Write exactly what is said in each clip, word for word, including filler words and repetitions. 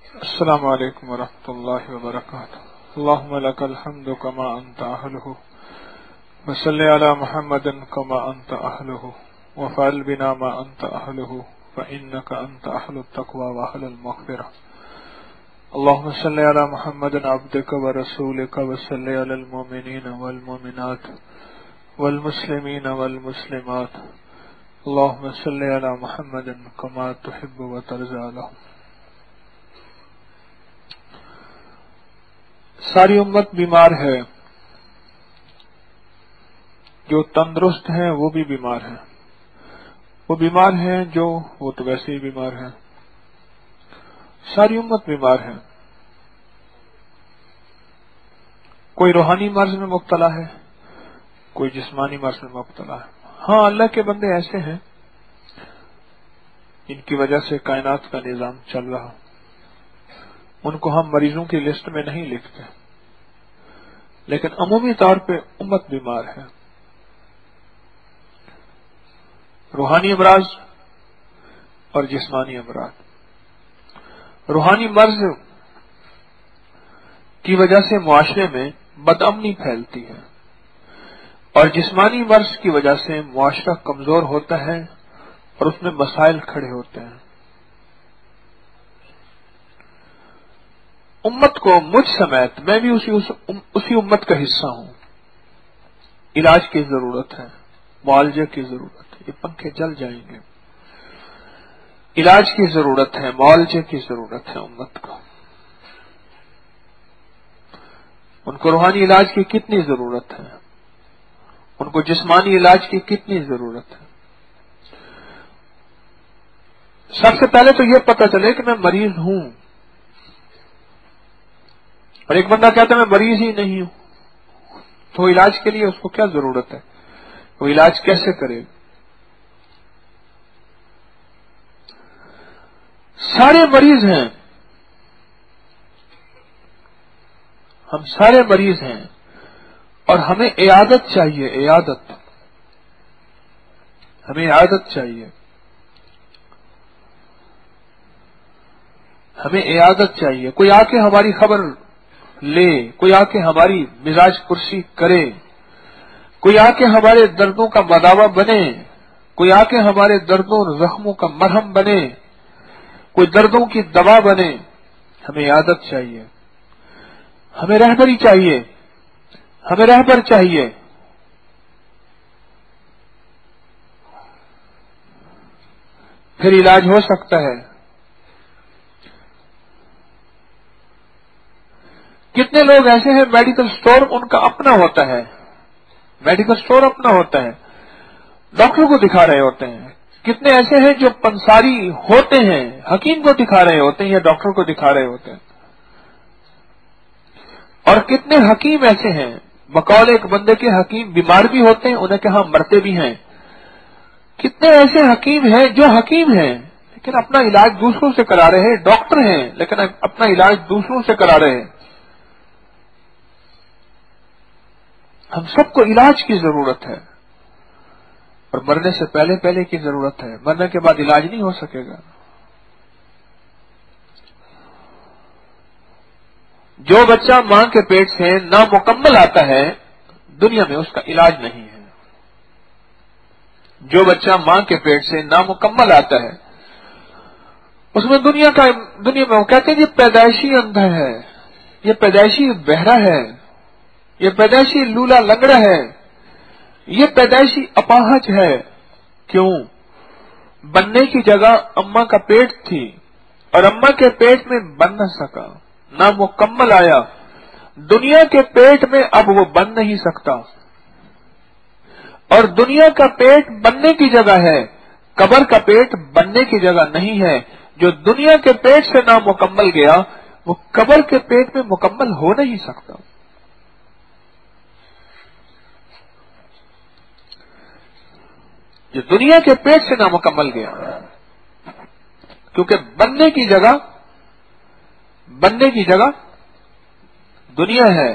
السلام علیکم ورحمۃ اللہ وبرکاتہ۔ اللہم لک الحمد کما انت اہلہ وصلی علی محمد کما انت اہلہ وفعل بنا ما انت اہلہ فانک انت اہل التقوی واہل المغفرہ۔ اللہم صلی علی محمد عبدک ورسولک وصلی علی المؤمنین والمؤمنات والمسلمین والمسلمات۔ اللہم صلی علی محمد کما تحب وترضی لہم۔ ساری امت بیمار ہے، جو تندرست ہیں وہ بھی بیمار ہیں، وہ بیمار ہیں جو وہ تو ویسے ہی بیمار ہیں، ساری امت بیمار ہے۔ کوئی روحانی مرض میں مبتلا ہے، کوئی جسمانی مرض میں مبتلا ہے۔ ہاں، اللہ کے بندے ایسے ہیں جن کی وجہ سے کائنات کا نظام چل رہا، ان کو ہم مریضوں کی لسٹ میں نہیں لکھتے، لیکن عمومی طور پہ امت بیمار ہے۔ روحانی امراض اور جسمانی امراض۔ روحانی مرض کی وجہ سے معاشرے میں بدامنی پھیلتی ہے، اور جسمانی مرض کی وجہ سے معاشرہ کمزور ہوتا ہے اور اس میں مسائل کھڑے ہوتے ہیں۔ امت کو مجھ سمیت میں بھی اسی اسی امت کا حصہ ہوں، علاج کی ضرورت ہے، معالجے کی ضرورت ہے۔ یہ پنکھے جل جائیں گے۔ علاج کی ضرورت ہے، معالجے کی ضرورت ہے امت کو۔ ان کو روحانی علاج کی کتنی ضرورت ہے، ان کو جسمانی علاج کی کتنی ضرورت ہے۔ سب سے پہلے تو یہ پتہ چلے کہ میں مریض ہوں، اور ایک بندہ کہتا ہے میں مریض ہی نہیں ہوں، تو علاج کے لیے اس کو کیا ضرورت ہے، وہ علاج کیسے کرے؟ سارے مریض ہیں، ہم سارے مریض ہیں، اور ہمیں عیادت چاہیے، عیادت ہمیں عیادت چاہیے، ہمیں عیادت چاہیے۔ کوئی آ کے ہماری خبر لے، کوئی آ کے ہماری مزاج پرسی کرے، کوئی آ کے ہمارے دردوں کا مداوا بنے، کوئی آ کے ہمارے دردوں اور زخموں کا مرہم بنے، کوئی دردوں کی دوا بنے۔ ہمیں عیادت چاہیے، ہمیں رہبری چاہیے، ہمیں رہبر چاہیے۔ پھر علاج ہو سکتا ہے۔ کتنے لوگ ایسے ہیں میڈیکل سٹور ان کا اپنا ہوتا ہے، میڈیکل سٹور اپنا ہوتا ہے، ڈاکٹر کو دکھا رہے ہوتے ہیں۔ کتنے ایسے ہیں جو پنساری ہوتے ہیں، حکیم کو دکھا رہے ہوتے ہیں یا ڈاکٹر کو دکھا رہے ہوتے ہیں، اور کتنے حکیم ایسے ہیں بقول ایک بندے کے حکیم بیمار بھی ہوتے ہیں، انہیں کہ ہاں مرتے بھی ہیں۔ کتنے ایسے حکیم ہیں جو حکیم ہیں لیکن اپنا علاج دوسروں سے کرا رہے ہیں، ڈاکٹر ہیں لیکن اپنا علاج دوسروں سے کرا رہے ہیں۔ ہم سب کو علاج کی ضرورت ہے، اور مرنے سے پہلے پہلے کی ضرورت ہے، مرنے کے بعد علاج نہیں ہو سکے گا۔ جو بچہ ماں کے پیٹ سے نامکمل آتا ہے دنیا میں اس کا علاج نہیں ہے۔ جو بچہ ماں کے پیٹ سے نامکمل آتا ہے اس میں دنیا کا دنیا میں وہ کہتے ہیں یہ پیدائشی اندھا ہے، یہ پیدائشی بہرا ہے، یہ پیدائشی لولا لنگڑا ہے، یہ پیدائشی اپاہج ہے۔ کیوں؟ بننے کی جگہ اماں کا پیٹ تھی، اور اماں کے پیٹ میں بن نہ سکا، نامکمل آیا۔ دنیا کے پیٹ میں اب وہ بن نہیں سکتا، اور دنیا کا پیٹ بننے کی جگہ ہے، قبر کا پیٹ بننے کی جگہ نہیں ہے۔ جو دنیا کے پیٹ سے نامکمل گیا وہ قبر کے پیٹ میں مکمل ہو نہیں سکتا۔ جو دنیا کے پیٹ سے نامکمل گیا، کیونکہ بننے کی جگہ بننے کی جگہ دنیا ہے۔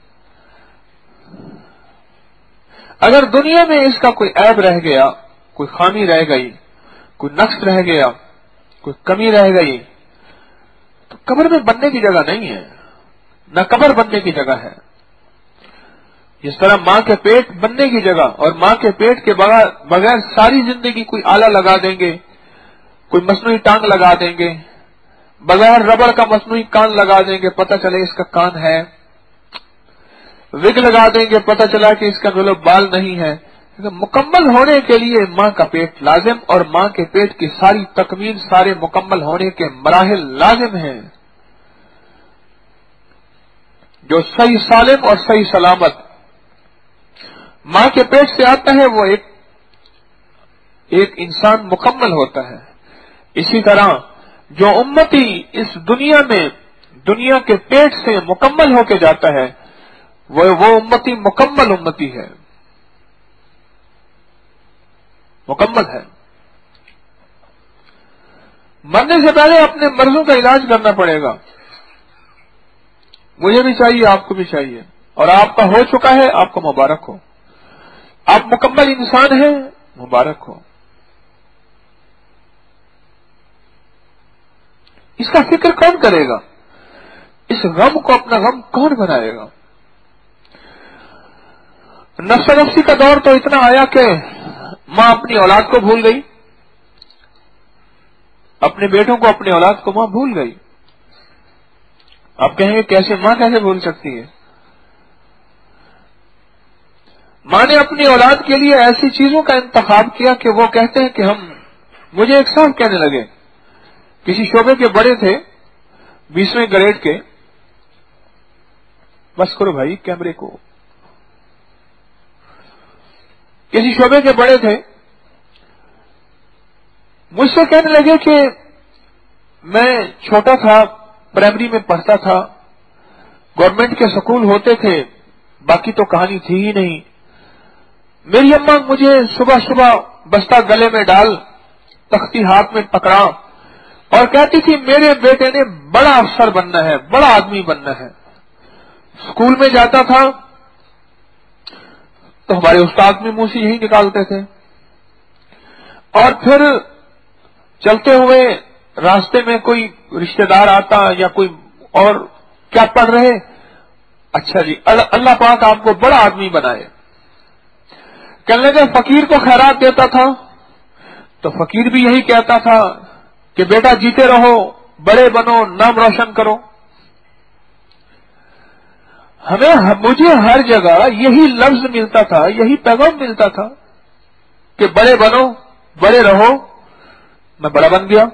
اگر دنیا میں اس کا کوئی عیب رہ گیا، کوئی خامی رہ گئی، کوئی نقص رہ گیا، کوئی کمی رہ گئی، تو कब्र में बनने की जगह नहीं है, न कब्र बनने की जगह है। जिस तरह माँ के पेट बनने की जगह, और माँ के पेट के बगैर बगैर सारी जिंदगी कोई आला लगा देंगे, कोई मसनूई टांग लगा देंगे, बगैर रबड़ का मसनूई कान लगा देंगे, पता चले इसका कान है, विग लगा देंगे, पता चला कि इसका मतलब बाल नहीं है। मुकम्मल होने के लिए माँ का पेट लाजिम, और माँ के पेट की सारी तकमील, सारे मुकम्मल होने के मराहिल लाजिम हैं। जो सही सालिम और सही सलामत माँ के पेट से आता है वो एक एक इंसान मुकम्मल होता है। इसी तरह जो उम्मती इस दुनिया में दुनिया के पेट से मुकम्मल होके जाता है वो वो उम्मती मुकम्मल उम्मती है, मुकम्मल है। मरने से पहले अपने मर्जों का इलाज करना पड़ेगा। मुझे भी चाहिए, आपको भी चाहिए, और आपका हो चुका है, आपको मुबारक हो। आप मुकम्मल इंसान हैं, मुबारक हो। इसका फिक्र कौन करेगा? इस गम को अपना गम कौन बनाएगा? नफ्स नफ्सी का दौर तो इतना आया कि मां अपनी औलाद को भूल गई, अपने बेटों को, अपनी औलाद को मां भूल गई। आप कहेंगे कैसे, मां कैसे भूल सकती है? मां ने अपनी औलाद के लिए ऐसी चीजों का इंतखाब किया कि वो कहते हैं कि हम, मुझे एक साहब कहने लगे, किसी शोबे के बड़े थे, बीसवें ग्रेड के, बस करो भाई कैमरे को, किसी शोबे के बड़े थे, मुझसे कहने लगे कि मैं छोटा था, प्राइमरी में पढ़ता था, गवर्नमेंट के स्कूल होते थे, बाकी तो कहानी थी ही नहीं। मेरी अम्मा मुझे सुबह सुबह बस्ता गले में डाल, तख्ती हाथ में पकड़ा और कहती थी मेरे बेटे ने बड़ा अफसर बनना है, बड़ा आदमी बनना है। स्कूल में जाता था तो हमारे उस्ताद भी मुंह से यही निकालते थे, और फिर चलते हुए रास्ते में कोई रिश्तेदार आता या कोई और, क्या पढ़ रहे, अच्छा जी अल्लाह पाक आपको बड़ा आदमी बनाए। कहने लगे फकीर को खैरात देता था तो फकीर भी यही कहता था कि बेटा जीते रहो, बड़े बनो, नाम रोशन करो। हमें मुझे हर जगह यही लफ्ज मिलता था, यही पैगाम मिलता था कि बड़े बनो, बड़े रहो। मैं बड़ा बन गया,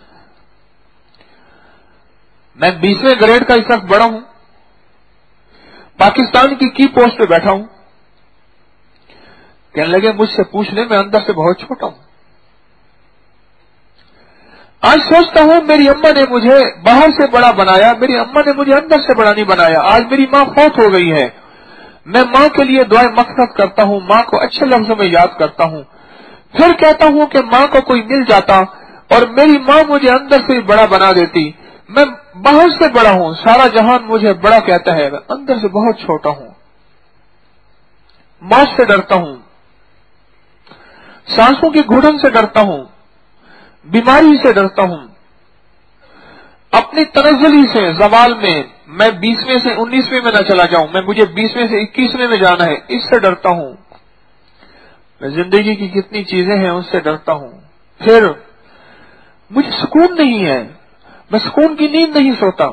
मैं बीसवें ग्रेड का इस वक्त बड़ा हूं, पाकिस्तान की की पोस्ट पे बैठा हूं। कहने लगे मुझसे पूछ ले, मैं अंदर से बहुत छोटा हूं। आज सोचता हूं मेरी अम्मा ने मुझे बाहर से बड़ा बनाया, मेरी अम्मा ने मुझे अंदर से बड़ा नहीं बनाया। आज मेरी मां फौत हो गई है, मैं मां के लिए दुआएं मग़फ़िरत करता हूं, मां को अच्छे लफ्जों में याद करता हूं, फिर कहता हूं कि मां को कोई मिल जाता और मेरी मां मुझे अंदर से बड़ा बना देती। मैं बाहर से बड़ा हूं, सारा जहान मुझे बड़ा कहता है, मैं अंदर से बहुत छोटा हूं। मौत से डरता हूं, सांसों की घुटन से डरता हूं, बीमारी से डरता हूं, अपनी तनज़्ज़ुली से, जवाल में मैं बीसवें से उन्नीसवें में न चला जाऊं, मैं मुझे बीसवें से इक्कीसवें में जाना है, इससे डरता हूं। मैं जिंदगी की कितनी चीजें हैं उससे डरता हूं। फिर मुझे सुकून नहीं है, मैं सुकून की नींद नहीं सोता।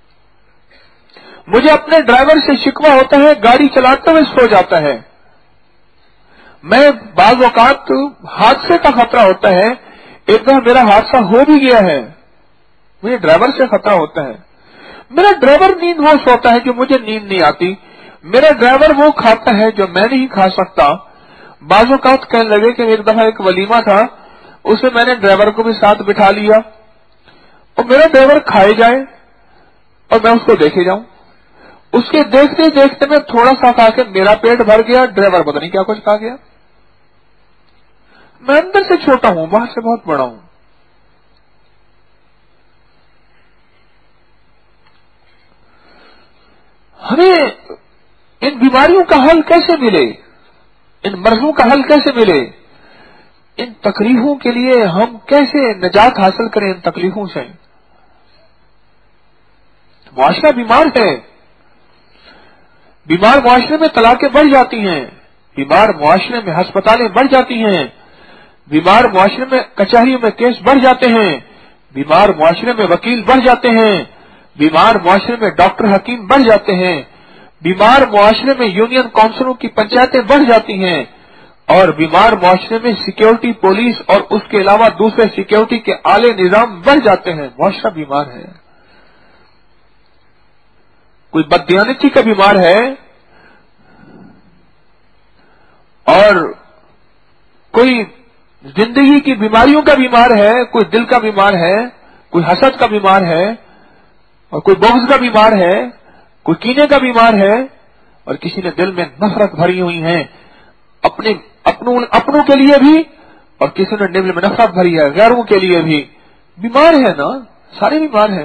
मुझे अपने ड्राइवर से शिकवा होता है, गाड़ी चलाते हुए सो जाता है। मैं बाज़ औक़ात हादसे का खतरा होता है, एक बार मेरा हादसा हो भी गया है, मुझे ड्राइवर से खतरा होता है। मेरा ड्राइवर नींद वो सोता है जो मुझे नींद नहीं आती, मेरा ड्राइवर वो खाता है जो मैं नहीं खा सकता। बाज़ औक़ात कहने लगे कि एक दफा एक वलीमा था, उसमें मैंने ड्राइवर को भी साथ बिठा लिया और मेरा ड्राइवर खाए जाए और मैं उसको देखे जाऊं। उसके देखते देखते मैं थोड़ा सा खा के मेरा पेट भर गया, ड्राइवर पता नहीं क्या कुछ खा गया। मैं अंदर से छोटा हूं, बाहर से बहुत बड़ा हूं। हमें इन बीमारियों का हल कैसे मिले, इन मर्जों का हल कैसे मिले, इन तकलीफों के लिए हम कैसे निजात हासिल करें इन तकलीफों से। معاشرہ بیمار ہے. بیمار معاشرے میں طلاقیں بڑھ جاتی ہیں, بیمار معاشرے میں ہسپتالیں بڑھ جاتی ہیں, بیمار معاشرے میں کچہریوں میں کیس بڑھ جاتے ہیں, بیمار معاشرے میں وکیل بڑھ جاتے ہیں, بیمار معاشرے میں ڈاکٹر حکیم بڑھ جاتے ہیں, بیمار معاشرے میں یونین کونسلوں کی پنچایتیں بڑھ جاتی ہیں, اور بیمار معاشرے میں سیکیورٹی پولیس اور اس کے علاوہ دوسرے سیکیورٹی کے اعلی نظام بڑھ جاتے ہیں. معاشرہ بیمار ہے. کوئی بددیانتی کا بیمار ہے اور کوئی زندگی کی بیماریوں کا بیمار ہے, کوئی دل کا بیمار ہے, کوئی حسد کا بیمار ہے, اور کوئی بغض کا بیمار ہے, کوئی کینے کا بیمار ہے, اور کسی نے دل میں نفرت بھری ہوئی ہیں اپنے اپنوں اپنوں کے لیے بھی, اور کسی نے دل میں نفرت بھری ہے غیروں کے لیے بھی. بیمار ہے نا, سارے بیمار ہیں.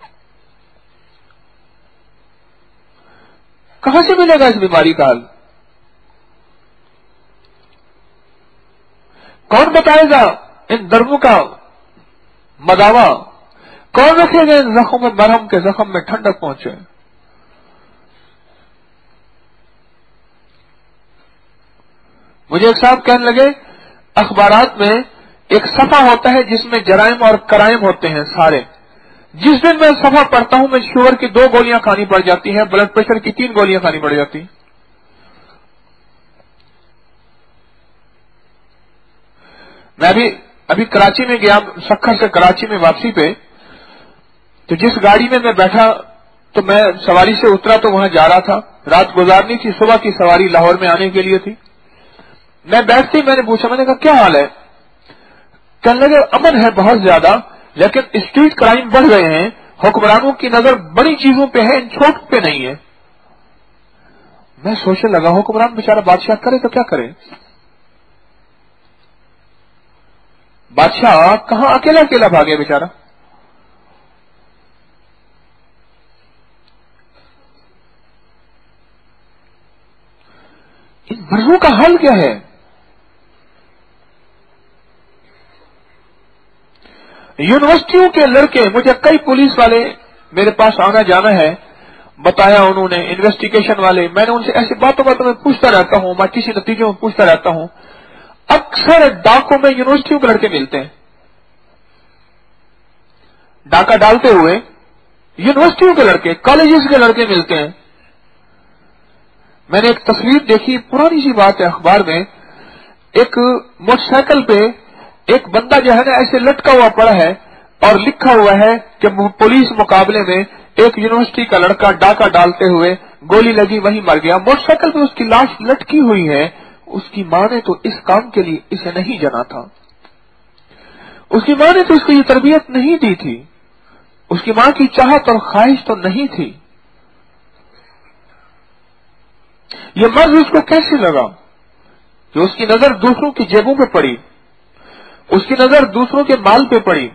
کہاں سے ملے گا اس بیماری کا حل؟ کون بتائے گا ان دردوں کا مداوا؟ کون رکھے گا ان زخموں میں مرہم کے زخم میں ٹھنڈک پہنچے؟ مجھے ایک صاحب کہنے لگے اخبارات میں ایک صفحہ ہوتا ہے جس میں جرائم اور کرائم ہوتے ہیں سارے. جس دن میں صفحہ پڑھتا ہوں میں شوگر کی دو گولیاں کھانی پڑ جاتی ہیں, بلڈ پریشر کی تین گولیاں کھانی پڑ جاتی ہیں. میں ابھی ابھی کراچی میں گیا, سکھر سے کراچی میں واپسی پہ, تو جس گاڑی میں میں بیٹھا تو میں سواری سے اترا تو وہاں جا رہا تھا, رات گزارنی تھی, صبح کی سواری لاہور میں آنے کے لیے تھی. میں بیٹھتی میں نے پوچھا, میں نے کہا کیا حال ہے؟ کہنے لگے امن ہے بہت زیادہ, لیکن اسٹریٹ کرائم بڑھ گئے ہیں, حکمرانوں کی نظر بڑی چیزوں پہ ہے, ان چھوٹ پہ نہیں ہے. میں سوچنے لگا حکمران بیچارہ بادشاہ کرے تو کیا کرے؟ بادشاہ کہاں اکیلا اکیلا بھاگے بیچارہ. ان مرضوں کا حل کیا ہے؟ یونیورسٹیوں کے لڑکے, مجھے کئی پولیس والے میرے پاس آنا جانا ہے, بتایا انہوں نے, انویسٹیگیشن والے, میں نے ان سے ایسی باتوں باتوں میں پوچھتا رہتا ہوں, میں کسی نتیجے میں پوچھتا رہتا ہوں. اکثر ڈاکوں میں یونیورسٹیوں کے لڑکے ملتے ہیں, ڈاکہ ڈالتے ہوئے یونیورسٹیوں کے لڑکے, کالجز کے لڑکے ملتے ہیں. میں نے ایک تصویر دیکھی, پرانی سی بات ہے, اخبار میں ایک موٹر سائیکل پہ ایک بندہ جو ہے نا ایسے لٹکا ہوا پڑا ہے اور لکھا ہوا ہے کہ پولیس مقابلے میں ایک یونیورسٹی کا لڑکا ڈاکہ ڈالتے ہوئے گولی لگی وہیں مر گیا. موٹر سائیکل پہ اس کی لاش لٹکی ہوئی ہے. اس کی ماں نے تو اس کام کے لیے اسے نہیں جنا تھا, اس کی ماں نے تو اس کو یہ تربیت نہیں دی تھی, اس کی ماں کی چاہت اور خواہش تو نہیں تھی. یہ مرض اس کو کیسے لگا کہ اس کی نظر دوسروں کی جیبوں پہ پڑی, اس کی نظر دوسروں کے مال پہ پڑی.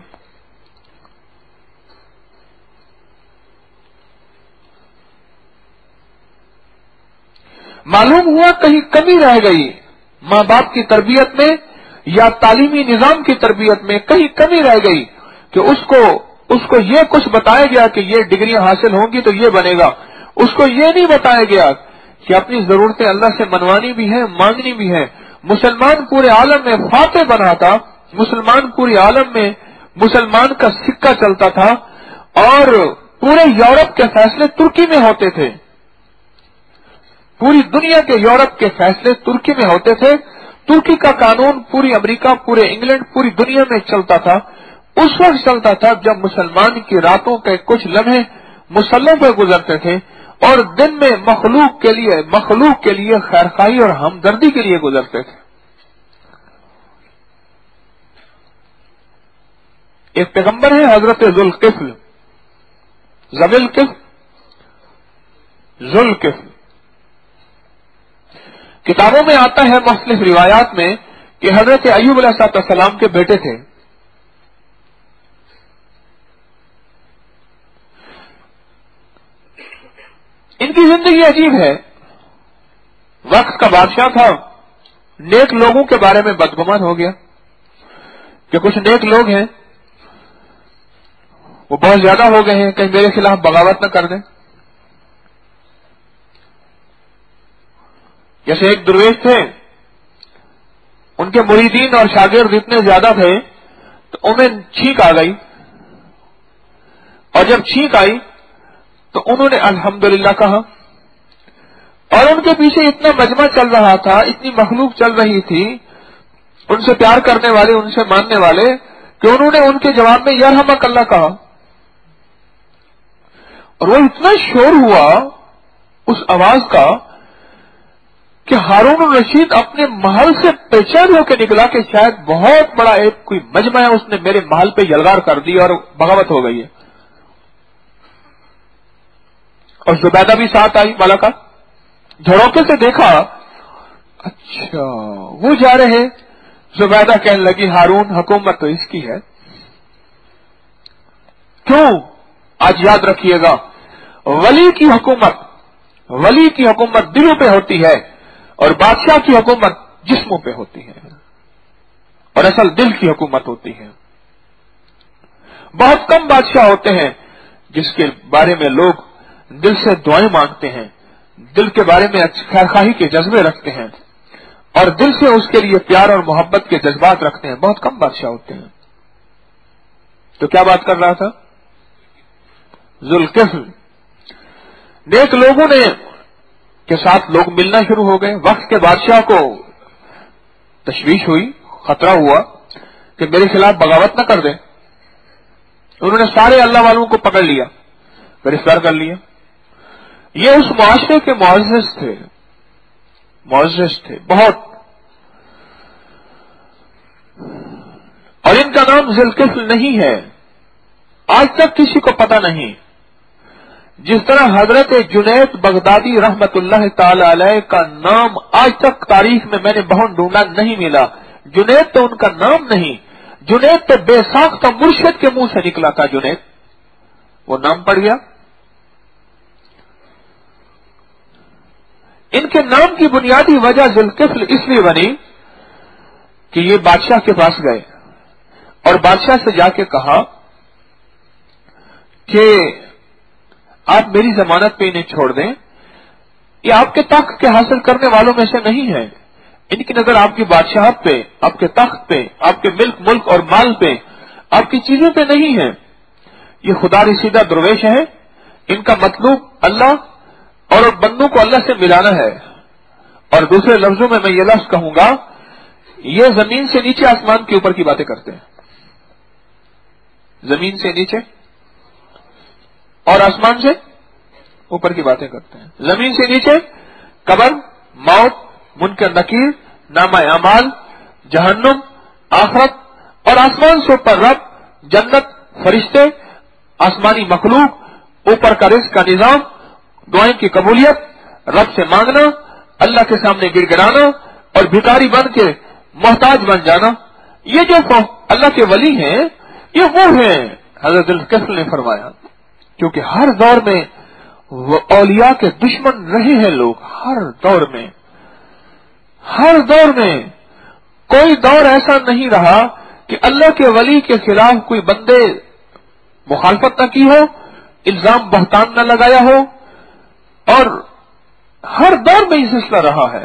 معلوم ہوا کہیں کمی رہ گئی ماں باپ کی تربیت میں یا تعلیمی نظام کی تربیت میں, کہیں کمی رہ گئی کہ اس کو اس کو یہ کچھ بتایا گیا کہ یہ ڈگریاں حاصل ہوں گی تو یہ بنے گا. اس کو یہ نہیں بتایا گیا کہ اپنی ضرورتیں اللہ سے منوانی بھی ہیں, مانگنی بھی ہیں. مسلمان پورے عالم میں فاتح بنا تھا, مسلمان پورے عالم میں مسلمان کا سکہ چلتا تھا, اور پورے یورپ کے فیصلے ترکی میں ہوتے تھے. پوری دنیا کے یورپ کے فیصلے ترکی میں ہوتے تھے. ترکی کا قانون پوری امریکہ, پورے انگلینڈ, پوری دنیا میں چلتا تھا. اس وقت چلتا تھا جب مسلمان کی راتوں کے کچھ لمحے مسلح پہ گزرتے تھے اور دن میں مخلوق کے لیے مخلوق کے لیے خیرخواہی اور ہمدردی کے لیے گزرتے تھے. ایک پیغمبر ہے حضرت ذوالکفل, ذوالکفل ذوالکفل کتابوں میں آتا ہے, مختلف روایات میں, کہ حضرت ایوب علیہ السلام کے بیٹے تھے. ان کی زندگی عجیب ہے. وقت کا بادشاہ تھا, نیک لوگوں کے بارے میں بدگمان ہو گیا کہ کچھ نیک لوگ ہیں, وہ بہت زیادہ ہو گئے ہیں، کہیں میرے خلاف بغاوت نہ کر دیں. جیسے ایک درویش تھے، ان کے مریدین اور شاگرد اتنے زیادہ تھے تو انہیں چھینک آ گئی، اور جب چھینک آئی تو انہوں نے الحمدللہ کہا، اور ان کے پیچھے اتنا مجمع چل رہا تھا، اتنی مخلوق چل رہی تھی، ان سے پیار کرنے والے، ان سے ماننے والے، کہ انہوں نے ان کے جواب میں یرحمک اللہ کہا. اور وہ اتنا شور ہوا اس آواز کا کہ ہارون الرشید اپنے محل سے بےچین ہو کے نکلا کہ شاید بہت بڑا ایک کوئی مجمع ہے، اس نے میرے محل پہ یلغار کر دی اور بغاوت ہو گئی ہے. اور زبیدہ بھی ساتھ آئی، ملکہ، جھڑوکے سے دیکھا، اچھا وہ جا رہے. زبیدہ کہنے لگی ہارون حکومت تو اس کی ہے. کیوں؟ آج یاد رکھیے گا، ولی کی حکومت ولی کی حکومت دلوں پہ ہوتی ہے اور بادشاہ کی حکومت جسموں پہ ہوتی ہے، اور اصل دل کی حکومت ہوتی ہے. بہت کم بادشاہ ہوتے ہیں جس کے بارے میں لوگ دل سے دعائیں مانگتے ہیں، دل کے بارے میں خیر خواہی کے جذبے رکھتے ہیں، اور دل سے اس کے لیے پیار اور محبت کے جذبات رکھتے ہیں. بہت کم بادشاہ ہوتے ہیں. تو کیا بات کر رہا تھا؟ ذوالکفل. نیک لوگوں نے کے ساتھ لوگ ملنا شروع ہو گئے. وقت کے بادشاہ کو تشویش ہوئی، خطرہ ہوا کہ میرے خلاف بغاوت نہ کر دیں. انہوں نے سارے اللہ والوں کو پکڑ لیا، گرفتار کر لیا. یہ اس معاشرے کے معزز تھے، معزز تھے بہت، اور ان کا نام ذوالکفل نہیں ہے، آج تک کسی کو پتہ نہیں. جس طرح حضرت جنید بغدادی رحمت اللہ تعالی علیہ کا نام آج تک تاریخ میں میں نے بہت ڈھونڈا نہیں ملا. جنید تو ان کا نام نہیں، جنید تو بے ساختہ مرشد کے منہ سے نکلا تھا. جنید وہ نام پڑ گیا. ان کے نام کی بنیادی وجہ ذوالکفل اس لیے بنی کہ یہ بادشاہ کے پاس گئے اور بادشاہ سے جا کے کہا کہ آپ میری ضمانت پہ انہیں چھوڑ دیں، یہ آپ کے تخت کے حاصل کرنے والوں میں سے نہیں ہے. ان کی نظر آپ کی بادشاہت پہ، آپ کے تخت پہ، آپ کے ملک ملک اور مال پہ، آپ کی چیزوں پہ نہیں ہے. یہ خدا رسیدہ درویش ہے. ان کا مطلوب اللہ اور بندوں کو اللہ سے ملانا ہے. اور دوسرے لفظوں میں میں یہ لفظ کہوں گا، یہ زمین سے نیچے آسمان کے اوپر کی باتیں کرتے ہیں. زمین سے نیچے اور آسمان سے اوپر کی باتیں کرتے ہیں. زمین سے نیچے قبر، موت، منکر نکیر، نامہ اعمال، جہنم، آخرت، اور آسمان سے اوپر رب، جنت، فرشتے، آسمانی مخلوق، اوپر کا رزق کا نظام، دعائیں کی قبولیت، رب سے مانگنا، اللہ کے سامنے گڑ گڑانا اور بھکاری بن کے محتاج بن جانا. یہ جو اللہ کے ولی ہیں یہ وہ ہیں. حضرت ذوالکفل نے فرمایا کیونکہ ہر دور میں وہ اولیاء کے دشمن رہے ہیں لوگ. ہر دور میں ہر دور میں کوئی دور ایسا نہیں رہا کہ اللہ کے ولی کے خلاف کوئی بندے مخالفت نہ کی ہو، الزام بہتان نہ لگایا ہو، اور ہر دور میں یہ سلسلہ رہا ہے.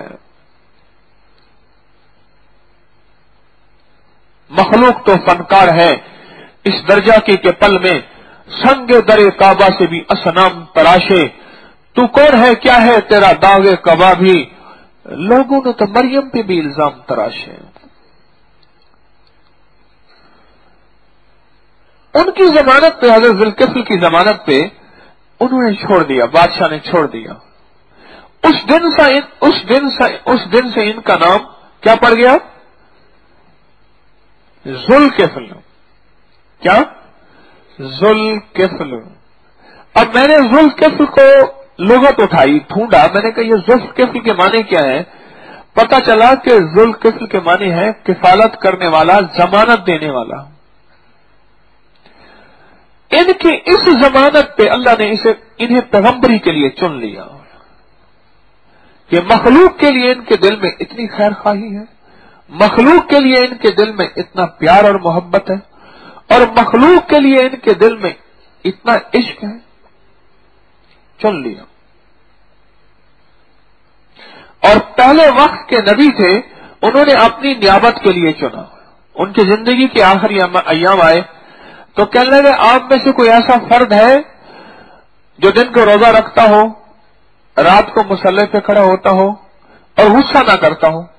مخلوق تو فنکار ہے اس درجہ کی کہ پل میں سنگ در کعبہ سے بھی اصنام تراشے. تو کون ہے، کیا ہے تیرا داغ کعبہ بھی، لوگوں نے تو مریم پہ بھی الزام تراشے. ان کی ضمانت پہ، حضرت ذوالکفل کی ضمانت پہ انہوں نے چھوڑ دیا، بادشاہ نے چھوڑ دیا. اس دن سے اس دن سے اس دن سے ان کا نام کیا پڑ گیا؟ ذوالکفل. کیا؟ ذوالکفل. اب میں نے ذوالکفل کو لغت اٹھائی، ڈھونڈا، میں نے کہا یہ ذوالکفل کے معنی کیا ہے؟ پتہ چلا کہ ذوالکفل کے معنی ہے کفالت کرنے والا، ضمانت دینے والا. ان کی اس ضمانت پہ اللہ نے اسے انہیں پیغمبری کے لیے چن لیا کہ مخلوق کے لیے ان کے دل میں اتنی خیر خواہی ہے، مخلوق کے لیے ان کے دل میں اتنا پیار اور محبت ہے، اور مخلوق کے لیے ان کے دل میں اتنا عشق ہے، چن لیا. اور پہلے وقت کے نبی تھے، انہوں نے اپنی نیابت کے لیے چنا. ان کی زندگی کے آخری ایام آئے تو کہنے لگے آپ میں سے کوئی ایسا فرد ہے جو دن کو روزہ رکھتا ہو، رات کو مصلی پہ کھڑا ہوتا ہو اور غصہ نہ کرتا ہو.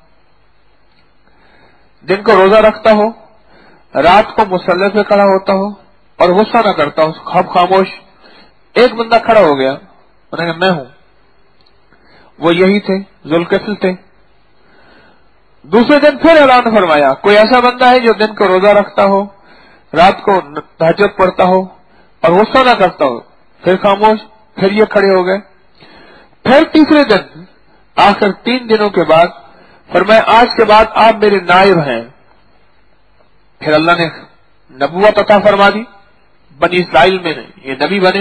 دن کو روزہ رکھتا ہو، رات کو مصلی پہ کھڑا ہوتا ہو اور غصہ نہ کرتا ہو، خب خاموش. ایک بندہ کھڑا ہو گیا، انہوں نے کہا میں ہوں. وہ یہی تھے، ذوالکفل تھے. دوسرے دن پھر اعلان فرمایا کوئی ایسا بندہ ہے جو دن کو روزہ رکھتا ہو، رات کو تہجد پڑھتا ہو اور غصہ نہ کرتا ہو. پھر خاموش. پھر یہ کھڑے ہو گئے. پھر تیسرے دن، آخر تین دنوں کے بعد فرمایا آج کے بعد آپ میرے نائب ہیں. پھر اللہ نے نبوت عطا فرما دی، بنی اسرائیل میں یہ نبی بنے.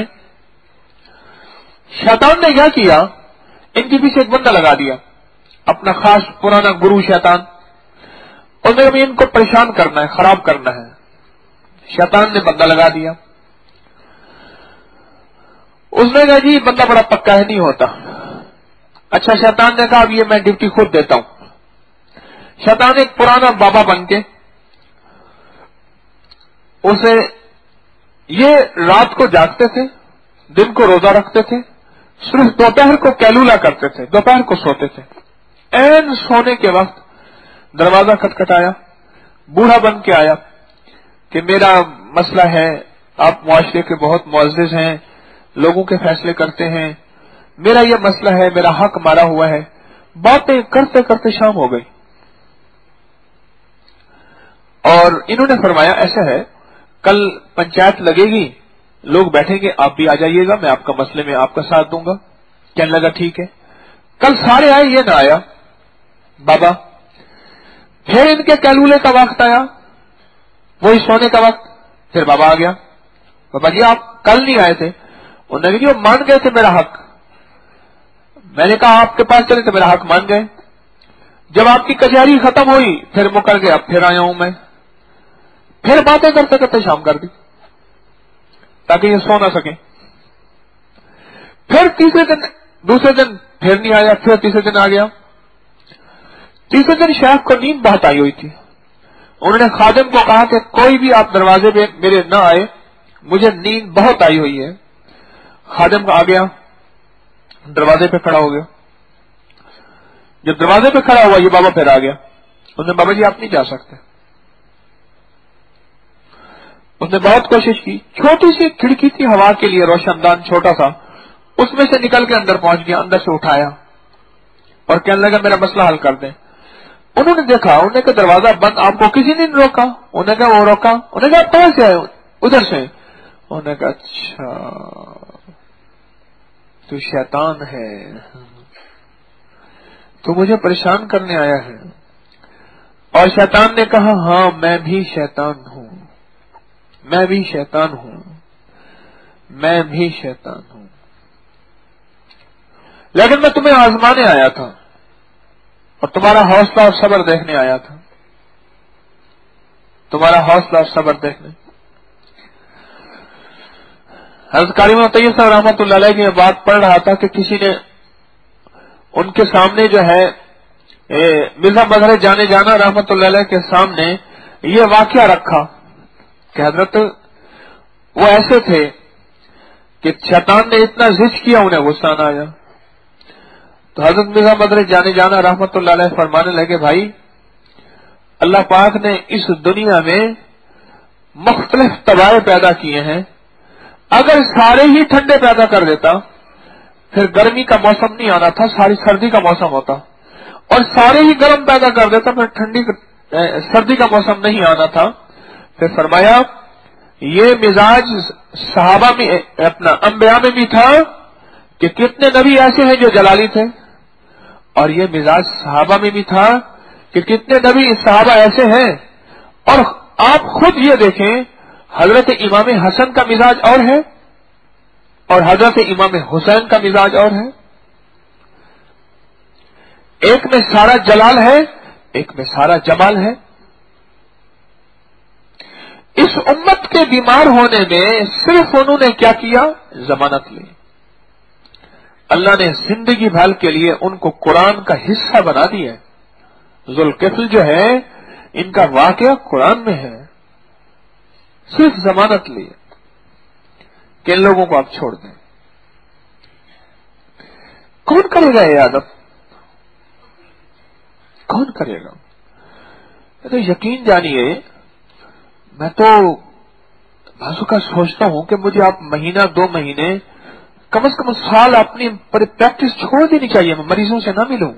شیطان نے کیا کیا، ان کے پیچھے ایک بندہ لگا دیا، اپنا خاص پرانا گرو شیطان. اور نے ان کو پریشان کرنا ہے، خراب کرنا ہے. شیطان نے بندہ لگا دیا. اس نے کہا جی بندہ بڑا پکا ہے، نہیں ہوتا. اچھا شیطان نے کہا اب یہ میں ڈیوٹی خود دیتا ہوں. شیطان ایک پرانا بابا بن کے اسے، یہ رات کو جاگتے تھے، دن کو روزہ رکھتے تھے، صرف دوپہر کو کیلولا کرتے تھے، دوپہر کو سوتے تھے. این سونے کے وقت دروازہ کھٹکھٹایا، بوڑھا بن کے آیا کہ میرا مسئلہ ہے، آپ معاشرے کے بہت معزز ہیں، لوگوں کے فیصلے کرتے ہیں، میرا یہ مسئلہ ہے، میرا حق مارا ہوا ہے. باتیں کرتے کرتے شام ہو گئی اور انہوں نے فرمایا ایسا ہے کل پنچایت لگے گی، لوگ بیٹھیں گے، آپ بھی آ جائیے گا، میں آپ کا مسئلے میں آپ کا ساتھ دوں گا. کہنے لگا ٹھیک ہے. کل سارے آئے، یہ نہ آیا بابا. پھر ان کے کیلولے کا وقت آیا، وہی سونے کا وقت. پھر بابا آ گیا. بابا جی آپ کل نہیں آئے تھے. انہوں نے کہا جی وہ مان گئے تھے میرا حق. میں نے کہا آپ کے پاس چلے تو میرا حق مان گئے. جب آپ کی کچہری ختم ہوئی پھر مکر گئے، اب پھر آیا ہوں میں. پھر باتیں کرتے کرتے شام کر دی تاکہ یہ سو نہ سکیں. پھر تیسرے دن، دوسرے دن پھر نہیں آیا، پھر تیسرے دن آ گیا. تیسرے دن شیخ کو نیند بہت آئی ہوئی تھی. انہوں نے خادم کو کہا کہ کوئی بھی آپ دروازے پہ میرے نہ آئے، مجھے نیند بہت آئی ہوئی ہے. خادم کو آ گیا، دروازے پہ کھڑا ہو گیا. جب دروازے پہ کھڑا ہوا یہ بابا پھر آ گیا. انہوں نے بابا جی آپ نہیں جا سکتے. اس نے بہت کوشش کی، چھوٹی سی کھڑکی تھی ہوا کے لیے، روشن دان چھوٹا سا، اس میں سے نکل کے اندر پہنچ گیا، اندر سے اٹھایا اور کہنے لگا میرا مسئلہ حل کر دیں. انہوں نے دیکھا، انہوں نے کہا دروازہ بند، آپ کو کسی نے نہیں روکا. انہوں نے کہا وہ روکا. انہوں نے کہا آپ کہاں سے آئے؟ ادھر سے. انہوں نے کہا اچھا تو شیطان ہے، تو مجھے پریشان کرنے آیا ہے. اور شیطان نے کہا ہاں میں بھی شیطان ہوں، میں بھی شیطان ہوں، میں بھی شیطان ہوں، لیکن میں تمہیں آزمانے آیا تھا اور تمہارا حوصلہ اور صبر دیکھنے آیا تھا، تمہارا حوصلہ اور صبر دیکھنے. حضرت قاری طیب صاحب رحمۃ اللہ علیہ کی میں بات پڑھ رہا تھا کہ کسی نے ان کے سامنے جو ہے مرزا مظہر جانے جانا رحمۃ اللہ علیہ کے سامنے یہ واقعہ رکھا کہ حضرت وہ ایسے تھے کہ شیطان نے اتنا زج کیا انہیں غصہ نہ آیا. تو حضرت مرزا مظہر جانے جانا رحمۃ اللہ علیہ فرمانے لگے بھائی اللہ پاک نے اس دنیا میں مختلف طبائع پیدا کیے ہیں، اگر سارے ہی ٹھنڈے پیدا کر دیتا پھر گرمی کا موسم نہیں آنا تھا، ساری سردی کا موسم ہوتا، اور سارے ہی گرم پیدا کر دیتا پھر ٹھنڈی سردی کا موسم نہیں آنا تھا. پھر فرمایا یہ مزاج صحابہ میں اپنا انبیاء میں بھی تھا کہ کتنے نبی ایسے ہیں جو جلالی تھے، اور یہ مزاج صحابہ میں بھی تھا کہ کتنے نبی صحابہ ایسے ہیں. اور آپ خود یہ دیکھیں حضرت امام حسن کا مزاج اور ہے اور حضرت امام حسین کا مزاج اور ہے. ایک میں سارا جلال ہے، ایک میں سارا جمال ہے. اس امت کے بیمار ہونے میں صرف انہوں نے کیا کیا؟ ضمانت لی. اللہ نے زندگی بھر کے لیے ان کو قرآن کا حصہ بنا دیا ہے. ذوالکفل جو ہے ان کا واقعہ قرآن میں ہے. صرف ضمانت لی کہ ان لوگوں کو آپ چھوڑ دیں. کون کرے گا یہ عادت؟ کون کرے گا؟ تو یقین جانیے میں تو بازو کا سوچتا ہوں کہ مجھے آپ مہینہ دو مہینے کم از کم سال اپنی پریکٹس چھوڑ دینی چاہیے. میں مریضوں سے نہ ملوں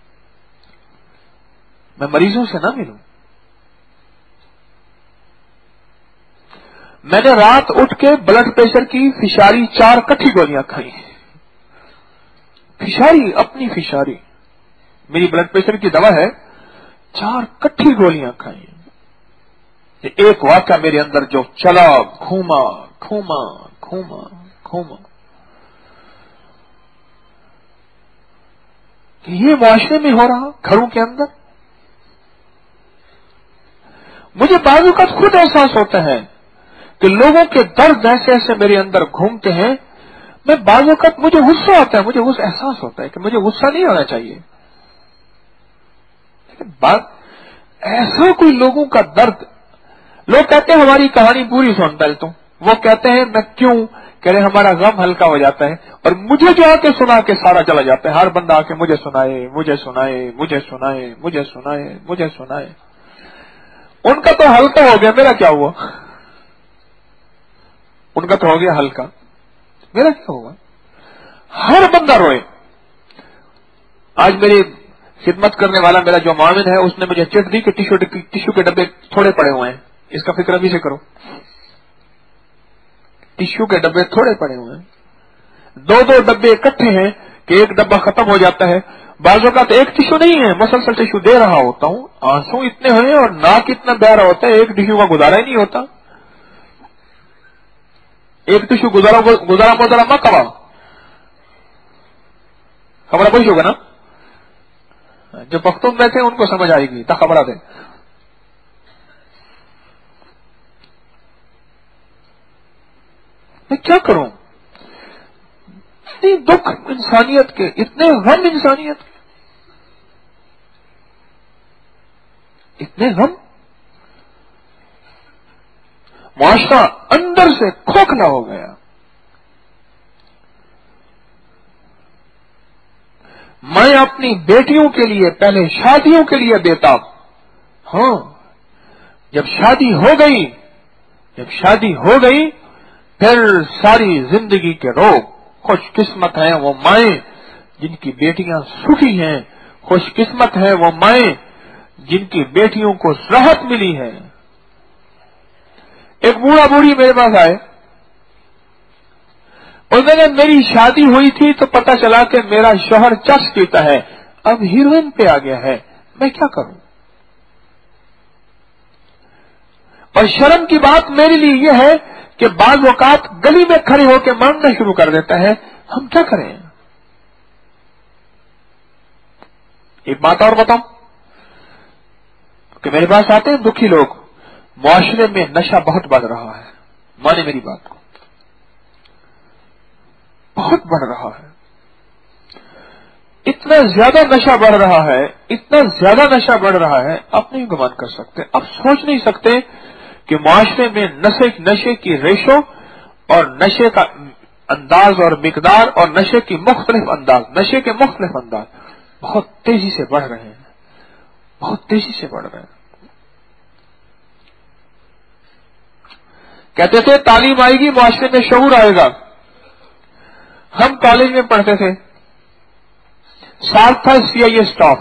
میں مریضوں سے نہ ملوں میں نے رات اٹھ کے بلڈ پریشر کی فشاری چار کٹھی گولیاں کھائی. فشاری اپنی فشاری میری بلڈ پریشر کی دوا ہے. چار کٹھی گولیاں کھائی. ایک واقعہ میرے اندر جو چلا گھوما گھوما گھوما گھوما کہ یہ معاشرے میں ہو رہا گھروں کے اندر. مجھے بعض اوقات خود احساس ہوتا ہے کہ لوگوں کے درد ایسے ایسے میرے اندر گھومتے ہیں. میں بعض اوقات مجھے غصہ آتا ہے مجھے غصہ احساس ہوتا ہے کہ مجھے غصہ نہیں ہونا چاہیے. لیکن بات ایسا کوئی لوگوں کا درد. لوگ کہتے ہیں ہماری کہانی پوری سن پہلے تم. وہ کہتے ہیں میں کیوں کہہ رہے ہمارا غم ہلکا ہو جاتا ہے. اور مجھے جو آ کے سنا کے سارا چلا جاتا ہے. ہر بندہ آ کے مجھے سنائے مجھے سنائے مجھے سنائے مجھے سنائے مجھے سنائے. ان کا تو ہلکا ہو گیا میرا کیا ہوا؟ ان کا تو ہو گیا ہلکا میرا کیا ہوگا؟ ہر بندہ روئے. آج میری خدمت کرنے والا میرا جو معاون ہے اس نے مجھے چٹ دی کہ ٹیشو ٹیشو کے ڈبے تھوڑے پڑے ہوئے ہیں. اس کا فکر ابھی سے کرو. ٹیشو کے ڈبے تھوڑے پڑے ہوئے ہیں. دو دو ڈبے اکٹھے ہیں کہ ایک ڈبہ ختم ہو جاتا ہے. بعضوں کا تو ایک ٹیشو نہیں ہے مسلسل ٹیشو دے رہا ہوتا ہوں. آنسو اتنے ہیں اور ناک اتنا بہ رہا ہوتا ہے ایک ٹیشو کا گزارا ہی نہیں ہوتا. ایک ٹیشو گزارا گزارا گزارا ماں کبا خبر پوچھ ہوگا نا. جو پختون بیٹھے ان کو سمجھ آئے گی تا خبر دے. میں کیا کروں؟ اتنی دکھ انسانیت کے اتنے غم انسانیت کے اتنے غم. معاشرہ اندر سے کھوکھلا ہو گیا. میں اپنی بیٹیوں کے لیے پہلے شادیوں کے لیے بےتاب. ہاں جب شادی ہو گئی جب شادی ہو گئی پھر ساری زندگی کے روگ. خوش قسمت ہیں وہ مائیں جن کی بیٹیاں سکھی ہیں. خوش قسمت ہے وہ مائیں جن کی بیٹیوں کو راحت ملی ہے. ایک بوڑھا بوڑھی میرے پاس آئے اور میں نے میری شادی ہوئی تھی تو پتہ چلا کہ میرا شوہر چرس پیتا ہے اب ہیروئن پہ آ گیا ہے میں کیا کروں. اور شرم کی بات میرے لیے یہ ہے کہ بعض اوقات گلی میں کھڑے ہو کے مانگنا شروع کر دیتا ہے. ہم کیا کریں؟ ایک بات اور بتاؤں کہ میرے پاس آتے ہیں دکھی لوگ. معاشرے میں نشہ بہت بڑھ رہا ہے. مانے میری بات کو بہت بڑھ رہا ہے. اتنا زیادہ نشہ بڑھ رہا ہے اتنا زیادہ نشہ بڑھ رہا ہے آپ نہیں گمان کر سکتے. آپ سوچ نہیں سکتے کہ معاشرے میں نشے نشے کی ریشو اور نشے کا انداز اور مقدار اور نشے کی مختلف انداز نشے کے مختلف انداز بہت تیزی سے بڑھ رہے ہیں. بہت تیزی سے بڑھ رہے ہیں. کہتے تھے تعلیم آئے گی معاشرے میں شعور آئے گا. ہم کالج میں پڑھتے تھے ساتھ تھا سی آئی اے اسٹاف.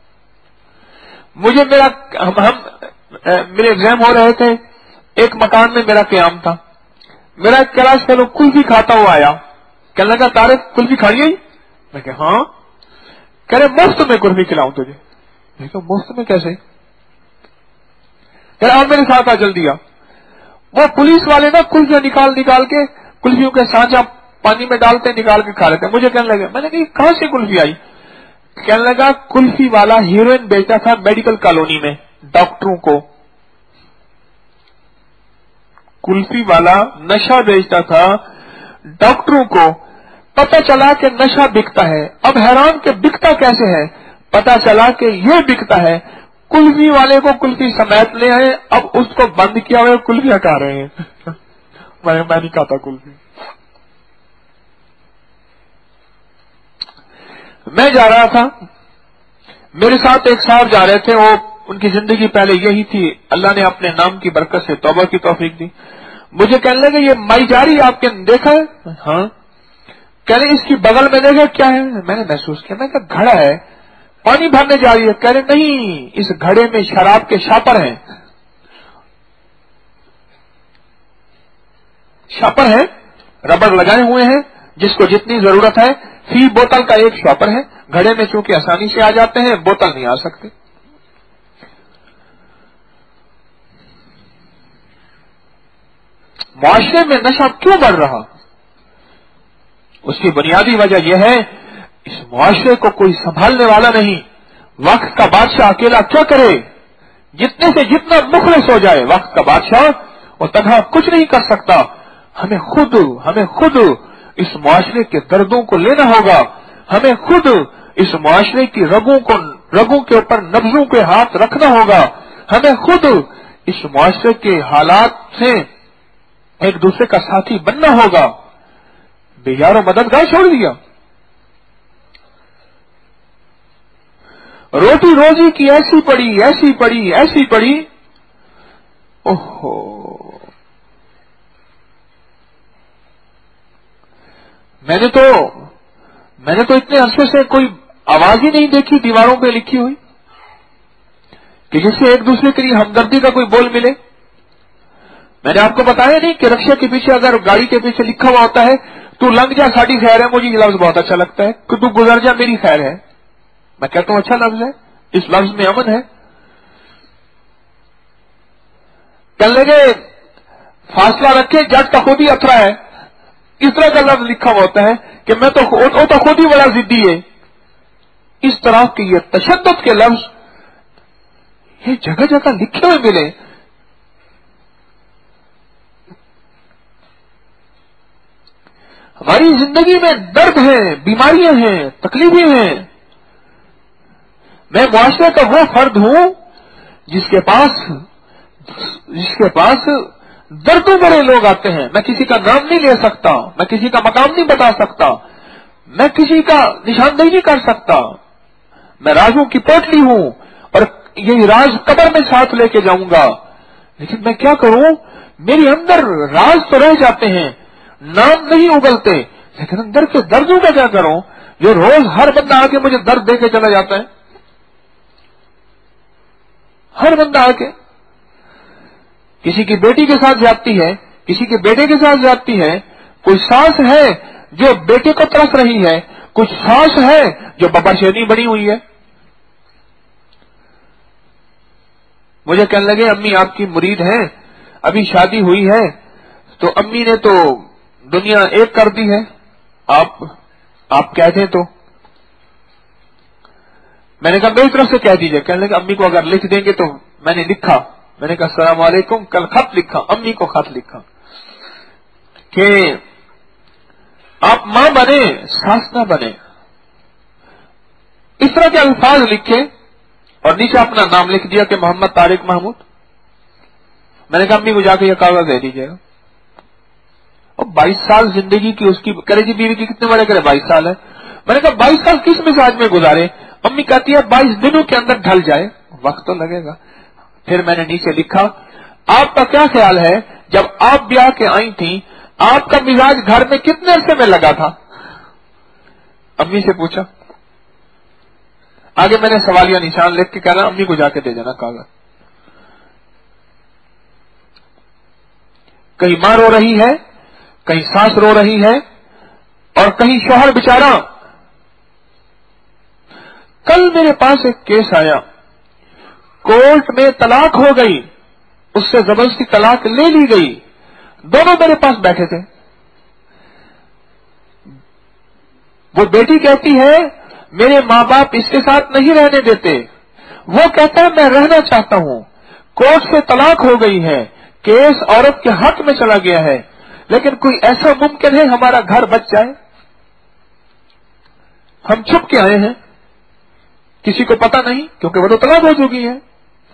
مجھے میرا ہم, ہم میرے ایگزام ہو رہے تھے. ایک مکان میں میرا قیام تھا. میرا ایک کلاس فیلو کلفی کھاتا ہوا آیا. کہنے لگا طارق کلفی کھائی گئی؟ میں کہ ہاں. کہہ رہے مفت میں کلفی کھلاؤں تجھے. میں کہ مفت میں کیسے؟ کہہ رہے اور میرے ساتھ آ جلدی آ. وہ پولیس والے نا کلفیاں نکال نکال کے کلفیوں کے سانچا پانی میں ڈالتے نکال کے کھا لیتے. مجھے کہنے لگا میں نے کہا کہاں سے کلفی آئی؟ کہنے لگا کلفی والا ہیروئن بیچتا تھا میڈیکل کالونی میں ڈاکٹروں کو. कुल्फी वाला नशा बेचता था। डॉक्टरों को पता चला कि नशा बिकता है। अब हैरान कि बिकता कैसे है, पता चला कि ये बिकता है। कुल्फी वाले को कुल्फी समेत ले आए, अब उसको बंद किया हुआ कुल्फी हटा रहे हैं। मैं मैं नहीं खाता कुल्फी। मैं जा रहा था, मेरे साथ एक साहब जा रहे थे, वो उनकी जिंदगी पहले यही थी, अल्लाह ने अपने नाम की बरकत से तौबा की तौफीक दी। मुझे कहने लगे ये माई जारी आपके देखा है? हाँ। कहने इसकी बगल में देखा क्या है? मैंने महसूस किया, मैं कहा घड़ा है, पानी भरने जा रही है। कह रहे नहीं, इस घड़े में शराब के शापर हैं। शापर है, रबड़ लगाए हुए हैं, जिसको जितनी जरूरत है। फी बोतल का एक शॉपर है, घड़े में चूंकि आसानी से आ जाते हैं, बोतल नहीं आ सकते। मुआशरे में नशा क्यों बढ़ रहा? उसकी बुनियादी वजह यह है, इस मुआशरे को कोई संभालने वाला नहीं। वक्त का बादशाह अकेला क्या करे? जितने से जितना मुखलिस हो जाए वक्त का बादशाह, वो तनहा कुछ नहीं कर सकता। हमें खुद हमें खुद इस मुआशरे के दर्दों को लेना होगा। हमें खुद इस मुआशरे की रगों को रगों के ऊपर नब्जों के हाथ रखना होगा। हमें खुद इस मुआशरे के हालात से एक दूसरे का साथी बनना होगा। बेयारो मददगार छोड़ दिया। रोटी रोजी की ऐसी पड़ी ऐसी पड़ी ऐसी पड़ी, ओहो, मैंने तो मैंने तो इतने अरसे से कोई आवाज ही नहीं देखी दीवारों पे लिखी हुई कि जिससे एक दूसरे के लिए हमदर्दी का कोई बोल मिले। मैंने आपको बताया नहीं कि रिक्शा के पीछे अगर गाड़ी के पीछे लिखा हुआ होता है, तू लंघ जा साड़ी खैर है, मुझे ये लफ्ज बहुत अच्छा लगता है कि तू गुजर जा मेरी खैर है। मैं कहता हूं अच्छा लफ्ज है, इस लफ्ज में अमन है। कहने लगे फासला रखे जट का खुद ही अथरा है, इस तरह का लफ्ज लिखा हुआ होता है कि मैं तो वो तो खुद ही बड़ा जिद्दी है। इस तरह के ये तशद्दुद के लफ्ज ये जगह जगह लिखे हुए मिले। हमारी जिंदगी में दर्द है, बीमारियां हैं, तकलीफें हैं। मैं मुआशरे का वो फर्द हूं जिसके पास जिसके पास दर्दों भरे लोग आते हैं। मैं किसी का नाम नहीं ले सकता, मैं किसी का मकाम नहीं बता सकता, मैं किसी का निशानदेही नहीं कर सकता। मैं राजों की पोटली हूं और यही राज कब्र में साथ लेके जाऊंगा। लेकिन मैं क्या करूं, मेरे अंदर राज तो रह जाते हैं, नाम नहीं उगलते, लेकिन अंदर के दर्दों का क्या करूं जो रोज हर बंदा आके मुझे दर्द देके चला जाता है। हर बंदा आके किसी की बेटी के साथ जाती है, किसी के बेटे के साथ जाती है। कोई सास है जो बेटे को तरस रही है, कुछ सास है जो बबाशेनी बनी हुई है। मुझे कहने लगे अम्मी आपकी मुरीद है, अभी शादी हुई है तो अम्मी ने तो दुनिया एक कर दी है, आप आप कह दें तो। मैंने कहा मेरी तरफ से कह दीजिए। कहने लगे अम्मी को अगर लिख देंगे तो। मैंने लिखा, मैंने कहा अस्सलाम वालेकुम, कल खत लिखा, अम्मी को खत लिखा कि आप मां बने सास ना बने, इस तरह के अल्फाज लिखे और नीचे अपना नाम लिख दिया कि मोहम्मद तारिक महमूद। मैंने कहा अम्मी को जाकर यह कागज दे दीजिएगा। और बाईस साल जिंदगी की उसकी करेगी बीवी की कितने बड़े करे, बाईस साल है। मैंने कहा बाईस साल किस मिजाज में गुजारे? अम्मी कहती है बाईस दिनों के अंदर ढल जाए, वक्त तो लगेगा। फिर मैंने नीचे लिखा आपका क्या ख्याल है जब आप ब्याह के आई थी आपका मिजाज घर में कितने अरसे में लगा था? अम्मी से पूछा। आगे मैंने सवालिया निशान लिख के कहना अम्मी को जाके दे देना कागज। कहीं मां रो रही है, कहीं सास रो रही है और कहीं शौहर बेचारा। कल मेरे पास एक केस आया, कोर्ट में तलाक हो गई, उससे जबरदस्ती तलाक ले ली गई। दोनों मेरे पास बैठे थे। वो बेटी कहती है मेरे माँ बाप इसके साथ नहीं रहने देते, वो कहता है मैं रहना चाहता हूं, कोर्ट से तलाक हो गई है, کیس عورت کے حق میں چلا گیا ہے، لیکن کوئی ایسا ممکن ہے ہمارا گھر بچ جائے؟ ہم چھپ کے آئے ہیں، کسی کو پتا نہیں، کیونکہ وہ تو طلاق ہو چکی ہے۔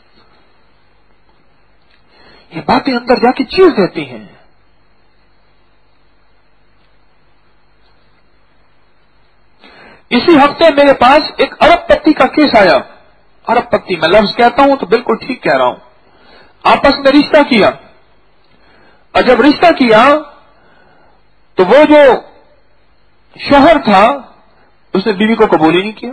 یہ باتیں اندر جا کے چیز دیتی ہیں۔ اسی ہفتے میرے پاس ایک ارب پتی کا کیس آیا۔ ارب پتی میں لفظ کہتا ہوں تو بالکل ٹھیک کہہ رہا ہوں۔ آپس میں رشتہ کیا، اور جب رشتہ کیا تو وہ جو شوہر تھا اس نے بیوی کو قبول ہی نہیں کیا۔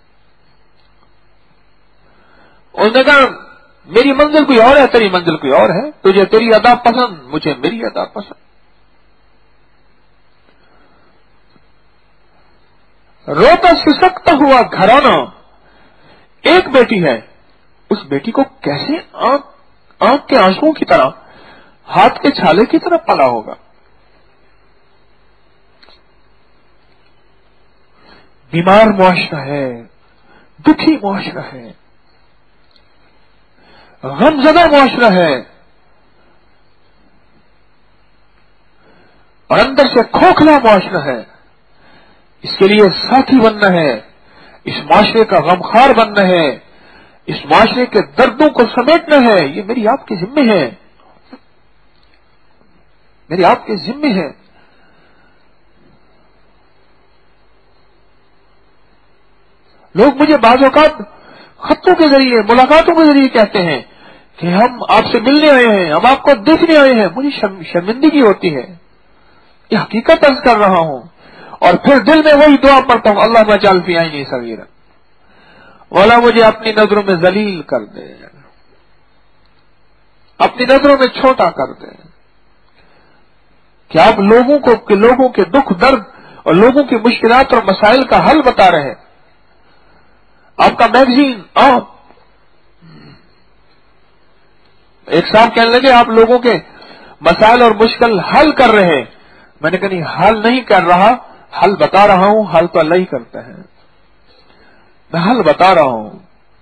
اس نے کہا میری منزل کوئی اور ہے، تیری منزل کوئی اور ہے، تجھے تیری ادا پسند، مجھے میری ادا پسند۔ روتا سسکتا ہوا گھرانہ، ایک بیٹی ہے، اس بیٹی کو کیسے آنکھ آنکھ کے آنسوؤں کی طرح، ہاتھ کے چھالے کی طرح پلا ہوگا؟ بیمار معاشرہ ہے، دکھی معاشرہ ہے، غمزدہ معاشرہ ہے، اور اندر سے کھوکھلا معاشرہ ہے۔ اس کے لیے ساتھی بننا ہے، اس معاشرے کا غمخوار بننا ہے، اس معاشرے کے دردوں کو سمیٹنا ہے۔ یہ میری آپ کے ذمے ہے، میری آپ کے ذمے ہے۔ لوگ مجھے بعض اوقات خطوں کے ذریعے، ملاقاتوں کے ذریعے کہتے ہیں کہ ہم آپ سے ملنے آئے ہیں، ہم آپ کو دیکھنے آئے ہیں۔ مجھے شرم شرمندگی ہوتی ہے، یہ حقیقت عرض کر رہا ہوں، اور پھر دل میں وہی دعا پڑھتا ہوں، اللہ اجعل فی عینی صغیرا، مولا مجھے اپنی نظروں میں ذلیل کر دے، اپنی نظروں میں چھوٹا کر دے، کہ آپ لوگوں کو کہ لوگوں کے دکھ درد اور لوگوں کی مشکلات اور مسائل کا حل بتا رہے ہیں۔ آپ کا میگزین آپ ایک صاحب کہنے لگے آپ لوگوں کے مسائل اور مشکل حل کر رہے ہیں۔ میں نے کہا نہیں، حل نہیں کر رہا، حل بتا رہا ہوں، حل تو اللہ ہی کرتا ہے، میں حل بتا رہا ہوں۔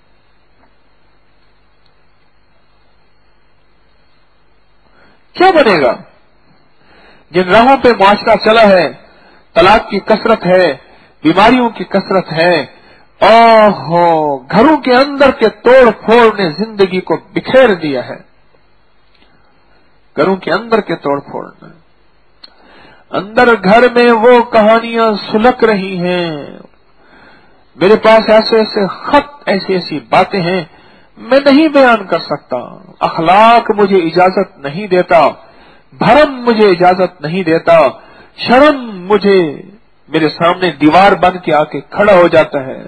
کیا بنے گا؟ جن راہوں پہ معاشرہ چلا ہے، طلاق کی کثرت ہے، بیماریوں کی کثرت ہے، اوہو گھروں کے اندر کے توڑ پھوڑ نے زندگی کو بکھیر دیا ہے، گھروں کے اندر کے توڑ پھوڑ نے، اندر گھر میں وہ کہانیاں سلک رہی ہیں۔ میرے پاس ایسے ایسے خط، ایسی ایسی باتیں ہیں میں نہیں بیان کر سکتا، اخلاق مجھے اجازت نہیں دیتا، بھرم مجھے اجازت نہیں دیتا، شرم مجھے میرے سامنے دیوار بن کے آ کے کھڑا ہو جاتا ہے۔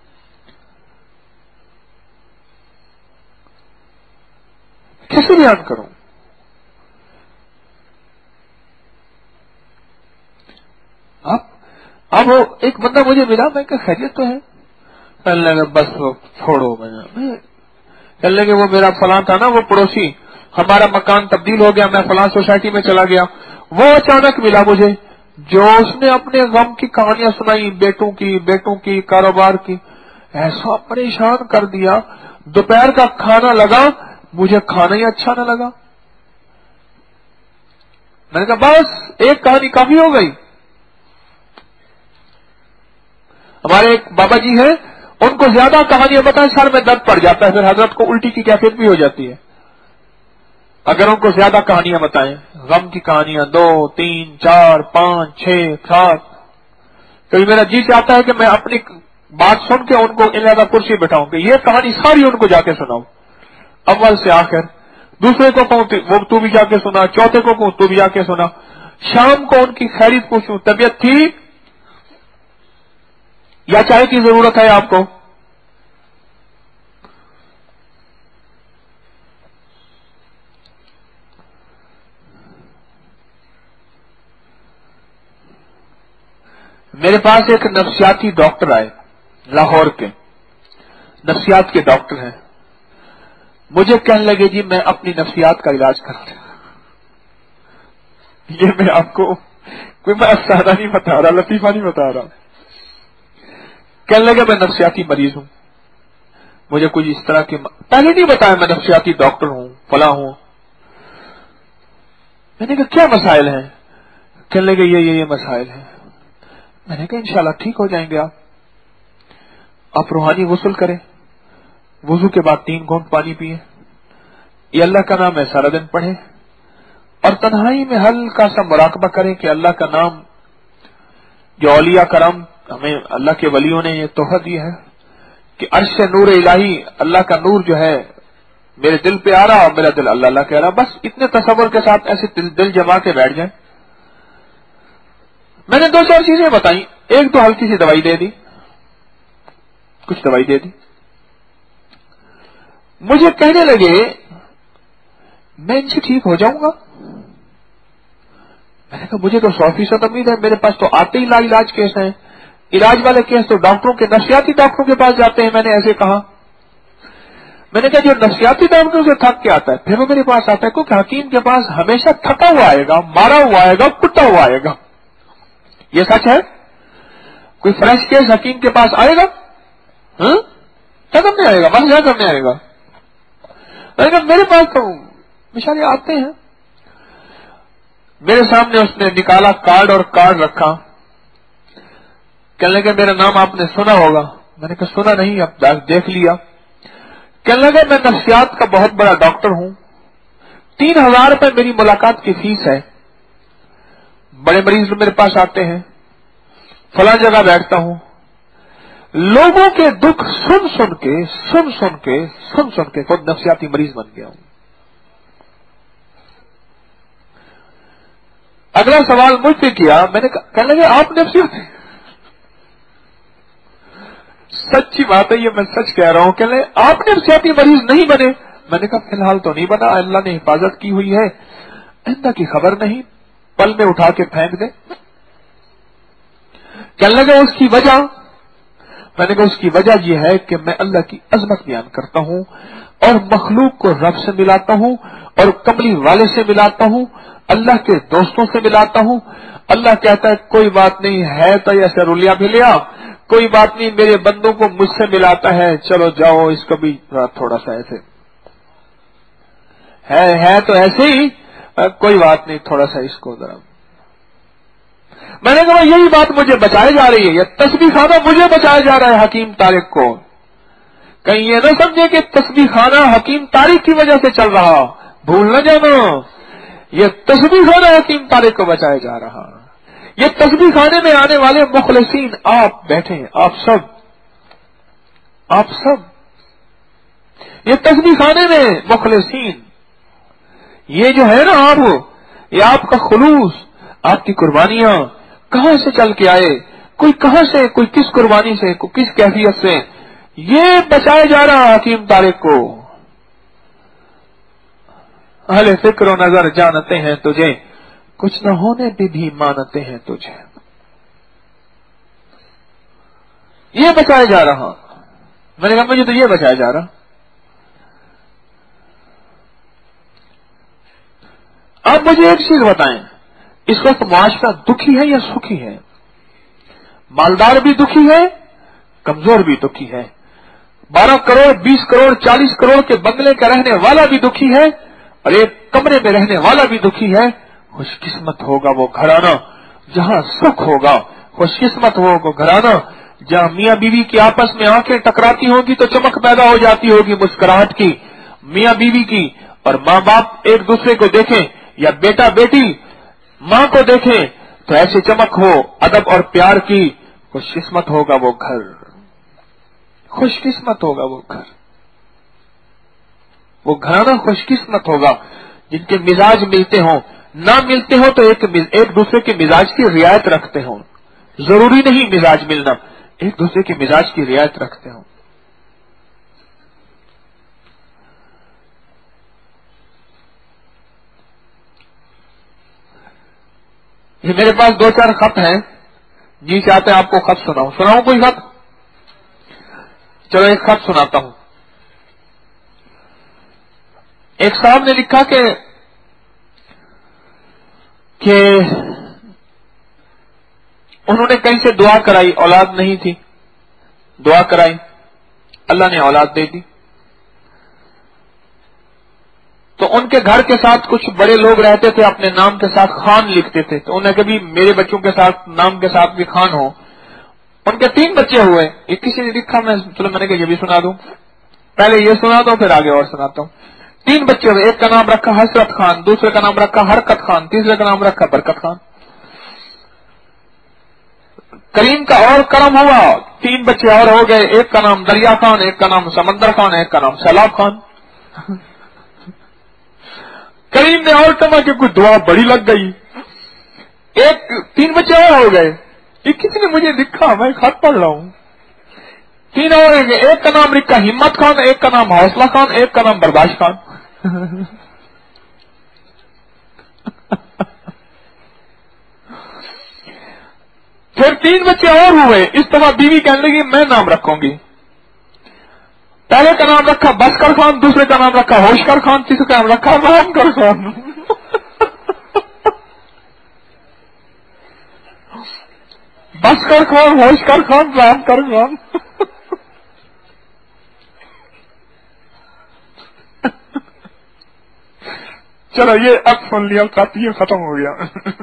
کیسے بیان کروں؟ اب اب وہ ایک بندہ مجھے ملا، میں کہ خیریت تو ہے؟ کہنے لگے بس چھوڑو، میں کہنے لگے وہ میرا فلاں تھا نا، وہ پڑوسی، ہمارا مکان تبدیل ہو گیا، میں فلاں سوسائٹی میں چلا گیا، وہ اچانک ملا مجھے، جو اس نے اپنے غم کی کہانیاں سنائی، بیٹوں کی بیٹوں کی کاروبار کی، ایسا پریشان کر دیا۔ دوپہر کا کھانا لگا، مجھے کھانا ہی اچھا نہ لگا۔ میں نے کہا بس ایک کہانی کافی ہو گئی۔ ہمارے ایک بابا جی ہیں، ان کو زیادہ کہانیاں بتائیں سر میں درد پڑ جاتا ہے، پھر حضرت کو الٹی کی کیفیت بھی ہو جاتی ہے اگر ان کو زیادہ کہانیاں بتائیں، غم کی کہانیاں، دو تین چار پانچ چھ سات۔ کبھی میرا جی چاہتا ہے کہ میں اپنی بات سن کے ان کو علیحدہ کرسی بٹھاؤں کہ یہ کہانی ساری ان کو جا کے سناؤں، اول سے آخر۔ دوسرے کو کہوں وہ تو بھی جا کے سنا، چوتھے کو کہوں تو بھی جا کے سنا، شام کو ان کی خیریت پوچھوں، طبیعت ٹھیک یا چائے کی ضرورت ہے آپ کو؟ میرے پاس ایک نفسیاتی ڈاکٹر آئے، لاہور کے نفسیات کے ڈاکٹر ہیں، مجھے کہنے لگے جی میں اپنی نفسیات کا علاج کرتا ہوں۔ یہ میں آپ کو کوئی میں افسانہ نہیں بتا رہا، لطیفہ نہیں بتا رہا۔ کہنے لگے میں نفسیاتی مریض ہوں، مجھے کچھ اس طرح کی، پہلے نہیں بتایا میں نفسیاتی ڈاکٹر ہوں، فلاں ہوں۔ میں نے کہا کیا مسائل ہیں؟ کہنے لگے یہ یہ یہ مسائل ہیں۔ میں نے کہا انشاءاللہ ٹھیک ہو جائیں گے آپ آپ روحانی غسل کریں، وضو کے بعد تین گھونٹ پانی پیئیں، یہ اللہ کا نام ہے سارا دن پڑھیں، اور تنہائی میں ہلکا سا مراقبہ کریں کہ اللہ کا نام جو اولیاء کرام ہمیں اللہ کے ولیوں نے یہ تحفہ دی ہے کہ عرش نور الہی اللہ کا نور جو ہے میرے دل پہ آ رہا اور میرا دل اللہ اللہ کہہ رہا، بس اتنے تصور کے ساتھ ایسے دل, دل جما کے بیٹھ جائیں۔ میں نے دو چار چیزیں بتائیں، ایک تو ہلکی سی دوائی دے دی، کچھ دوائی دے دی، مجھے کہنے لگے میں ان سے ٹھیک ہو جاؤں گا۔ میں نے کہا مجھے تو سو فیصد امید ہے، میرے پاس تو آتے ہی لا علاج کیس ہیں، علاج والے کیس تو ڈاکٹروں کے نفسیاتی ڈاکٹروں کے پاس جاتے ہیں۔ میں نے ایسے کہا، میں نے کہا جو نفسیاتی ڈاکٹروں سے تھک کے آتا ہے پھر وہ میرے پاس آتا ہے، کیونکہ حکیم کے پاس ہمیشہ تھکا ہوا آئے گا، مارا ہوا آئے گا، کٹا ہوا آئے گا۔ یہ سچ ہے؟ کوئی فریش کیس حکیم کے پاس آئے گا؟ ہاں کیا کرنے آئے گا؟ بس کیا کرنے آئے گا؟ میں نے کہا میرے پاس تو بیچارے آتے ہیں۔ میرے سامنے اس نے نکالا کارڈ اور کارڈ رکھا، کہنے لگے میرا نام آپ نے سنا ہوگا۔ میں نے کہا سنا نہیں، اب دیکھ لیا۔ کہنے لگے میں نفسیات کا بہت بڑا ڈاکٹر ہوں، تین ہزار روپے میری ملاقات کی فیس ہے، بڑے مریض میرے پاس آتے ہیں، فلاں جگہ بیٹھتا ہوں، لوگوں کے دکھ سن سن کے سن سن کے سن سن کے خود نفسیاتی مریض بن گیا ہوں۔ اگلا سوال مجھ سے کیا، میں نے کہنے لگے آپ نفسیاتی، سچی بات ہے یہ میں سچ کہہ رہا ہوں، کہنے لگے آپ نفسیاتی مریض نہیں بنے۔ میں نے کہا فی الحال تو نہیں بنا، اللہ نے حفاظت کی ہوئی ہے، آئندہ کی خبر نہیں، پل میں اٹھا کے پھینک دے۔ کہنے لگے اس کی وجہ، میں نے کہا اس کی وجہ یہ ہے کہ میں اللہ کی عظمت بیان کرتا ہوں اور مخلوق کو رب سے ملاتا ہوں اور کملی والے سے ملاتا ہوں، اللہ کے دوستوں سے ملاتا ہوں۔ اللہ کہتا ہے کوئی بات نہیں ہے تو یہ سرولیا بھی لیا، کوئی بات نہیں میرے بندوں کو مجھ سے ملاتا ہے، چلو جاؤ اس کو بھی تھوڑا سا ایسے ہے ہے تو ایسے ہی، کوئی بات نہیں تھوڑا سا اس کو ذرا۔ میں نے کہا یہی بات مجھے بچائے جا رہی ہے، یہ تسبیح خانہ مجھے بچایا جا رہا ہے حکیم طارق کو، کہیں یہ نہ سمجھے کہ تسبیح خانہ حکیم طارق کی وجہ سے چل رہا، بھول نہ جانا، یہ تسبیح خانہ حکیم طارق کو بچایا جا رہا۔ یہ تسبیح خانے میں آنے والے مخلصین آپ بیٹھے، آپ سب آپ سب یہ تسبیح خانے میں مخلصین، یہ جو ہے نا آپ، یہ آپ کا خلوص، آپ کی قربانیاں کہاں سے چل کے آئے، کوئی کہاں سے، کوئی کس قربانی سے، کوئی کس کیفیت سے، یہ بچایا جا رہا حکیم طارق کو۔ اہل فکر و نظر جانتے ہیں تجھے، کچھ نہ ہونے پہ بھی مانتے ہیں تجھے، یہ بچایا جا رہا۔ میں نے کہا مجھے تو یہ بچایا جا رہا۔ آپ مجھے ایک چیز بتائیں، اس وقت معاشرہ دکھی ہے یا سکھی ہے؟ مالدار بھی دکھی ہے، کمزور بھی دکھی ہے، بارہ کروڑ بیس کروڑ چالیس کروڑ کے بنگلے کا رہنے والا بھی دکھی ہے اور ایک کمرے میں رہنے والا بھی دکھی ہے۔ خوش قسمت ہوگا وہ گھرانہ جہاں سکھ ہوگا، خوش قسمت ہوگا وہ گھرانہ جہاں میاں بیوی کی آپس میں آنکھیں ٹکراتی ہوں گی تو چمک پیدا ہو جاتی ہوگی مسکراہٹ کی، میاں بیوی کی، اور ماں باپ ایک دوسرے کو دیکھیں یا بیٹا بیٹی ماں کو دیکھیں تو ایسے چمک ہو ادب اور پیار کی، خوش قسمت ہوگا وہ گھر، خوش قسمت ہوگا وہ گھر، وہ گھرانہ خوش قسمت ہوگا جن کے مزاج ملتے ہوں، نہ ملتے ہوں تو ایک ایک دوسرے کے مزاج کی رعایت رکھتے ہوں، ضروری نہیں مزاج ملنا، ایک دوسرے کے مزاج کی رعایت رکھتے ہوں۔ یہ میرے پاس دو چار خط ہیں، جی چاہتے ہیں آپ کو خط سناؤں، سناؤں کوئی خط؟ چلو ایک خط سناتا ہوں۔ ایک صاحب نے لکھا کہ کہ انہوں نے کہیں سے دعا کرائی، اولاد نہیں تھی، دعا کرائی، اللہ نے اولاد دے دی۔ تو ان کے گھر کے ساتھ کچھ بڑے لوگ رہتے تھے، اپنے نام کے ساتھ خان لکھتے تھے، تو انہیں کبھی میرے بچوں کے ساتھ نام کے ساتھ بھی خان ہو. ان کے تین بچے ہوئے، ایک کسی نے لکھا، میں چلو میں نے کہا یہ بھی سنا دوں، پہلے یہ سنا دوں پھر آگے اور سناتا ہوں. تین بچے ہوئے، ایک کا نام رکھا حسرت خان، دوسرے کا نام رکھا حرکت خان، تیسرے کا نام رکھا برکت خان. کریم کا اور کرم ہوا، تین بچے اور ہو گئے، ایک کا نام دریا خان، ایک کا نام سمندر خان، ایک کا نام سیلاب خان. کریم نے اور کما کہ کوئی دعا بڑی لگ گئی، ایک تین بچے اور ہو گئے. ایک کسی نے مجھے لکھا، میں خط پڑھ رہا ہوں، تین اور ہو گئے، ایک کا نام لکھا ہمت خان، ایک کا نام حوصلہ خان، ایک کا نام برداشت خان. پھر تین بچے اور ہوئے، اس طرح بیوی کہنے لگی میں نام رکھوں گی. پہلے کا نام رکھا بسکر خان، دوسرے کا نام رکھا ہوشکر خان، تیسرے کا نام رکھا رام کر خان. بسکر خان، ہوشکر خان، رام کر خان. چلو یہ اب سن لیا، یہ ختم ہو گیا.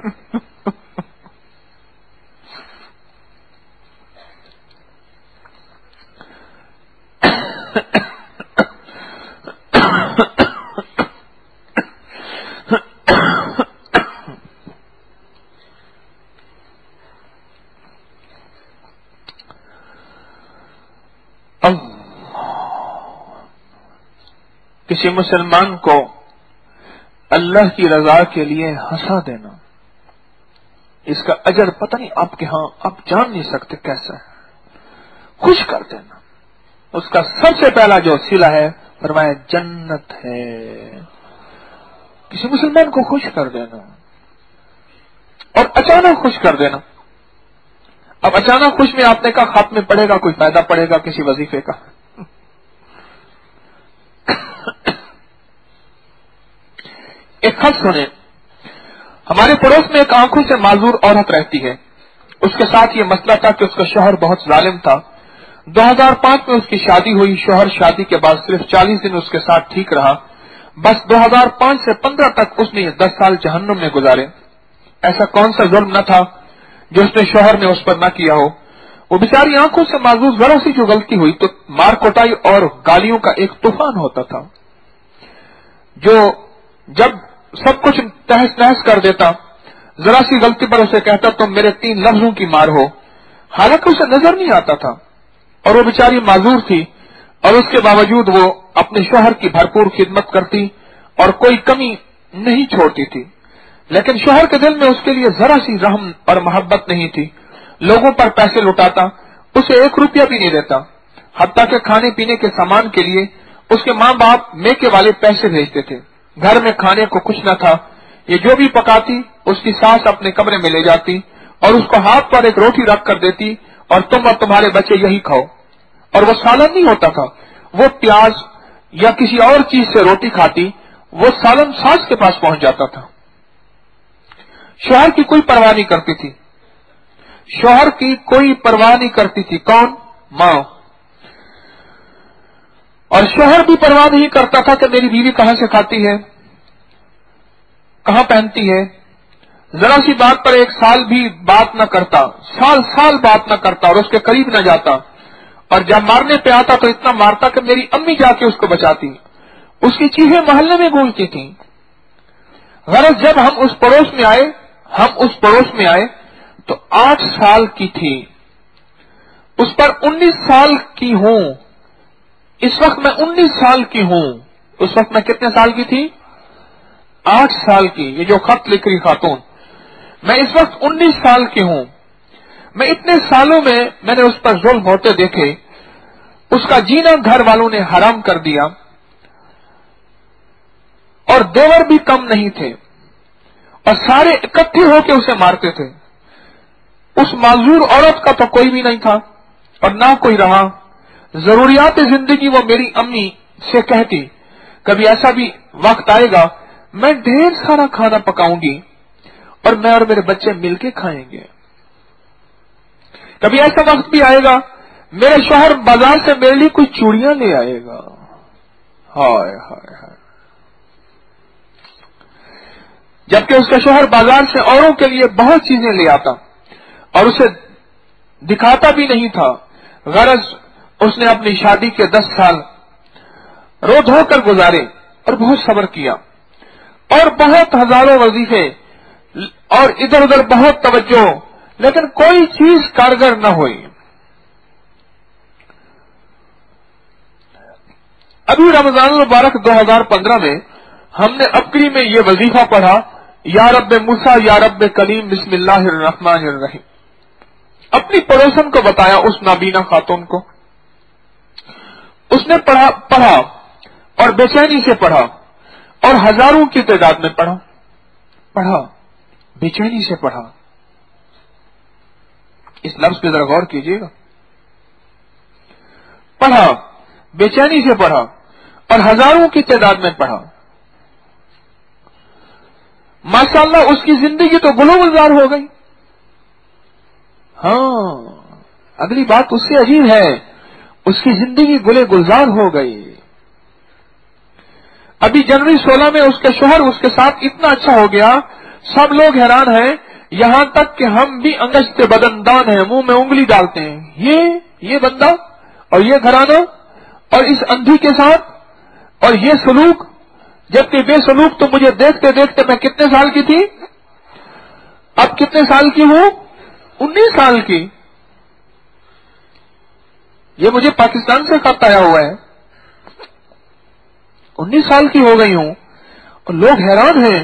کسی مسلمان کو اللہ کی رضا کے لیے ہنسا دینا، اس کا اجر پتہ نہیں آپ کے ہاں آپ جان نہیں سکتے کیسا ہے. خوش کر دینا اس کا سب سے پہلا جو صلہ ہے، فرمایا جنت ہے. کسی مسلمان کو خوش کر دینا اور اچانک خوش کر دینا. اب اچانک خوش میں آپ نے کہا خط میں پڑے گا، کوئی فائدہ پڑے گا کسی وظیفے کا. ایک خط سنیں، ہمارے پڑوس میں ایک آنکھوں سے معذور عورت رہتی ہے. اس کے ساتھ یہ مسئلہ تھا کہ اس کا شوہر بہت ظالم تھا. دو ہزار پانچ میں اس کی شادی ہوئی. شوہر شادی کے بعد صرف چالیس دن اس کے ساتھ ٹھیک رہا. بس دو ہزار پانچ سے پندرہ تک اس نے یہ دس سال جہنم میں گزارے. ایسا کون سا ظلم نہ تھا جو اس نے شوہر نے اس پر نہ کیا ہو. وہ بیچاری آنکھوں سے معذور، ذرا سی جو غلطی ہوئی تو مار کوٹائی اور گالیوں کا ایک طوفان ہوتا تھا، جو جب سب کچھ تہس نہس کر دیتا، ذرا سی غلطی پر اسے کہتا تم میرے تین لفظوں کی مار ہو. حالانکہ اسے نظر نہیں آتا تھا اور وہ بیچاری معذور تھی، اور اس کے باوجود وہ اپنے شوہر کی بھرپور خدمت کرتی اور کوئی کمی نہیں چھوڑتی تھی. لیکن شوہر کے دل میں اس کے لیے ذرا سی رحم اور محبت نہیں تھی. لوگوں پر پیسے لٹاتا، اسے ایک روپیہ بھی نہیں دیتا. حتیٰ کہ کھانے پینے کے سامان کے لیے اس کے ماں باپ میکے والے پیسے بھیجتے تھے. گھر میں کھانے کو کچھ نہ تھا. یہ جو بھی پکاتی اس کی ساس اپنے کمرے میں لے جاتی اور اس کو ہاتھ پر ایک روٹی رکھ کر دیتی اور تم اور تمہارے بچے یہی کھاؤ. اور وہ سالن نہیں ہوتا تھا، وہ پیاز یا کسی اور چیز سے روٹی کھاتی، وہ سالن ساس کے پاس پہنچ جاتا تھا. شوہر کی کوئی پرواہ نہیں کرتی تھی. شوہر کی کوئی پرواہ نہیں کرتی تھی. کون؟ ماں. اور شوہر بھی پرواہ نہیں کرتا تھا کہ میری بیوی کہاں سے کھاتی ہے، کہاں پہنتی ہے. ذرا سی بات پر ایک سال بھی بات نہ کرتا، سال سال بات نہ کرتا اور اس کے قریب نہ جاتا. اور جب مارنے پہ آتا تو اتنا مارتا کہ میری امی جا کے اس کو بچاتی. اس کی چیخیں محلے میں گونجتی تھیں. غرض جب ہم اس پڑوس میں آئے ہم اس پڑوس میں آئے تو آٹھ سال کی تھی. اس پر انیس سال کی ہوں. اس وقت میں انیس سال کی ہوں. اس وقت میں کتنے سال کی تھی؟ آٹھ سال کی. یہ جو خط لکھ رہی خاتون، میں اس وقت انیس سال کی ہوں. میں اتنے سالوں میں میں نے اس پر ظلم ہوتے دیکھے. اس کا جینا گھر والوں نے حرام کر دیا اور دیور بھی کم نہیں تھے اور سارے اکٹھے ہو کے اسے مارتے تھے. اس معذور عورت کا تو کوئی بھی نہیں تھا اور نہ کوئی رہا. ضروریات زندگی وہ میری امی سے کہتی کبھی ایسا بھی وقت آئے گا میں ڈھیر سارا کھانا پکاؤں گی اور میں اور میرے بچے مل کے کھائیں گے. کبھی ایسا وقت بھی آئے گا میرے شوہر بازار سے میرے لیے کوئی چوڑیاں لے آئے گا. ہائے ہائے ہائے. جبکہ اس کا شوہر بازار سے اوروں کے لیے بہت چیزیں لے آتا اور اسے دکھاتا بھی نہیں تھا. غرض اس نے اپنی شادی کے دس سال رو دھو کر گزارے اور بہت صبر کیا اور بہت ہزاروں وظیفے اور ادھر ادھر بہت توجہ، لیکن کوئی چیز کارگر نہ ہوئی. ابھی رمضان المبارک دو ہزار پندرہ میں ہم نے ابکری میں یہ وظیفہ پڑھا، یا رب موسیٰ یا رب کلیم بسم اللہ الرحمن الرحیم. اپنی پڑوسن کو بتایا، اس نابینا خاتون کو. اس نے پڑھا پڑھا اور بے چینی سے پڑھا اور ہزاروں کی تعداد میں پڑھا پڑھا بے چینی سے پڑھا. اس لفظ پہ ذرا غور کیجیے گا. پڑھا، بے چینی سے پڑھا اور ہزاروں کی تعداد میں پڑھا. ماشاءاللہ اس کی زندگی تو گلو گلزار ہو گئی. ہاں، اگلی بات اس سے عجیب ہے، اس کی زندگی گلے گلزار ہو گئی. ابھی جنوری سولہ میں اس کے شوہر اس کے ساتھ اتنا اچھا ہو گیا، سب لوگ حیران ہیں، یہاں تک کہ ہم بھی انگشت بدندان ہیں، منہ میں انگلی ڈالتے ہیں. یہ یہ بندہ اور یہ گھرانہ اور اس اندھی کے ساتھ اور یہ سلوک، جبکہ بے سلوک تو مجھے دیکھتے دیکھتے میں کتنے سال کی تھی، اب کتنے سال کی ہوں؟ انیس سال کی. یہ مجھے پاکستان سے خط آیا ہوا ہے. انیس سال کی ہو گئی ہوں اور لوگ حیران ہیں،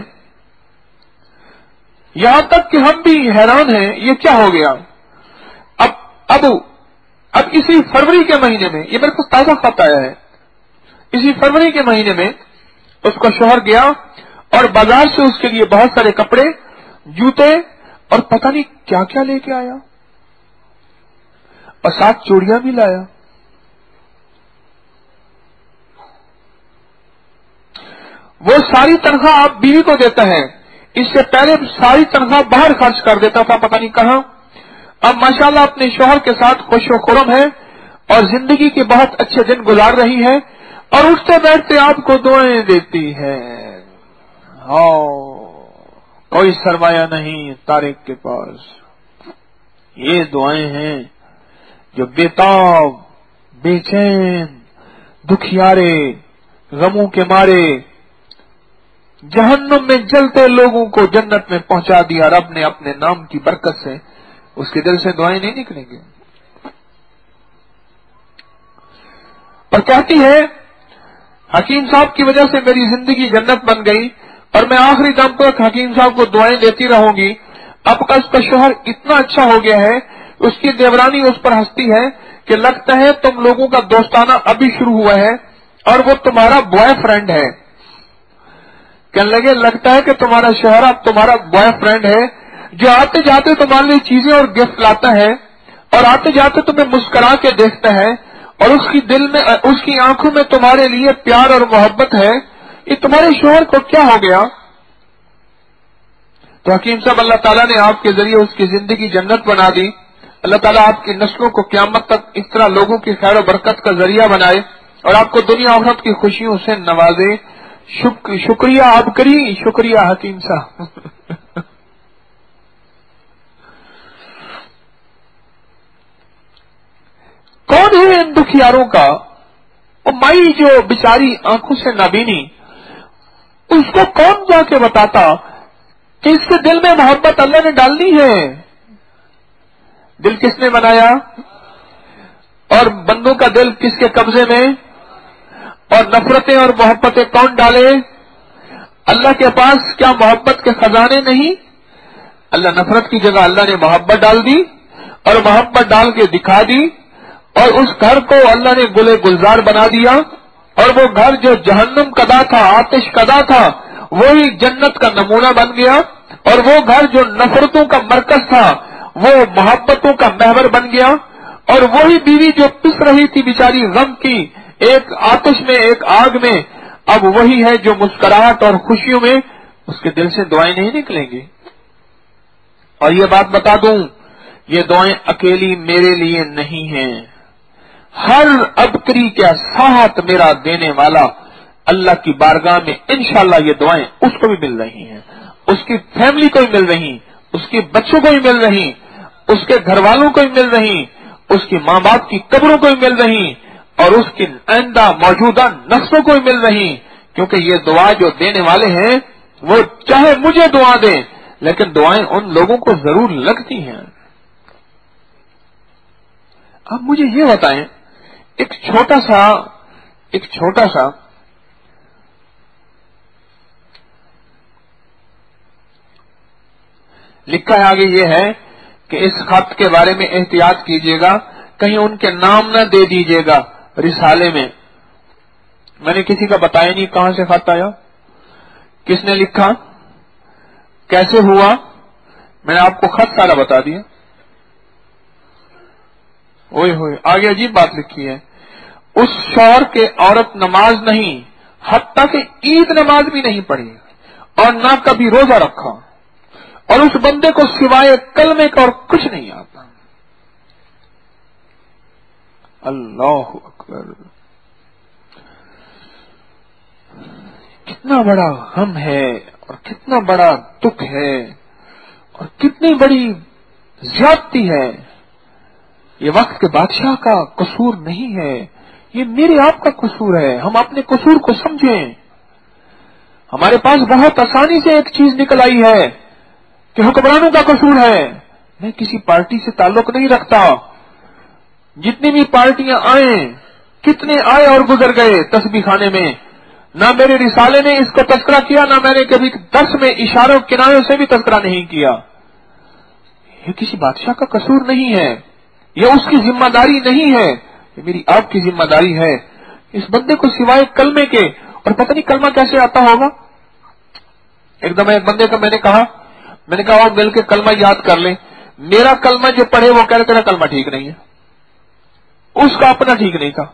یہاں تک کہ ہم بھی حیران ہیں یہ کیا ہو گیا. اب اب اب اسی فروری کے مہینے میں، یہ میرے پاس تازہ خط آیا ہے، اسی فروری کے مہینے میں اس کا شوہر گیا اور بازار سے اس کے لیے بہت سارے کپڑے، جوتے اور پتہ نہیں کیا کیا لے کے آیا اور ساتھ چوڑیاں بھی لایا. وہ ساری تنخواہ آپ بیوی کو دیتا ہے، اس سے پہلے ساری تنخواہ باہر خرچ کر دیتا تھا پتہ نہیں کہاں. اب ماشاءاللہ اپنے شوہر کے ساتھ خوش و خرم ہے اور زندگی کے بہت اچھے دن گزار رہی ہے اور اٹھتے بیٹھتے آپ کو دعائیں دیتی ہے. ہاں، کوئی سرمایہ نہیں طارق کے پاس. یہ دعائیں ہیں جو بےتاب، بے چین، دکھیارے، غموں کے مارے جہنم میں جلتے لوگوں کو جنت میں پہنچا دیا رب نے اپنے نام کی برکت سے. اس کے دل سے دعائیں نہیں نکلیں گے. اور کہتی ہے حکیم صاحب کی وجہ سے میری زندگی جنت بن گئی اور میں آخری دم تک حکیم صاحب کو دعائیں دیتی رہوں گی. اب کا اس کا شوہر اتنا اچھا ہو گیا ہے، اس کی دیورانی اس پر ہنستی ہے کہ لگتا ہے تم لوگوں کا دوستانہ ابھی شروع ہوا ہے اور وہ تمہارا بوائے فرینڈ ہے. کہنے لگے لگتا ہے کہ تمہارا شوہر اب تمہارا بوائے فرینڈ ہے جو آتے جاتے تمہارے لیے چیزیں اور گفٹ لاتا ہے اور آتے جاتے تمہیں مسکرا کے دیکھتا ہے اور اس کی دل میں، اس کی آنکھوں میں تمہارے لیے پیار اور محبت ہے. یہ تمہارے شوہر کو کیا ہو گیا؟ تو حکیم صاحب اللہ تعالیٰ نے آپ کے ذریعے اس کی زندگی جنت بنا دی. اللہ تعالیٰ آپ کی نسلوں کو قیامت تک اس طرح لوگوں کی خیر و برکت کا ذریعہ بنائے اور آپ کو دنیا آخرت کی خوشیوں سے نوازے. شک... شکریہ آپ کری، شکریہ حکیم صاحب. کون ہے ان دکھیاروں کا؟ وہ مائی جو بیچاری آنکھوں سے نابینی، اس کو کون جا کے بتاتا کہ اس کے دل میں محبت اللہ نے ڈالنی ہے؟ دل کس نے بنایا اور بندوں کا دل کس کے قبضے میں؟ اور نفرتیں اور محبتیں کون ڈالے؟ اللہ کے پاس کیا محبت کے خزانے نہیں؟ اللہ نفرت کی جگہ اللہ نے محبت ڈال دی اور محبت ڈال کے دکھا دی اور اس گھر کو اللہ نے گلے گلزار بنا دیا اور وہ گھر جو جہنم کدا تھا، آتش کدا تھا، وہی جنت کا نمونہ بن گیا اور وہ گھر جو نفرتوں کا مرکز تھا وہ محبتوں کا محور بن گیا اور وہی بیوی جو پس رہی تھی بیچاری غم کی ایک آتش میں، ایک آگ میں، اب وہی ہے جو مسکراہٹ اور خوشیوں میں اس کے دل سے دعائیں نہیں نکلیں گی. اور یہ بات بتا دوں، یہ دعائیں اکیلی میرے لیے نہیں ہیں، ہر ابکری کا ساتھ میرا دینے والا اللہ کی بارگاہ میں انشاءاللہ یہ دعائیں اس کو بھی مل رہی ہیں. اس کی فیملی کو ہی مل رہی، اس کے بچوں کو ہی مل رہی، اس کے گھر والوں کو ہی مل رہی، اس کی ماں باپ کی قبروں کو ہی مل رہی، اور اس کی آئندہ موجودہ نسلوں کو ہی مل رہی، کیونکہ یہ دعا جو دینے والے ہیں وہ چاہے مجھے دعا دیں لیکن دعائیں ان لوگوں کو ضرور لگتی ہیں۔ اب مجھے یہ بتائیں، ایک چھوٹا سا ایک چھوٹا سا لکھا ہے آگے، یہ ہے کہ اس خط کے بارے میں احتیاط کیجیے گا، کہیں ان کے نام نہ دے دیجیے گا رسالے میں۔ میں نے کسی کا بتایا نہیں کہاں سے خط آیا، کس نے لکھا، کیسے ہوا، میں نے آپ کو خط سارا بتا دیا۔ اوئے ہوئے، آگے عجیب بات لکھی ہے، اس شوہر کے عورت نماز نہیں، حتیٰ کہ عید نماز بھی نہیں پڑھی اور نہ کبھی روزہ رکھا، اور اس بندے کو سوائے کلمے کا اور کچھ نہیں آتا۔ اللہ اکبر، کتنا بڑا غم ہے اور کتنا بڑا دکھ ہے اور کتنی بڑی زیادتی ہے۔ یہ وقت کے بادشاہ کا قصور نہیں ہے، یہ میرے آپ کا قصور ہے۔ ہم اپنے قصور کو سمجھیں۔ ہمارے پاس بہت آسانی سے ایک چیز نکل آئی ہے کہ حکمرانوں کا قصور ہے۔ میں کسی پارٹی سے تعلق نہیں رکھتا، جتنی بھی پارٹیاں آئیں، کتنے آئے اور گزر گئے تسبیح خانے میں، نہ میرے رسالے نے اس کو تذکرہ کیا، نہ میں نے کبھی درس میں اشاروں کناروں سے بھی تذکرہ نہیں کیا۔ یہ کسی بادشاہ کا قصور نہیں ہے، یہ اس کی ذمہ داری نہیں ہے، یہ میری آپ کی ذمہ داری ہے۔ اس بندے کو سوائے کلمے کے، اور پتہ نہیں کلمہ کیسے آتا ہوگا۔ ایک دم ایک بندے کا میں نے کہا میں نے کہا وہ مل کے کلمہ یاد کر لیں، میرا کلمہ جو پڑھے وہ کہہ رہے تیرا کلمہ ٹھیک نہیں ہے، اس کا اپنا ٹھیک نہیں تھا۔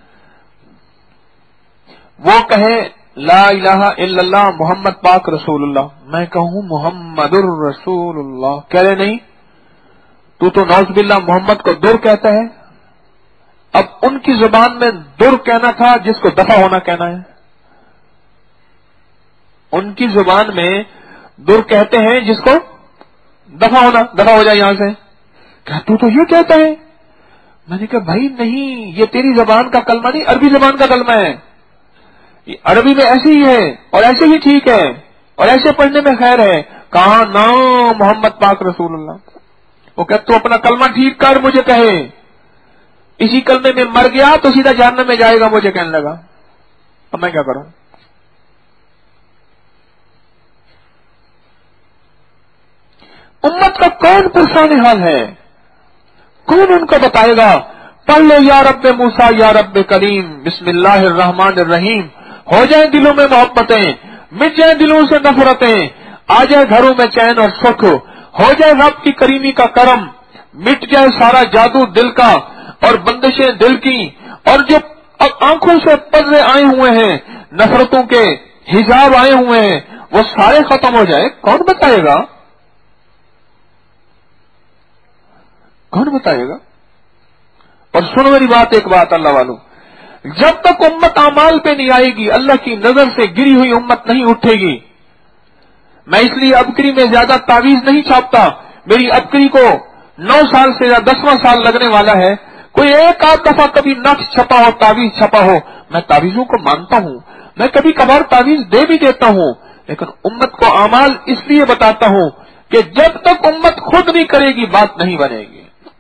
وہ کہے لا الہ الا اللہ محمد پاک رسول اللہ، میں کہوں محمد الرسول اللہ، کہہ رہے نہیں تو تو نعوذ باللہ محمد کو در کہتا ہے۔ اب ان کی زبان میں در کہنا تھا جس کو دفع ہونا کہنا ہے، ان کی زبان میں در کہتے ہیں جس کو دفع ہونا، دفع ہو جائے یہاں سے، کہ تو تو یہ کہتا ہے۔ میں نے کہا بھائی نہیں، یہ تیری زبان کا کلمہ نہیں، عربی زبان کا کلمہ ہے، یہ عربی میں ایسے ہی ہے اور ایسے ہی ٹھیک ہے اور ایسے پڑھنے میں خیر ہے۔ کہاں نام محمد پاک رسول اللہ، وہ کہ تو اپنا کلمہ ٹھیک کر، مجھے کہے اسی کلمے میں مر گیا تو سیدھا جہنم میں جائے گا، مجھے کہنے لگا۔ اب میں کیا کروں؟ امت کا کون پرسان حال ہے؟ کون ان کو بتائے گا؟ پڑھ لو یا رب موسیٰ یا رب کریم، بسم اللہ الرحمن الرحیم، ہو جائیں دلوں میں محبتیں، مٹ جائیں دلوں سے نفرتیں، آ جائے گھروں میں چین اور سکھ، ہو جائے رب کی کریمی کا کرم، مٹ جائے سارا جادو دل کا اور بندشیں دل کی، اور جو آنکھوں سے پردے آئے ہوئے ہیں، نفرتوں کے حجاب آئے ہوئے ہیں، وہ سارے ختم ہو جائے۔ کون بتائے گا؟ کون بتائے گا؟ اور سنو میری بات، ایک بات اللہ والوں، جب تک امت اعمال پہ نہیں آئے گی، اللہ کی نظر سے گری ہوئی امت نہیں اٹھے گی۔ میں اس لیے ابکری میں زیادہ تعویذ نہیں چھاپتا، میری ابکری کو نو سال سے یا دسواں سال لگنے والا ہے، کوئی ایک آدھ دفعہ کبھی نقش چھپا ہو، تعویذ چھپا ہو، میں تعویذوں کو مانتا ہوں، میں کبھی کبھار تعویذ دے بھی دیتا ہوں، لیکن امت کو اعمال اس لیے بتاتا ہوں کہ جب تک امت خود نہیں کرے گی بات نہیں بنے گی۔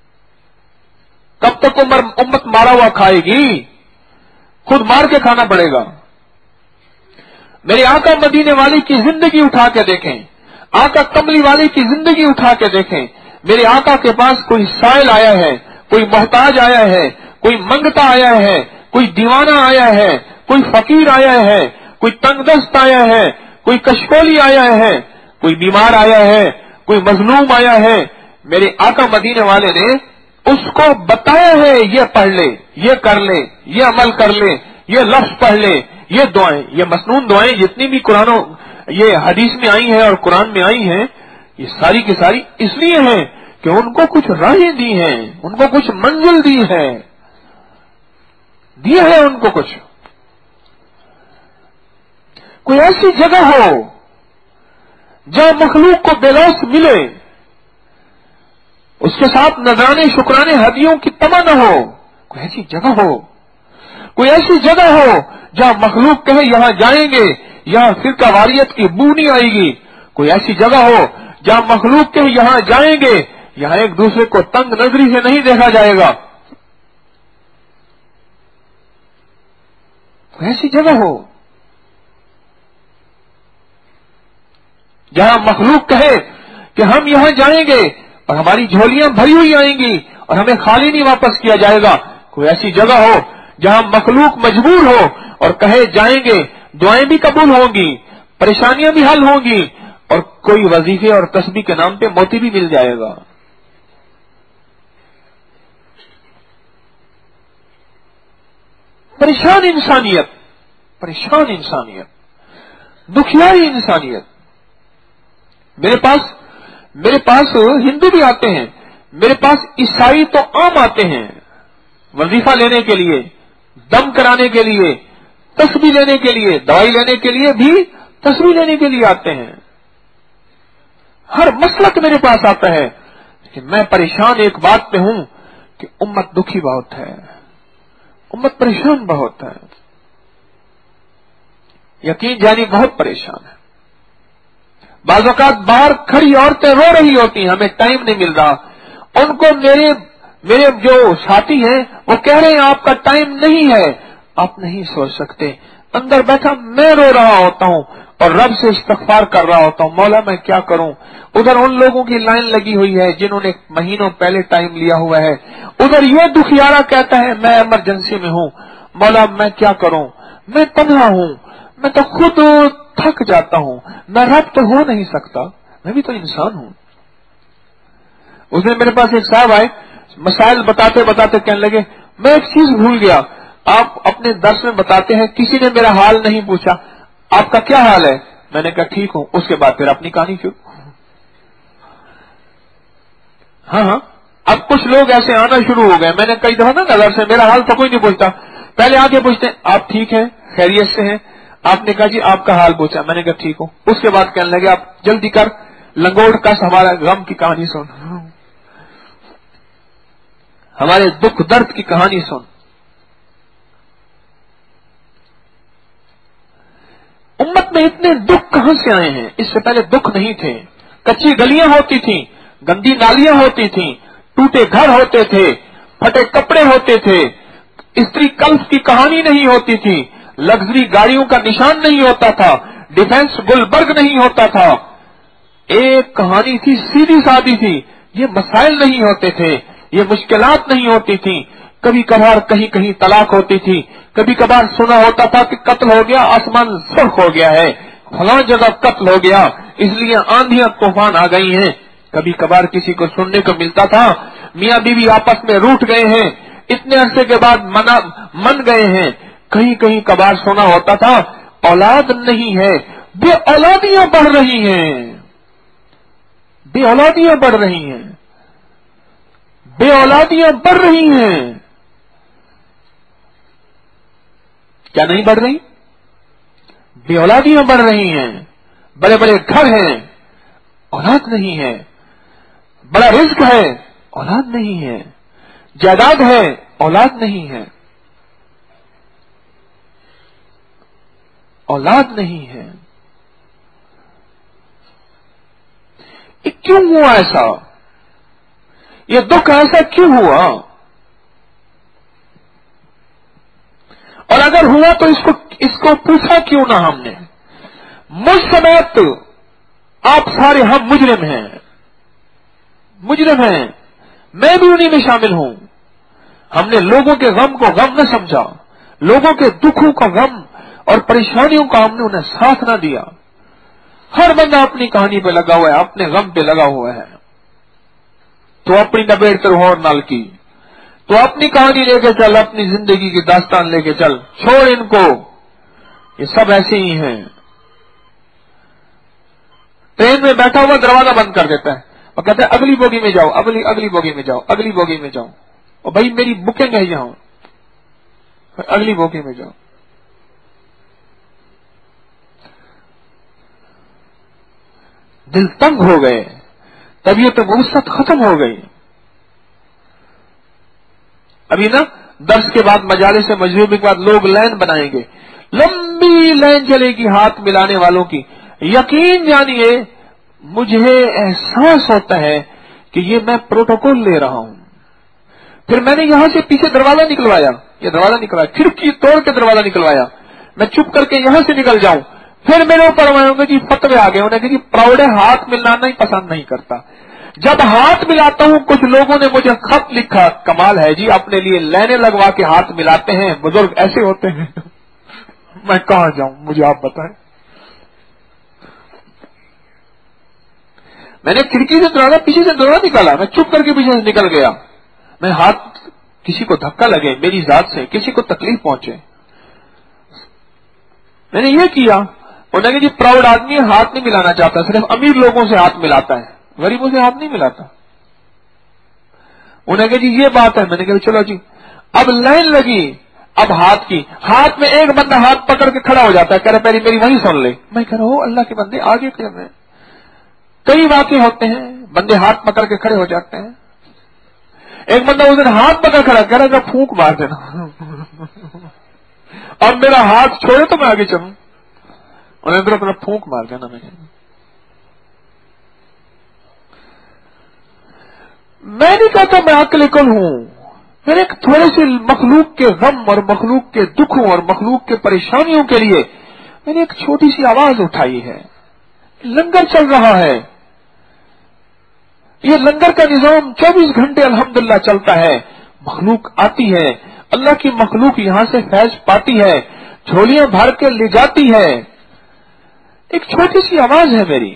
کب تک امت مارا ہوا کھائے گی؟ خود مار کے کھانا پڑے گا۔ میرے آقا مدینے والی کی زندگی اٹھا کے دیکھیں، آقا کملی والی کی زندگی اٹھا کے دیکھیں، میرے آقا کے پاس کوئی سائل آیا ہے، کوئی محتاج آیا ہے، کوئی منگتا آیا ہے، کوئی دیوانہ آیا ہے، کوئی فقیر آیا ہے، کوئی تنگ دست آیا ہے، کوئی کشکولی آیا ہے، کوئی بیمار آیا ہے، کوئی مظلوم آیا ہے، میرے آقا مدینے والے نے اس کو بتایا ہے یہ پڑھ لے، یہ کر لے، یہ عمل کر لے، یہ لفظ پڑھ لے، یہ دعائیں، یہ مسنون دعائیں جتنی بھی قرآن و یہ حدیث میں آئی ہیں اور قرآن میں آئی ہیں، یہ ساری کی ساری اس لیے ہیں کہ ان کو کچھ راہیں دی ہیں، ان کو کچھ منزل دی ہے، دی ہے ان کو کچھ۔ کوئی ایسی جگہ ہو جہاں مخلوق کو بلوس ملے، اس کے ساتھ نذرانے شکرانے ہدیوں کی تما نہ ہو، کوئی ایسی جگہ ہو، کوئی ایسی جگہ ہو جہاں مخلوق کہے یہاں جائیں گے، یہاں فرقہ واریت کی بو نہیں آئے گی، کوئی ایسی جگہ ہو جہاں مخلوق کہے یہاں جائیں گے، یہاں ایک دوسرے کو تنگ نظری سے نہیں دیکھا جائے گا، کوئی ایسی جگہ ہو جہاں مخلوق کہے کہ ہم یہاں جائیں گے اور ہماری جھولیاں بھری ہوئی آئیں گی اور ہمیں خالی نہیں واپس کیا جائے گا، کوئی ایسی جگہ ہو جہاں مخلوق مجبور ہو اور کہے جائیں گے، دعائیں بھی قبول ہوں گی، پریشانیاں بھی حل ہوں گی، اور کوئی وظیفے اور تسبیح کے نام پہ موتی بھی مل جائے گا۔ پریشان انسانیت، پریشان انسانیت، دکھیائی انسانیت۔ میرے پاس میرے پاس ہندو بھی آتے ہیں، میرے پاس عیسائی تو عام آتے ہیں، وظیفہ لینے کے لیے، دم کرانے کے لیے، تسبیح لینے کے لیے، دوائی لینے کے لیے بھی تسبیح لینے کے لیے آتے ہیں، ہر مسلک میرے پاس آتا ہے کہ میں پریشان ایک بات پہ ہوں کہ امت دکھی بہت ہے، امت پریشان بہت ہے، یقین جانی بہت پریشان ہے۔ بعض اوقات باہر کھڑی عورتیں رو رہی ہوتی ہیں، ہمیں ٹائم نہیں مل رہا، ان کو میرے میرے جو ساتھی ہیں وہ کہہ رہے ہیں آپ کا ٹائم نہیں ہے، آپ نہیں سوچ سکتے، اندر بیٹھا میں رو رہا ہوتا ہوں اور رب سے استغفار کر رہا ہوتا ہوں، مولا میں کیا کروں۔ ادھر ان لوگوں کی لائن لگی ہوئی ہے جنہوں نے مہینوں پہلے ٹائم لیا ہوا ہے، ادھر یہ دکھیارا کہتا ہے میں ایمرجنسی میں ہوں، مولا میں کیا کروں، میں تنہا ہوں، میں تو خود تھک جاتا ہوں، میں رب تو ہو نہیں سکتا، میں بھی تو انسان ہوں۔ اس دن میرے پاس ایک صاحب آئے، مسائل بتاتے بتاتے کہنے لگے میں ایک چیز بھول گیا، آپ اپنے درس میں بتاتے ہیں کسی نے میرا حال نہیں پوچھا، آپ کا کیا حال ہے؟ میں نے کہا ٹھیک ہوں، اس کے بعد پھر اپنی کہانی کیوں؟ ہاں ہاں اب کچھ لوگ ایسے آنا شروع ہو گئے، میں نے کئی دفعہ نا نظر سے میرا حال تو کوئی نہیں پوچھتا، پہلے آگے پوچھتے ہیں آپ ٹھیک ہیں، خیریت سے ہیں؟ آپ نے کہا جی آپ کا حال پوچھا، میں نے کہا ٹھیک ہوں، اس کے بعد کہنے لگے آپ جلدی کر لنگوٹ کس ہمارا غم کی کہانی سن، ہمارے دکھ درد کی کہانی سن۔ امت میں اتنے دکھ کہاں سے آئے ہیں؟ اس سے پہلے دکھ نہیں تھے، کچی گلیاں ہوتی تھیں، گندی نالیاں ہوتی تھیں، ٹوٹے گھر ہوتے تھے، پھٹے کپڑے ہوتے تھے، استری کلف کی کہانی نہیں ہوتی تھی، لگژری گاڑیوں کا نشان نہیں ہوتا تھا، ڈیفینس گلبرگ نہیں ہوتا تھا، ایک کہانی تھی سیدھی سادی تھی، یہ مسائل نہیں ہوتے تھے، یہ مشکلات نہیں ہوتی تھی، کبھی کبھار کہیں کہیں طلاق ہوتی تھی، کبھی کبھار سنا ہوتا تھا کہ قتل ہو گیا، آسمان سرخ ہو گیا ہے، فلاں جگہ قتل ہو گیا، اس لیے آندھیاں طوفان آ گئی ہیں، کبھی کبھار کسی کو سننے کو ملتا تھا میاں بیوی آپس میں روٹھ گئے ہیں، اتنے عرصے کے بعد منا من گئے ہیں، کہیں کہیں کبھار سنا ہوتا تھا اولاد نہیں ہے، بے اولادیاں بڑھ رہی ہیں، بے اولادیاں بڑھ رہی ہیں، بے اولادیاں بڑھ رہی ہیں، کیا نہیں بڑھ رہی؟ بے اولادیاں بڑھ رہی ہیں، بڑے بڑے گھر ہیں، اولاد نہیں ہے، بڑا رزق ہے، اولاد نہیں ہے، جائیداد ہے، اولاد نہیں ہے، اولاد نہیں ہے، یہ کیوں ہوا ایسا؟ یہ دکھ ایسا کیوں ہوا؟ اور اگر ہوا تو اس کو اس کو پوچھا کیوں نہ ہم نے؟ مجھ سمیت آپ سارے ہم مجرم ہیں، مجرم ہیں، میں بھی انہی میں شامل ہوں، ہم نے لوگوں کے غم کو غم نہ سمجھا، لوگوں کے دکھوں کا غم اور پریشانیوں کا ہم نے انہیں ساتھ نہ دیا، ہر بندہ اپنی کہانی پہ لگا ہوا ہے، اپنے غم پہ لگا ہوا ہے، تو اپنی نبیڑ ترہور نال کی، تو اپنی کہانی لے کے چل، اپنی زندگی کی داستان لے کے چل، چھوڑ ان کو، یہ سب ایسے ہی ہیں۔ ٹرین میں بیٹھا ہوا دروازہ بند کر دیتا ہے اور کہتا ہے اگلی بوگی میں جاؤ، اگلی اگلی بوگی میں جاؤ، اگلی بوگی میں جاؤ، اور بھائی میری بکنگ ہے یہاں، اگلی بوگی میں جاؤ۔ دل تنگ ہو گئے، طبیعت وسعت ختم ہو گئی. ابھی نا درس کے بعد مجالس سے مجلوبی کے بعد لوگ لائن بنائیں گے، لمبی لائن چلے گی ہاتھ ملانے والوں کی. یقین جانیے مجھے احساس ہوتا ہے کہ یہ میں پروٹوکول لے رہا ہوں. پھر میں نے یہاں سے پیچھے دروازہ نکلوایا، یہ دروازہ نکلوایا، کھڑکی توڑ کے دروازہ نکلوایا، میں چپ کر کے یہاں سے نکل جاؤں. پھر میرے اوپر ہوں گے جی فتوے آ گئے، انہیں کہ جی پراؤڈ ہے، ہاتھ ملانا ہی پسند نہیں کرتا. جب ہاتھ ملاتا ہوں کچھ لوگوں نے مجھے خط لکھا، کمال ہے جی اپنے لیے لائنیں لگوا کے ہاتھ ملاتے ہیں، بزرگ ایسے ہوتے ہیں. میں کہاں جاؤں، مجھے آپ بتائیں. میں نے کھڑکی سے دروازہ پیچھے سے دروازہ نکالا، میں چپ کر کے پیچھے سے نکل گیا. میں ہاتھ کسی کو دھکا لگے میری ذات سے، کسی کو تکلیف پہنچے، میں نے یہ کیا. انہوں نے کہ جی پراؤڈ آدمی ہاتھ نہیں ملانا چاہتا، صرف امیر لوگوں سے ہاتھ ملاتا ہے، غریبوں سے ہاتھ نہیں ملاتا. انہوں نے کہا جی یہ بات ہے. میں نے کہا چلو جی. اب لائن لگی، اب ہاتھ کی، ہاتھ میں ایک بندہ ہاتھ پکڑ کے کھڑا ہو جاتا ہے، کہہ رہا پہلے میری وہیں سن لے. میں کہہ رہا ہوں اللہ کے بندے آگے کر رہے ہیں. کئی واقع ہوتے ہیں بندے ہاتھ پکڑ کے کھڑے ہو جاتے ہیں. ایک بندہ اس دن ہاتھ پکڑ کھڑا کہہ رہا تھا پھونک مار دینا، اب میرا ہاتھ چھوڑے تو میں آگے چلوں. انہوں نے اپنا پھونک مار دینا. میں میں نہیں کہتا میں عقل کل ہوں، میں نے ایک تھوڑے سی مخلوق کے غم اور مخلوق کے دکھوں اور مخلوق کے پریشانیوں کے لیے میں نے ایک چھوٹی سی آواز اٹھائی ہے. لنگر چل رہا ہے، یہ لنگر کا نظام چوبیس گھنٹے الحمدللہ چلتا ہے. مخلوق آتی ہے، اللہ کی مخلوق یہاں سے فیض پاتی ہے، جھولیاں بھر کے لے جاتی ہے. ایک چھوٹی سی آواز ہے میری.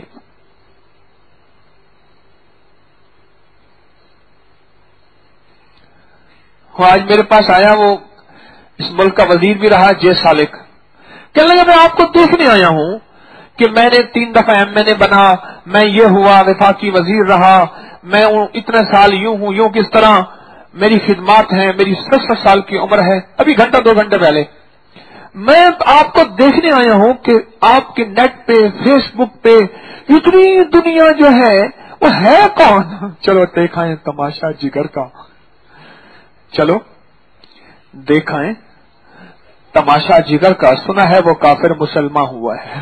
آج میرے پاس آیا وہ اس ملک کا وزیر بھی رہا جے سالک، کہنے لگا میں آپ کو دیکھنے آیا ہوں کہ میں نے تین دفعہ ایم این اے بنا، میں یہ ہوا وفاقی وزیر رہا، میں اتنے سال یوں ہوں یوں کس طرح میری خدمات ہیں، میری سڑسٹھ سال کی عمر ہے. ابھی گھنٹہ دو گھنٹے پہلے میں آپ کو دیکھنے آیا ہوں کہ آپ کے نیٹ پہ فیس بک پہ اتنی دنیا جو ہے وہ ہے کون. چلو دیکھائیں تماشا جگر کا، چلو دیکھائیں تماشا جگر کا. سنا ہے وہ کافر مسلمان ہوا ہے.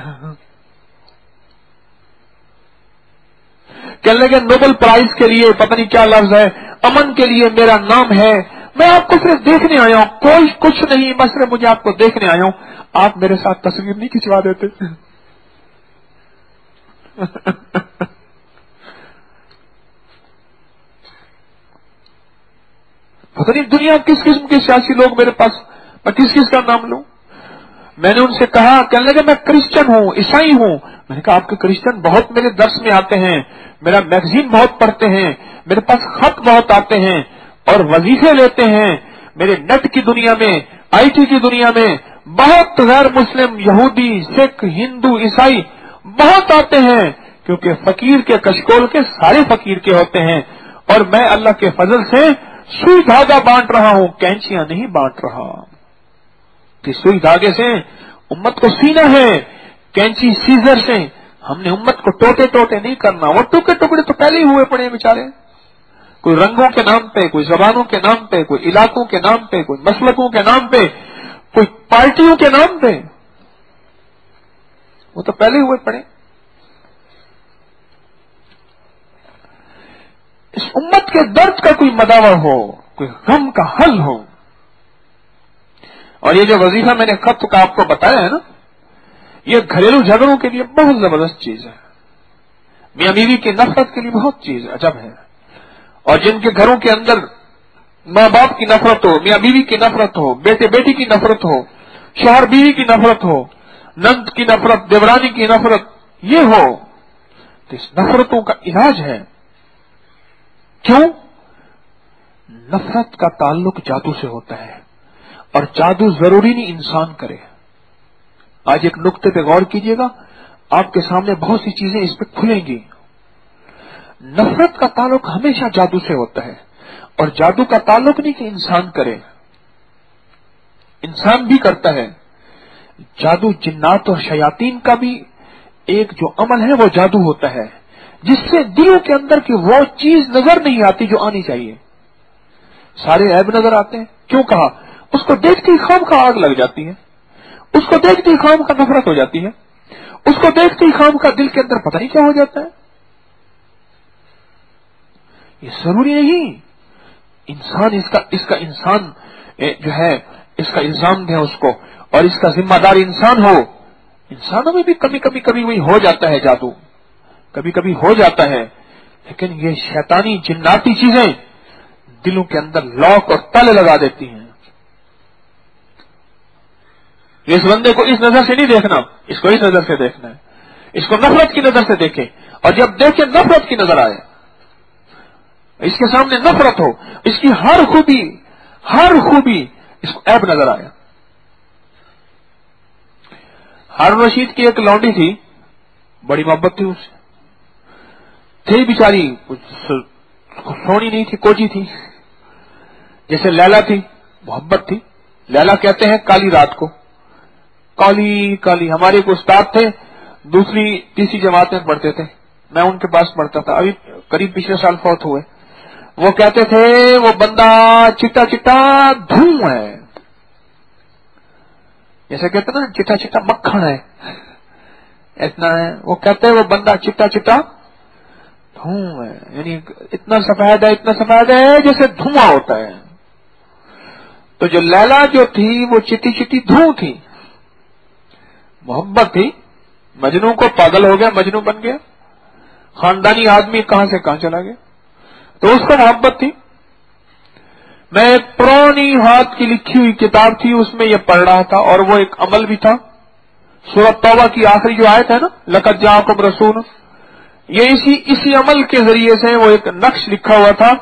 کہنے لگے نوبل پرائز کے لیے پتہ نہیں کیا لفظ ہے، امن کے لیے میرا نام ہے. میں آپ کو صرف دیکھنے آیا ہوں، کوئی کچھ نہیں، بس صرف مجھے آپ کو دیکھنے آیا ہوں. آپ میرے ساتھ تصویر نہیں کھنچوا دیتے؟ پتہ نہیں دنیا کس قسم کے سیاسی لوگ میرے پاس، میں کس کس کا نام لوں. میں نے ان سے کہا، کہنے لگے میں کرسچن ہوں، عیسائی ہوں. میں نے کہا آپ کے کرسچن بہت میرے درس میں آتے ہیں، میرا میگزین بہت پڑھتے ہیں، میرے پاس خط بہت آتے ہیں اور وظیفے لیتے ہیں. میرے نیٹ کی دنیا میں، آئی ٹی کی دنیا میں بہت غیر مسلم، یہودی، سکھ، ہندو، عیسائی بہت آتے ہیں، کیونکہ فقیر کے کشکول کے سارے فقیر کے ہوتے ہیں. اور میں اللہ کے فضل سے سوئی دھاگا بانٹ رہا ہوں، کینچیاں نہیں بانٹ رہا. کہ سوئی دھاگے سے امت کو سینا ہے، کینچی سیزر سے ہم نے امت کو ٹوٹے ٹوٹے نہیں کرنا. وہ ٹکڑے ٹکڑے تو پہلے ہی ہوئے پڑے بیچارے، کوئی رنگوں کے نام پہ، کوئی زبانوں کے نام پہ، کوئی علاقوں کے نام پہ، کوئی مسلکوں کے نام پہ، کوئی پارٹیوں کے نام پہ، وہ تو پہلے ہوئے پڑے. اس امت کے درد کا کوئی مداوع ہو، کوئی غم کا حل ہو. اور یہ جو وظیفہ میں نے خط کا آپ کو بتایا ہے نا، یہ گھریلو جھگڑوں کے لیے بہت زبردست چیز ہے، میاں بیوی کی نفرت کے لیے بہت چیز عجب ہے. اور جن کے گھروں کے اندر ماں باپ کی نفرت ہو، میاں بیوی کی نفرت ہو، بیٹے بیٹی کی نفرت ہو، شوہر بیوی کی نفرت ہو، نند کی نفرت، دیورانی کی نفرت، یہ ہو تو اس نفرتوں کا علاج ہے. کیوں؟ نفرت کا تعلق جادو سے ہوتا ہے، اور جادو ضروری نہیں انسان کرے. آج ایک نقطے پہ غور کیجئے گا، آپ کے سامنے بہت سی چیزیں اس پہ کھلیں گی. نفرت کا تعلق ہمیشہ جادو سے ہوتا ہے، اور جادو کا تعلق نہیں کہ انسان کرے، انسان بھی کرتا ہے. جادو جنات اور شیاطین کا بھی ایک جو عمل ہے وہ جادو ہوتا ہے، جس سے دلوں کے اندر کی وہ چیز نظر نہیں آتی جو آنی چاہیے. سارے عیب نظر آتے ہیں. کیوں کہا؟ اس کو دیکھتے ہی خام کا آگ لگ جاتی ہے، اس کو دیکھتے ہی خام کا نفرت ہو جاتی ہے، اس کو دیکھتے ہی خام کا دل کے اندر پتہ نہیں کیا ہو جاتا ہے. یہ ضروری نہیں انسان اس کا اس کا انسان جو ہے اس کا الزام دیں اس کو اور اس کا ذمہ دار انسان ہو. انسانوں میں بھی کبھی کبھی کبھی وہی ہو جاتا ہے جادو، کبھی کبھی ہو جاتا ہے، لیکن یہ شیطانی جناتی چیزیں دلوں کے اندر لاک اور تلے لگا دیتی ہیں. اس بندے کو اس نظر سے نہیں دیکھنا، اس کو اس نظر سے دیکھنا ہے. اس کو نفرت کی نظر سے دیکھیں، اور جب دیکھیں نفرت کی نظر آئے، اس کے سامنے نفرت ہو، اس کی ہر خوبی ہر خوبی اس کو عیب نظر آیا. ہارون رشید کی ایک لونڈی تھی، بڑی محبت تھی اس سے، تھی بیچاری سونی نہیں تھی، کوجی تھی. جیسے لیلا تھی، محبت تھی. لیلا کہتے ہیں کالی رات کو، کالی کالی. ہمارے ایک استاد تھے، دوسری تیسری جماعت میں پڑھتے تھے، میں ان کے پاس پڑھتا تھا، ابھی قریب پچھلے سال فوت ہوئے. وہ کہتے تھے وہ بندہ چٹا چٹا دھوں ہے، جیسے کہتے نا چٹا چٹا مکھن ہے، اتنا ہے. وہ کہتے ہیں وہ بندہ چٹا چٹا دھوں ہے، یعنی اتنا سفید ہے اتنا سفید ہے جیسے دھواں ہوتا ہے. تو جو لیلا جو تھی وہ چٹی چٹی دھوں تھی، محبت تھی. مجنو کو پاگل ہو گیا، مجنو بن گیا، خاندانی آدمی کہاں سے کہاں چلا گیا. تو اس کو محبت تھی. میں ایک پرانی ہاتھ کی لکھی ہوئی کتاب تھی، اس میں یہ پڑھ رہا تھا، اور وہ ایک عمل بھی تھا. سورۃ توبہ کی آخری جو آیت ہے نا، لقد جاءکم رسول، یہ اسی اسی عمل کے ذریعے سے وہ ایک نقش لکھا ہوا تھا.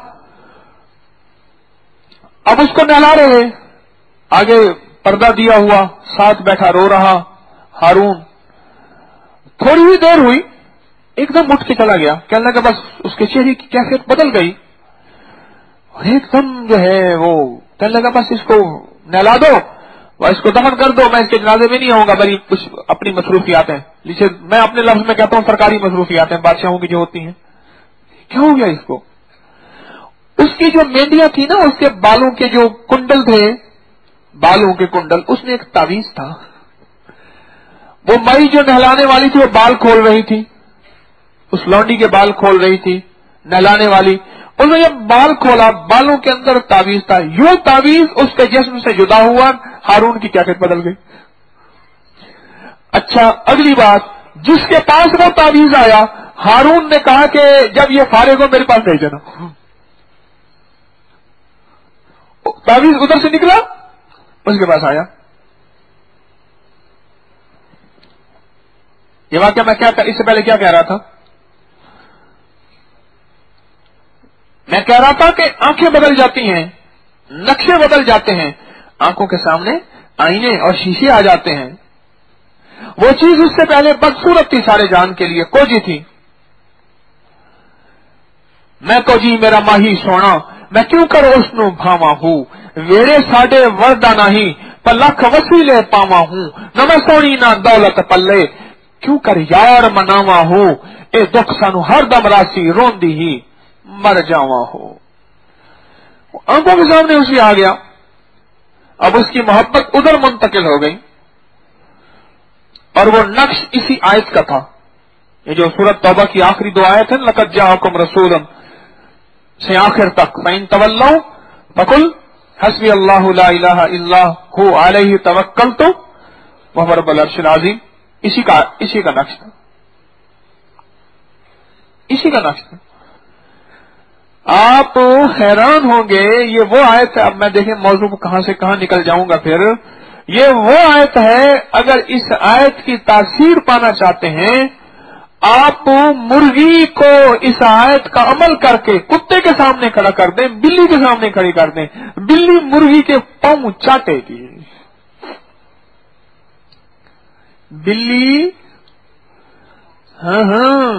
اب اس کو نہلا رہے، آگے پردہ دیا ہوا، ساتھ بیٹھا رو رہا ہارون. تھوڑی ہی دیر ہوئی، ایک دم اٹھ کے چلا گیا. کہنے لگا بس اس کے چہرے کی کیفیت بدل گئی، اور ایک دم جو ہے وہ کہنے لگا بس اس کو نہلا دو، اس کو دفن کر دو، میں اس کے جنازے میں نہیں آؤں گا. میری کچھ اپنی مصروفیات ہیں، جسے میں اپنے لفظ میں کہتا ہوں سرکاری مصروفیات ہیں، بادشاہوں کی جو ہوتی ہیں. کیا ہو گیا اس کو؟ اس کی جو مینڈیاں تھی نا، اس کے بالوں کے جو کنڈل تھے، بالوں کے کنڈل، اس میں ایک تعویذ تھا. وہ مئی جو نہلانے والی تھی وہ بال کھول رہی تھی، اس لونڈی کے بال کھول رہی تھی نہلانے والی. انہوں نے جب بال کھولا، بالوں کے اندر تعویذ تھا. یوں تعویذ اس کے جسم سے جدا ہوا، ہارون کی کیفیت بدل گئی. اچھا اگلی بات، جس کے پاس وہ تعویذ آیا، ہارون نے کہا کہ جب یہ فارغ ہو میرے پاس بھیج دینا. تعویذ ادھر سے نکلا، اس کے پاس آیا. یہ واقعہ میں کیا اس سے پہلے کیا کہہ رہا تھا؟ میں کہہ رہا تھا کہ آنکھیں بدل جاتی ہیں، نقشے بدل جاتے ہیں، آنکھوں کے سامنے آئینے اور شیشے آ جاتے ہیں. وہ چیز اس سے پہلے بدصورت تھی سارے جان کے لیے، کوجی تھی. میں کوجی میرا ماہی سونا، میں کیوں کرو اس نو بھاوا ہوں، ویڑے ساڈے وردہ نہیں پر لکھ وسیلے پاوا ہوں، نہ میں سونی نہ دولت پلے، کیوں کر یار مناوا ہوں، اے دکھ سانو ہر دم راسی روندی ہی مر جاوا ہو. آنکھوں کے سامنے اسی آ گیا. اب اس کی محبت ادھر منتقل ہو گئی، اور وہ نقش اسی آیت کا تھا. یہ جو سورۃ توبہ کی آخری دو آیت ہے، لقد جاءکم رسول سے آخر تک، فَإِن تَوَلَّوْا فَقُلْ حَسْبِيَ اللَّهُ لَا إِلَٰهَ إِلَّا هُوَ عَلَيْهِ تَوَكَّلْتُ وَهُوَ رَبُّ الْعَرْشِ الْعَظِيمِ. اسی کا اسی کا نقش تھا، اسی کا نقش تھا. آپ حیران ہوں گے، یہ وہ آیت ہے. اب میں دیکھیں موضوع کو کہاں سے کہاں نکل جاؤں گا. پھر یہ وہ آیت ہے، اگر اس آیت کی تاثیر پانا چاہتے ہیں، آپ مرغی کو اس آیت کا عمل کر کے کتے کے سامنے کھڑا کر دیں، بلی کے سامنے کھڑی کر دیں، بلی مرغی کے پاؤں چاٹے گی. بلی ہاں ہاں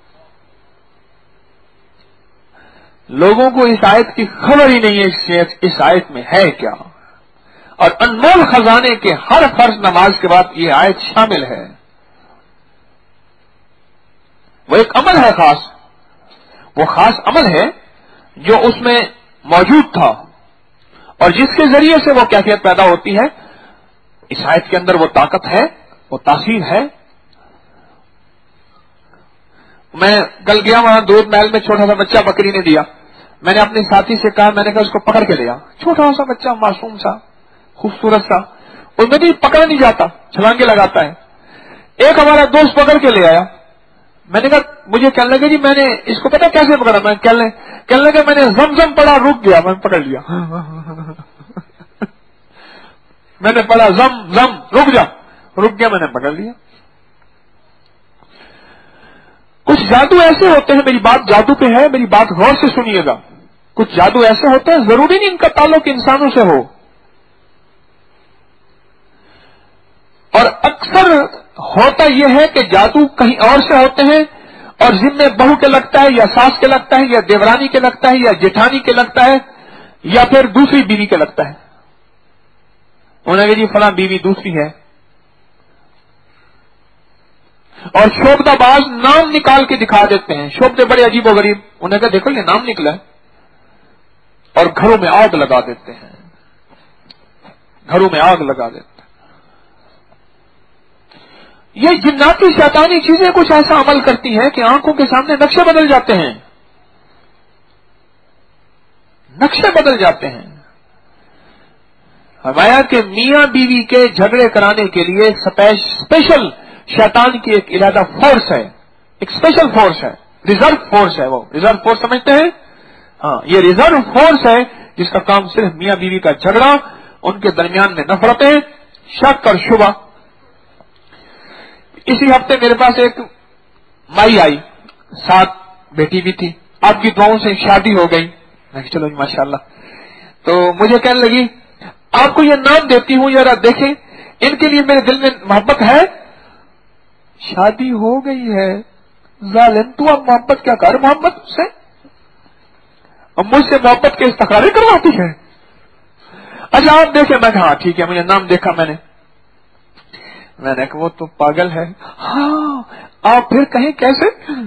لوگوں کو اس آیت کی خبر ہی نہیں ہے اس آیت میں ہے کیا، اور انمول خزانے کے ہر فرض نماز کے بعد یہ آیت شامل ہے. وہ ایک عمل ہے خاص، وہ خاص عمل ہے جو اس میں موجود تھا اور جس کے ذریعے سے وہ کیفیت پیدا ہوتی ہے. اس آیت کے اندر وہ طاقت ہے، وہ تاثیر ہے. میں کل گیا وہاں دودھ محل میں، چھوٹا سا بچہ بکری نے دیا. میں نے اپنے ساتھی سے کہا، میں نے کہا اس کو پکڑ کے لیا. چھوٹا سا بچہ، معصوم سا، خوبصورت سا، اس میں بھی پکڑا نہیں جاتا، چھلانگے لگاتا ہے. ایک ہمارا دوست پکڑ کے لے آیا. میں نے کہا، مجھے کہنے لگے جی میں نے اس کو پتا کیسے پکڑا. میں کہنے لگے میں نے زمزم پڑا، رک گیا، میں نے پکڑ لیا. میں نے پڑھا زم زم رک جا، رک گیا، میں نے پکڑ لیا. کچھ جادو ایسے ہوتے ہیں، میری بات جادو پہ ہے، میری بات غور سے سنیے گا. کچھ جادو ایسے ہوتے ہیں، ضروری نہیں ان کا تعلق انسانوں سے ہو. اور اکثر ہوتا یہ ہے کہ جادو کہیں اور سے ہوتے ہیں اور ذمے بہو کے لگتا ہے یا ساس کے لگتا ہے یا دیورانی کے لگتا ہے یا جیٹھانی کے لگتا ہے یا پھر دوسری بیوی کے لگتا ہے. انہوں نے کہا جی فلاں بیوی دوسری ہے. اور شوبدہ باز نام نکال کے دکھا دیتے ہیں، شوبدے بڑے عجیب و غریب. انہوں نے کہا دیکھو یہ نام نکلا ہے، اور گھروں میں آگ لگا دیتے ہیں، گھروں میں آگ لگا دیتے ہیں. یہ جناتی شیطانی چیزیں کچھ ایسا عمل کرتی ہیں کہ آنکھوں کے سامنے نقشے بدل جاتے ہیں، نقشے بدل جاتے ہیں. ہمارا کہ میاں بیوی کے جھگڑے کرانے کے لیے اسپیشل شیطان کی ایک علیحدہ فورس ہے، ایک اسپیشل فورس ہے، ریزرو فورس ہے. وہ ریزرو فورس سمجھتے ہیں؟ ہاں، یہ ریزرو فورس ہے جس کا کام صرف میاں بیوی کا جھگڑا، ان کے درمیان میں نفرتیں، شک اور شبہ. اسی ہفتے میرے پاس ایک مائی آئی، ساتھ بیٹی بھی تھی. آپ کی دعاؤں سے شادی ہو گئی. میں چلو جی ماشاء اللہ. تو مجھے کہنے لگی آپ کو یہ نام دیتی ہوں ذرا دیکھیں ان کے لیے میرے دل میں محبت ہے. شادی ہو گئی ہے، ظالم تو اب محبت کیا کر محبت سے، اب مجھ سے محبت کے استخارے کرواتی ہے. اچھا آپ دیکھیں. میں کہا ہاں ٹھیک ہے. مجھے نام دیکھا میں نے میں نے کہا وہ تو پاگل ہے. ہاں آپ پھر کہیں کیسے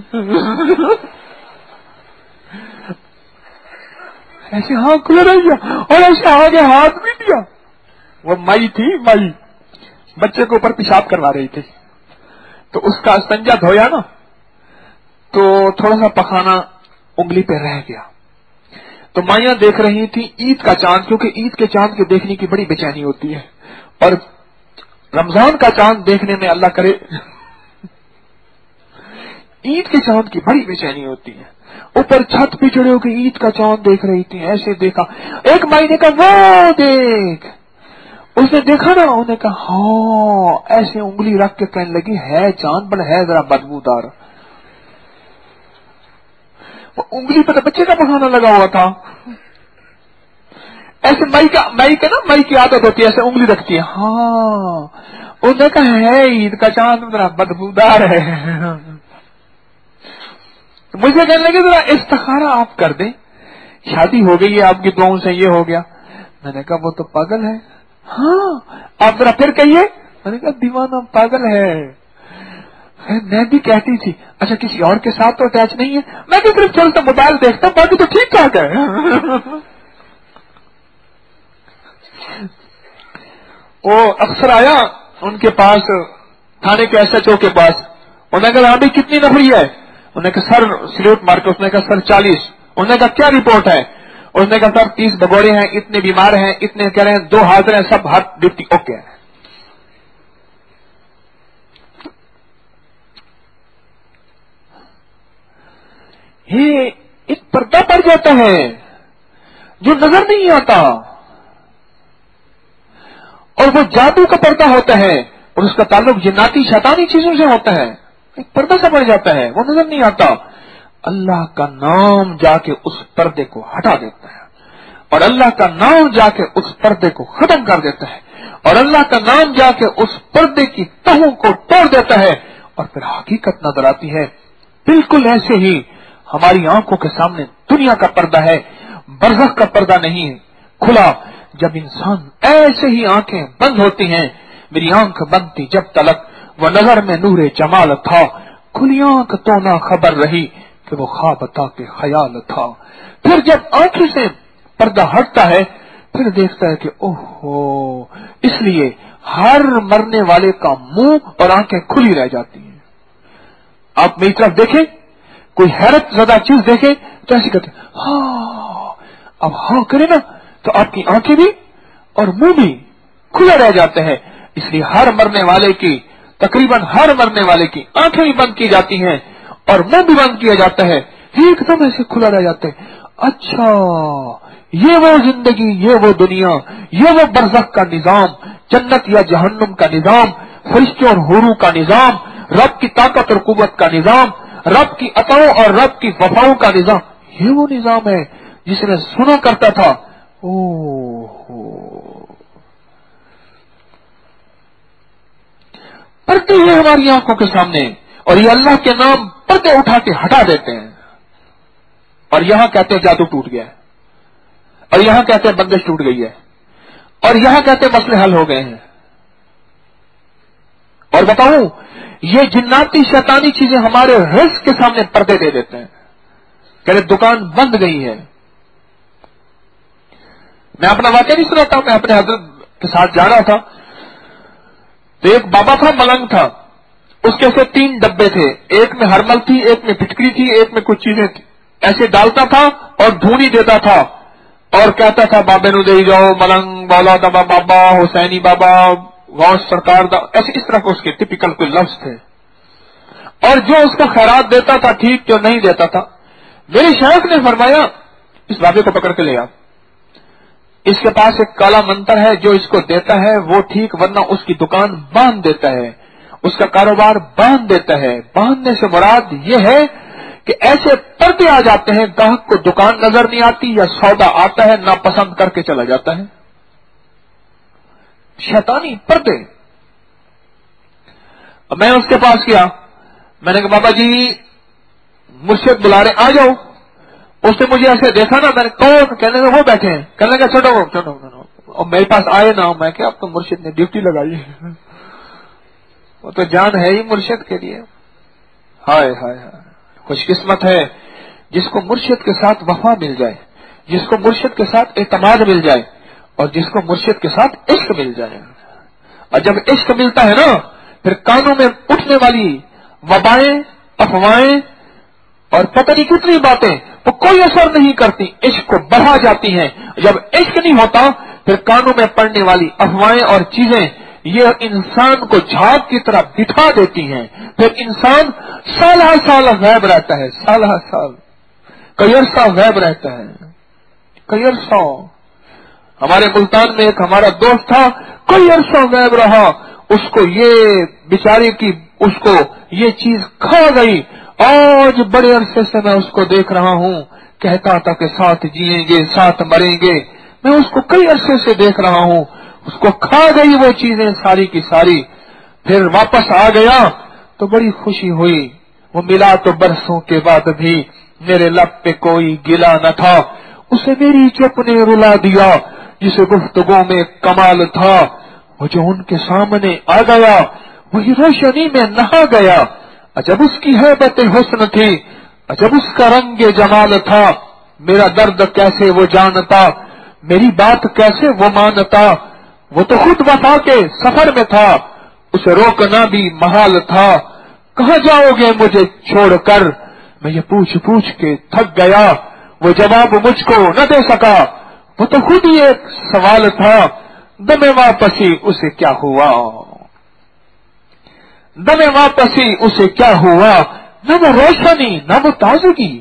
ایسے ہاں کھلے رہ گیا اور ایسے آگے ہاتھ بھی دیا. وہ مائی تھی، مائی بچے کے اوپر پیشاب کروا رہی تھی، تو اس کا استنجا دھویا نا تو تھوڑا سا پخانا انگلی پہ رہ گیا. تو مائیاں دیکھ رہی تھی عید کا چاند، کیونکہ عید کے چاند کے دیکھنے کی بڑی بے چینی ہوتی ہے، اور رمضان کا چاند دیکھنے میں اللہ کرے عید کے چاند کی بڑی بے چینی ہوتی ہے. اوپر چھت پہ چڑھے ہو کے عید کا چاند دیکھ رہی تھی. ایسے دیکھا، ایک مائی نے کہا وہ دیکھ. اس نے دیکھا نا، انہوں نے کہا ہاں، ایسے انگلی رکھ کے کہنے لگی ہے چاند بڑا ہے ذرا بدبودار. وہ انگلی پہ تو بچے کا پخانا لگا ہوا تھا. ایسے مائی کا مائی کا نا مائی کی عادت ہوتی ہے، ایسے انگلی رکھتی ہے. ہاں انہوں نے کہا ہے عید کا چاند ذرا بدبودار ہے. مجھے کہنے لگے ذرا استخارہ آپ کر دیں، شادی ہو گئی ہے آپ کی دعاؤں سے یہ ہو گیا. میں نے کہا وہ تو پاگل ہے. ہاں آپ ذرا پھر کہیے. میں نے کہا دیوانہ پاگل ہے. میں بھی کہتی تھی اچھا کسی اور کے ساتھ تو اٹیچ نہیں ہے. میں بھی صرف چلتا موبائل دیکھتا ہوں، باقی تو ٹھیک ٹھاک ہے. وہ اکثر آیا ان کے پاس، تھانے کے ایس ایچ او کے پاس. انہوں نے کہا ہاں بھائی کتنی نفری ہے. انہوں نے کہا سر سلیوٹ مار کے. اس نے کہا سر چالیس. انہوں نے کہا کیا رپورٹ ہے. اس نے کہا سر تیس بگوڑے ہیں، اتنے بیمار ہیں، اتنے کہہ رہے ہیں دو حاضر ہیں، سب ہاتھ ڈپٹی اوکے ہیں. یہ ایک پردہ پڑ جاتا ہے جو نظر نہیں آتا، اور وہ جادو کا پردہ ہوتا ہے اور اس کا تعلق جناتی شیطانی چیزوں سے ہوتا ہے. ایک پردہ سا پڑ جاتا ہے، وہ نظر نہیں آتا. اللہ کا نام جا کے اس پردے کو ہٹا دیتا ہے، اور اللہ کا نام جا کے اس پردے کو ختم کر دیتا ہے، اور اللہ کا نام جا کے اس پردے کی تہوں کو توڑ دیتا ہے، اور پھر حقیقت نظر آتی ہے. بالکل ایسے ہی ہماری آنکھوں کے سامنے دنیا کا پردہ ہے، برزخ کا پردہ نہیں ہے کھلا. جب انسان ایسے ہی آنکھیں بند ہوتی ہیں، میری آنکھ بند تھی جب تلک وہ نظر میں نور جمال تھا، کھلی آنکھ تو نہ خبر رہی کہ وہ خواب تھا کہ خیال تھا. پھر جب آنکھوں سے پردہ ہٹتا ہے پھر دیکھتا ہے کہ اوہو، اس لیے ہر مرنے والے کا منہ اور آنکھیں کھلی رہ جاتی ہیں. آپ میری طرف دیکھیں، کوئی حیرت زدہ چیز دیکھے تو ایسے کہتے ہیں ہاں، اب ہاں کرے نا تو آپ کی آنکھیں بھی اور منہ بھی کھلے رہ جاتے ہیں. اس لیے ہر مرنے والے کی، تقریباً ہر مرنے والے کی آنکھیں بھی بند کی جاتی ہیں اور منہ بھی بند کیا جاتا ہے، ایک دم ایسے کھلا رہ جاتے ہیں. اچھا، یہ وہ زندگی، یہ وہ دنیا، یہ وہ برزخ کا نظام، جنت یا جہنم کا نظام، فرشتوں اور حوروں کا نظام، رب کی طاقت اور قوت کا نظام، رب کی عطاؤں اور رب کی وفاؤں کا نظام، یہ وہ نظام ہے جس نے سنا کرتا تھا. اوہ، پردے ہیں ہماری آنکھوں کے سامنے اور یہ اللہ کے نام پردے اٹھا کے ہٹا دیتے ہیں. اور یہاں کہتے ہیں جادو ٹوٹ گیا ہے، اور یہاں کہتے ہیں بندش ٹوٹ گئی ہے، اور یہاں کہتے ہیں مسئلے حل ہو گئے ہیں. اور بتاؤں، یہ جناتی شیطانی چیزیں ہمارے رزق کے سامنے پردے دے دیتے ہیں. کہہ رہے دکان بند گئی ہے. میں اپنا واقعہ نہیں سناتا، میں اپنے حضرت کے ساتھ جا رہا تھا تو ایک بابا تھا، ملنگ تھا، اس کے سے تین ڈبے تھے، ایک میں ہرمل تھی، ایک میں پٹکری تھی، ایک میں کچھ چیزیں تھی. ایسے ڈالتا تھا اور دھونی دیتا تھا اور کہتا تھا بابے نو دے جاؤ، ملنگ بولا دبا بابا، حسینی بابا، غوث سرکار دا، ایسے اس طرح کو اس کے ٹپیکل کوئی لفظ تھے. اور جو اس کا خیرات دیتا تھا ٹھیک، جو نہیں دیتا تھا. میرے شیخ نے فرمایا اس بابے کو پکڑ کے لے آ، اس کے پاس ایک کالا منتر ہے، جو اس کو دیتا ہے وہ ٹھیک، ورنہ اس کی دکان باندھ دیتا ہے، اس کا کاروبار باندھ دیتا ہے. باندھنے سے مراد یہ ہے کہ ایسے پردے آ جاتے ہیں، گاہک کو دکان نظر نہیں آتی یا سودا آتا ہے ناپسند کر کے چلا جاتا ہے. شیطانی پردے. اب میں اس کے پاس گیا، میں نے کہا بابا جی مرشد بلا رہے، آ جاؤ. اس نے مجھے ایسے دیکھا نا، میں نے کون؟ کہنے کا وہ بیٹھے ہیں. کہنے کا چھوٹو چھوٹو، اور میرے پاس آئے نا، میں کہ اب تو مرشد نے ڈیوٹی لگائی ہے، وہ تو جان ہے ہی مرشد کے لیے. ہائے ہائے ہائے، خوش قسمت ہے جس کو مرشد کے ساتھ وفا مل جائے، جس کو مرشد کے ساتھ اعتماد مل جائے، اور جس کو مرشد کے ساتھ عشق مل جائے. اور جب عشق ملتا ہے نا، پھر کانوں میں اٹھنے والی وبائیں، افواہیں اور پتہ نہیں کتنی باتیں وہ کوئی اثر نہیں کرتی، عشق کو بڑھا جاتی ہیں. جب عشق نہیں ہوتا پھر کانوں میں پڑنے والی افواہیں اور چیزیں یہ انسان کو جھاگ کی طرح بٹھا دیتی ہیں. پھر انسان سالہ سال غائب رہتا ہے، سالہ سال، کئی عرصہ غائب رہتا ہے، کئی عرصہ. ہمارے ملتان میں ایک ہمارا دوست تھا، کئی عرصہ غائب رہا، اس کو یہ بیچارے کی اس کو یہ چیز کھا گئی. آج بڑے عرصے سے میں اس کو دیکھ رہا ہوں، کہتا تھا کہ ساتھ جیئیں گے، ساتھ مریں گے. میں اس کو کئی عرصے سے دیکھ رہا ہوں، اس کو کھا گئی وہ چیزیں ساری کی ساری. پھر واپس آ گیا تو بڑی خوشی ہوئی. وہ ملا تو برسوں کے بعد بھی میرے لب پہ کوئی گلا نہ تھا. اسے میری چپ نے رلا دیا، جسے گفتگو میں کمال تھا. وہ جو ان کے سامنے آ گیا وہی روشنی میں نہا گیا. عجب اس کی ہیبت حسن تھی، عجب اس کا رنگ جمال تھا. میرا درد کیسے وہ جانتا، میری بات کیسے وہ مانتا. وہ تو خود وفا کے سفر میں تھا، اسے روکنا بھی محال تھا. کہاں جاؤ گے مجھے چھوڑ کر، میں یہ پوچھ پوچھ کے تھک گیا. وہ جواب مجھ کو نہ دے سکا، وہ تو خود ہی ایک سوال تھا. دم واپسی اسے کیا ہوا، دم واپسی اسے کیا ہوا، نہ وہ روشنی نہ وہ تازگی.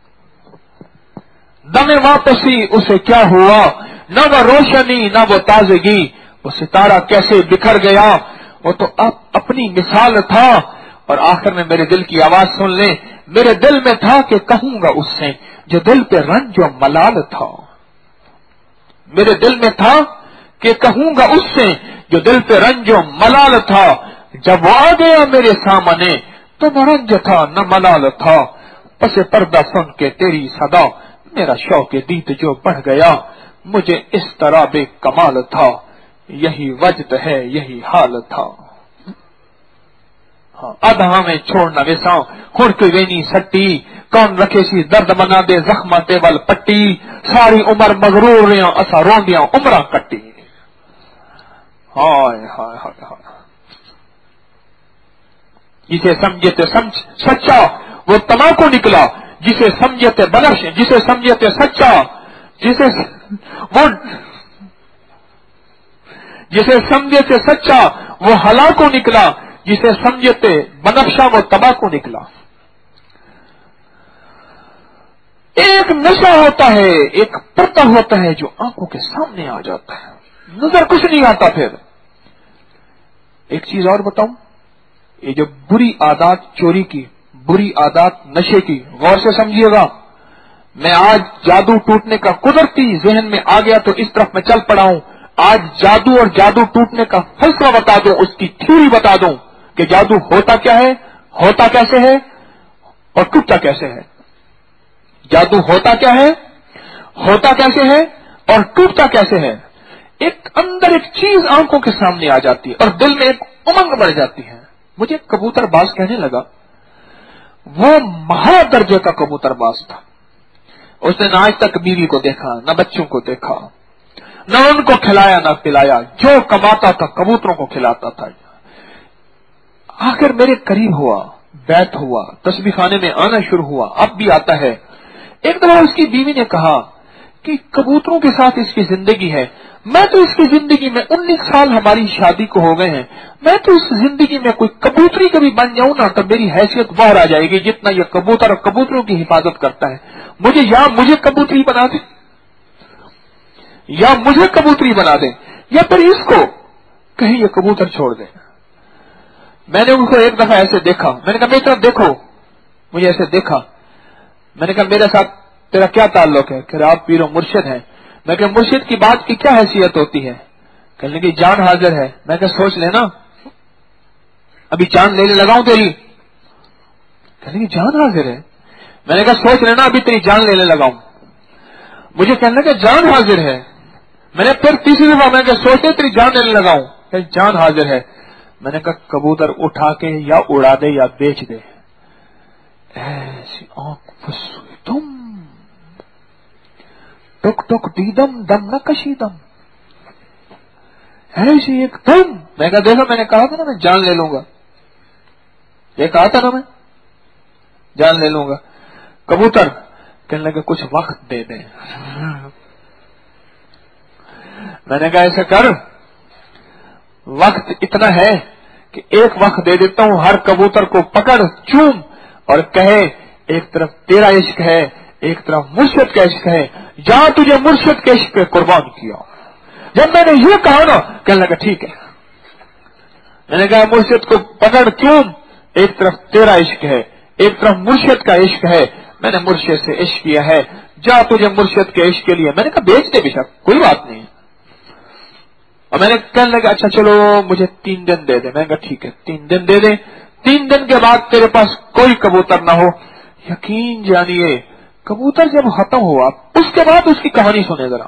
دم واپسی اسے کیا ہوا، نہ وہ روشنی نہ وہ تازگی. وہ ستارہ کیسے بکھر گیا، وہ تو اب اپنی مثال تھا. اور آخر میں میرے دل کی آواز سن لیں، میرے دل میں تھا کہ کہوں گا اس سے جو دل پہ رنج و ملال تھا. میرے دل میں تھا کہ کہوں گا اس سے جو دل پہ رنج و ملال تھا. جب وہ آ گیا میرے سامنے تو نہ رنج تھا نہ ملال تھا. پس پردہ سن کے تیری صدا، میرا شوق دید جو بڑھ گیا. مجھے اس طرح بے کمال تھا، یہی وجد ہے یہی حال تھا. آدھا میں چھوڑنا ویسا خور کوئی وینی سٹی کون رکھے سی درد بنا دے زخم ول پٹی ساری عمر مغرور رہا اسا روندیاں عمرہ کٹی. ہائے ہائے ہائے ہائے. جسے سمجھے تے سمجھ سچا وہ تماکو نکلا، جسے سمجھے تے بنفش، جسے سمجھے تے سچا، جسے وہ جسے سمجھے تے سچا وہ ہلاکو نکلا، جسے سمجھے تے بنفشا وہ تماکو نکلا. ایک نشہ ہوتا ہے، ایک پردہ ہوتا ہے جو آنکھوں کے سامنے آ جاتا ہے، نظر کچھ نہیں آتا. پھر ایک چیز اور بتاؤں، یہ جو بری عادات چوری کی، بری عادات نشے کی، غور سے سمجھیے گا. میں آج جادو ٹوٹنے کا قدرتی ذہن میں آ گیا تو اس طرف میں چل پڑا ہوں. آج جادو اور جادو ٹوٹنے کا فلسفہ بتا دوں، اس کی تھیوری بتا دوں کہ جادو ہوتا کیا ہے، ہوتا کیسے ہے اور ٹوٹتا کیسے ہے. جادو ہوتا کیا ہے، ہوتا کیسے ہے اور ٹوٹتا کیسے ہے. ایک اندر ایک چیز آنکھوں کے سامنے آ جاتی ہے اور دل میں ایک امنگ بڑھ جاتی ہے. مجھے کبوتر باز کہنے لگا، وہ مہا درجے کا کبوتر باز تھا. اس نے نہ آج تک بیوی کو دیکھا، نہ بچوں کو دیکھا، نہ ان کو کھلایا نہ پلایا، جو کماتا تھا کبوتروں کو کھلاتا تھا. آخر میرے قریب ہوا، بیت ہوا، تسبیح خانے میں آنا شروع ہوا، اب بھی آتا ہے. ایک دفعہ اس کی بیوی نے کہا کہ کبوتروں کے ساتھ اس کی زندگی ہے، میں تو اس کی زندگی میں انیس سال ہماری شادی کو ہو گئے ہیں، میں تو اس زندگی میں کوئی کبوتری کبھی بن جاؤں نا تو میری حیثیت باہر آ جائے گی جتنا یہ کبوتر اور کبوتروں کی حفاظت کرتا ہے. مجھے یا مجھے کبوتری بنا دے، یا مجھے کبوتری بنا دے، یا پھر اس کو کہیں یہ کبوتر چھوڑ دے. میں نے ان کو ایک دفعہ ایسے دیکھا، میں نے کہا میری طرف دیکھو، مجھے ایسے دیکھا. میں نے کہا میرے ساتھ تیرا کیا تعلق ہے؟ کہ آپ پیر و مرشد ہیں. میں کہ مرشد کی بات کی کیا حیثیت ہوتی ہے؟ کہنے کی جان حاضر ہے. میں کہ سوچ لینا، ابھی جان لینے لگاؤں تیری. کہنے کی جان حاضر ہے. میں نے کہا سوچ لینا، ابھی تیری جان لینے لگاؤں. مجھے کہنے کہ جان حاضر ہے. میں نے پھر تیسری دفعہ میں کہ سوچ لے تیری جان لینے لگاؤں. کہ جان حاضر ہے. میں نے کہا کبوتر اٹھا کے یا اڑا دے یا بیچ دے. ایسی آنکھ پھسوئی تم ٹک ٹک دیدم دم نہ کشیدم، ایسی ایک دم. میں کہا دیکھا میں نے کہا تھا نا میں جان لے لوں گا، یہ کہا تھا نا میں جان لے لوں گا. کبوتر کہنے لگے کچھ وقت دے دیں. میں نے کہا ایسا کر، وقت اتنا ہے کہ ایک وقت دے دیتا ہوں، ہر کبوتر کو پکڑ چوم اور کہے ایک طرف تیرا عشق ہے ایک طرف مرشد کا عشق ہے، جہاں تجھے مرشد کے عشق پہ قربان کیا. جب میں نے یہ کہا نا کہنے لگا ٹھیک ہے. میں نے کہا مرشد کو پکڑ چوم، ایک طرف تیرا عشق ہے ایک طرف مرشد کا عشق ہے، میں نے مرشد سے عشق کیا ہے، جا تجھے مرشد کے عشق کے لیے. میں نے کہا بیچ دے بے شک کوئی بات نہیں. اور میں نے کہنے لگا اچھا چلو مجھے تین دن دے دے. میں نے کہا ٹھیک ہے تین دن دے دے، تین دن کے بعد تیرے پاس کوئی کبوتر نہ ہو. یقین جانیے کبوتر جب ختم ہوا اس کے بعد اس کی کہانی سنے ذرا.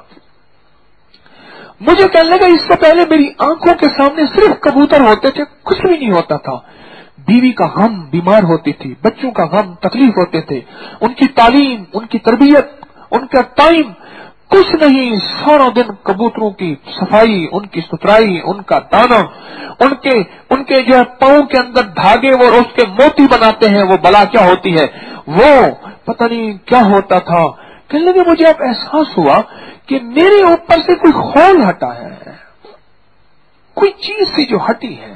مجھے کہنے لگا اس سے پہلے میری آنکھوں کے سامنے صرف کبوتر ہوتے تھے، کچھ بھی نہیں ہوتا تھا. بیوی کا غم، بیمار ہوتی تھی، بچوں کا غم، تکلیف ہوتے تھے، ان کی تعلیم، ان کی تربیت، ان کا ٹائم، کچھ نہیں. سارا دن کبوتروں کی صفائی، ان کی ستھرائی، ان کا دانا، ان کے ان کے جو ہے پاؤں کے اندر دھاگے وہ اس کے موتی بناتے ہیں، وہ بلا کیا ہوتی ہے، وہ پتہ نہیں کیا ہوتا تھا. کہنے لگے مجھے اب احساس ہوا کہ میرے اوپر سے کوئی خول ہٹا ہے، کوئی چیز سی جو ہٹی ہے.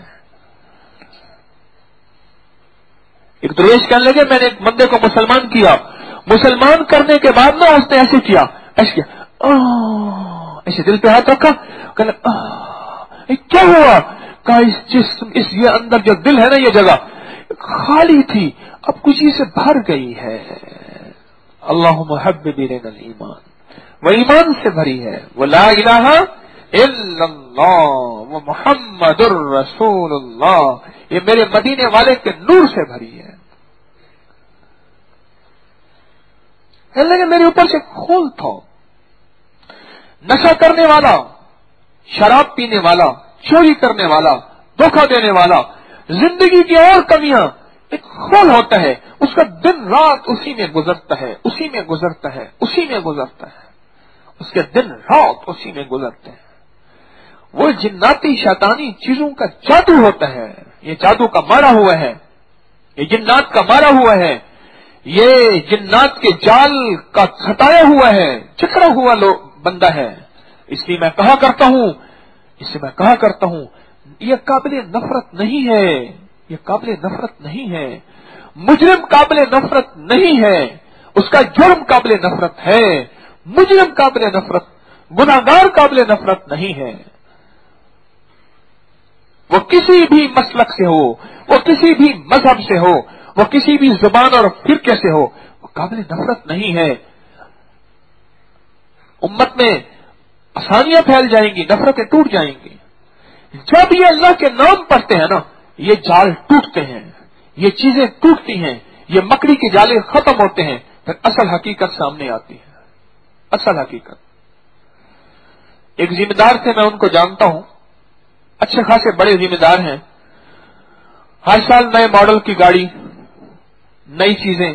ایک درویش کہنے لگے میں نے ایک بندے کو مسلمان کیا، مسلمان کرنے کے بعد نا اس نے ایسے کیا، ایسے کیا، ایسے دل پہ ہاتھ رکھا. کہنے کیا ہوا؟ کہا اس جسم اس یہ اندر جو دل ہے نا یہ جگہ خالی تھی، اب کچھ سے بھر گئی ہے. اللہم حبب الینا الایمان، وہ ایمان سے بھری ہے، وہ لا الہ الا اللہ، وہ محمد الرسول اللہ، یہ میرے مدینے والے کے نور سے بھری ہے. کہنے لگے میرے اوپر سے کھول تھا. نشہ کرنے والا، شراب پینے والا، چوری کرنے والا، دھوکہ دینے والا، زندگی کی اور کمیاں، ایک خول ہوتا ہے، اس کا دن رات اسی میں گزرتا ہے، اسی میں گزرتا ہے، اسی میں گزرتا ہے، اس کے دن رات اسی میں گزرتے ہیں۔ وہ جناتی شیطانی چیزوں کا جادو ہوتا ہے، یہ جادو کا مارا ہوا ہے، یہ جنات کا مارا ہوا ہے، یہ جنات کے جال کا کھٹایا ہوا ہے، چکرا ہوا لو بندہ ہے۔ اس لیے میں کہا کرتا ہوں اس لیے میں کہا کرتا ہوں یہ قابل نفرت نہیں ہے، یہ قابل نفرت نہیں ہے، مجرم قابل نفرت نہیں ہے، اس کا جرم قابل نفرت ہے، مجرم قابل نفرت، گناہگار قابل نفرت نہیں ہے۔ وہ کسی بھی مسلک سے ہو، وہ کسی بھی مذہب سے ہو، وہ کسی بھی زبان اور فرقے سے ہو، وہ قابل نفرت نہیں ہے۔ امت میں آسانیاں پھیل جائیں گی، نفرتیں ٹوٹ جائیں گی۔ جب یہ اللہ کے نام پڑھتے ہیں نا، یہ جال ٹوٹتے ہیں، یہ چیزیں ٹوٹتی ہیں، یہ مکڑی کے جالے ختم ہوتے ہیں، پھر اصل حقیقت سامنے آتی ہے، اصل حقیقت۔ ایک ذمہ دار تھے، میں ان کو جانتا ہوں، اچھے خاصے بڑے ذمہ دار ہیں، ہر سال نئے ماڈل کی گاڑی، نئی چیزیں۔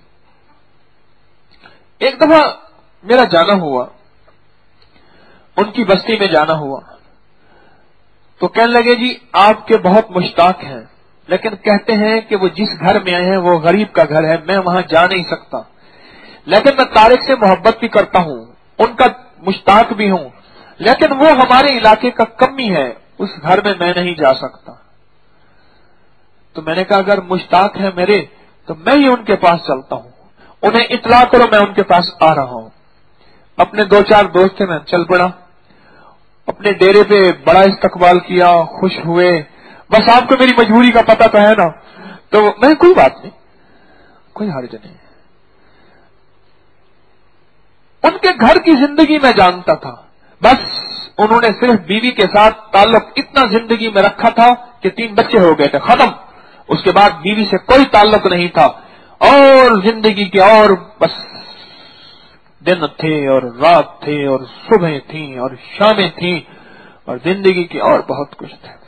ایک دفعہ میرا جانا ہوا، ان کی بستی میں جانا ہوا، تو کہنے لگے جی آپ کے بہت مشتاق ہیں، لیکن کہتے ہیں کہ وہ جس گھر میں آئے ہیں وہ غریب کا گھر ہے، میں وہاں جا نہیں سکتا، لیکن میں طارق سے محبت بھی کرتا ہوں، ان کا مشتاق بھی ہوں، لیکن وہ ہمارے علاقے کا کمی ہے، اس گھر میں میں نہیں جا سکتا۔ تو میں نے کہا اگر مشتاق ہیں میرے تو میں ہی ان کے پاس چلتا ہوں، انہیں اطلاع کرو میں ان کے پاس آ رہا ہوں۔ اپنے دو چار دوست تھے، میں چل پڑا، اپنے ڈیرے پہ بڑا استقبال کیا، خوش ہوئے۔ بس آپ کو میری مجبوری کا پتہ تو ہے نا، تو میں کوئی بات نہیں، کوئی حرج نہیں۔ ان کے گھر کی زندگی میں جانتا تھا، بس انہوں نے صرف بیوی کے ساتھ تعلق اتنا زندگی میں رکھا تھا کہ تین بچے ہو گئے تھے، ختم۔ اس کے بعد بیوی سے کوئی تعلق نہیں تھا، اور زندگی کے اور بس دن تھے اور رات تھے اور صبحیں تھیں اور شامیں تھیں اور زندگی کے اور بہت کچھ تھے۔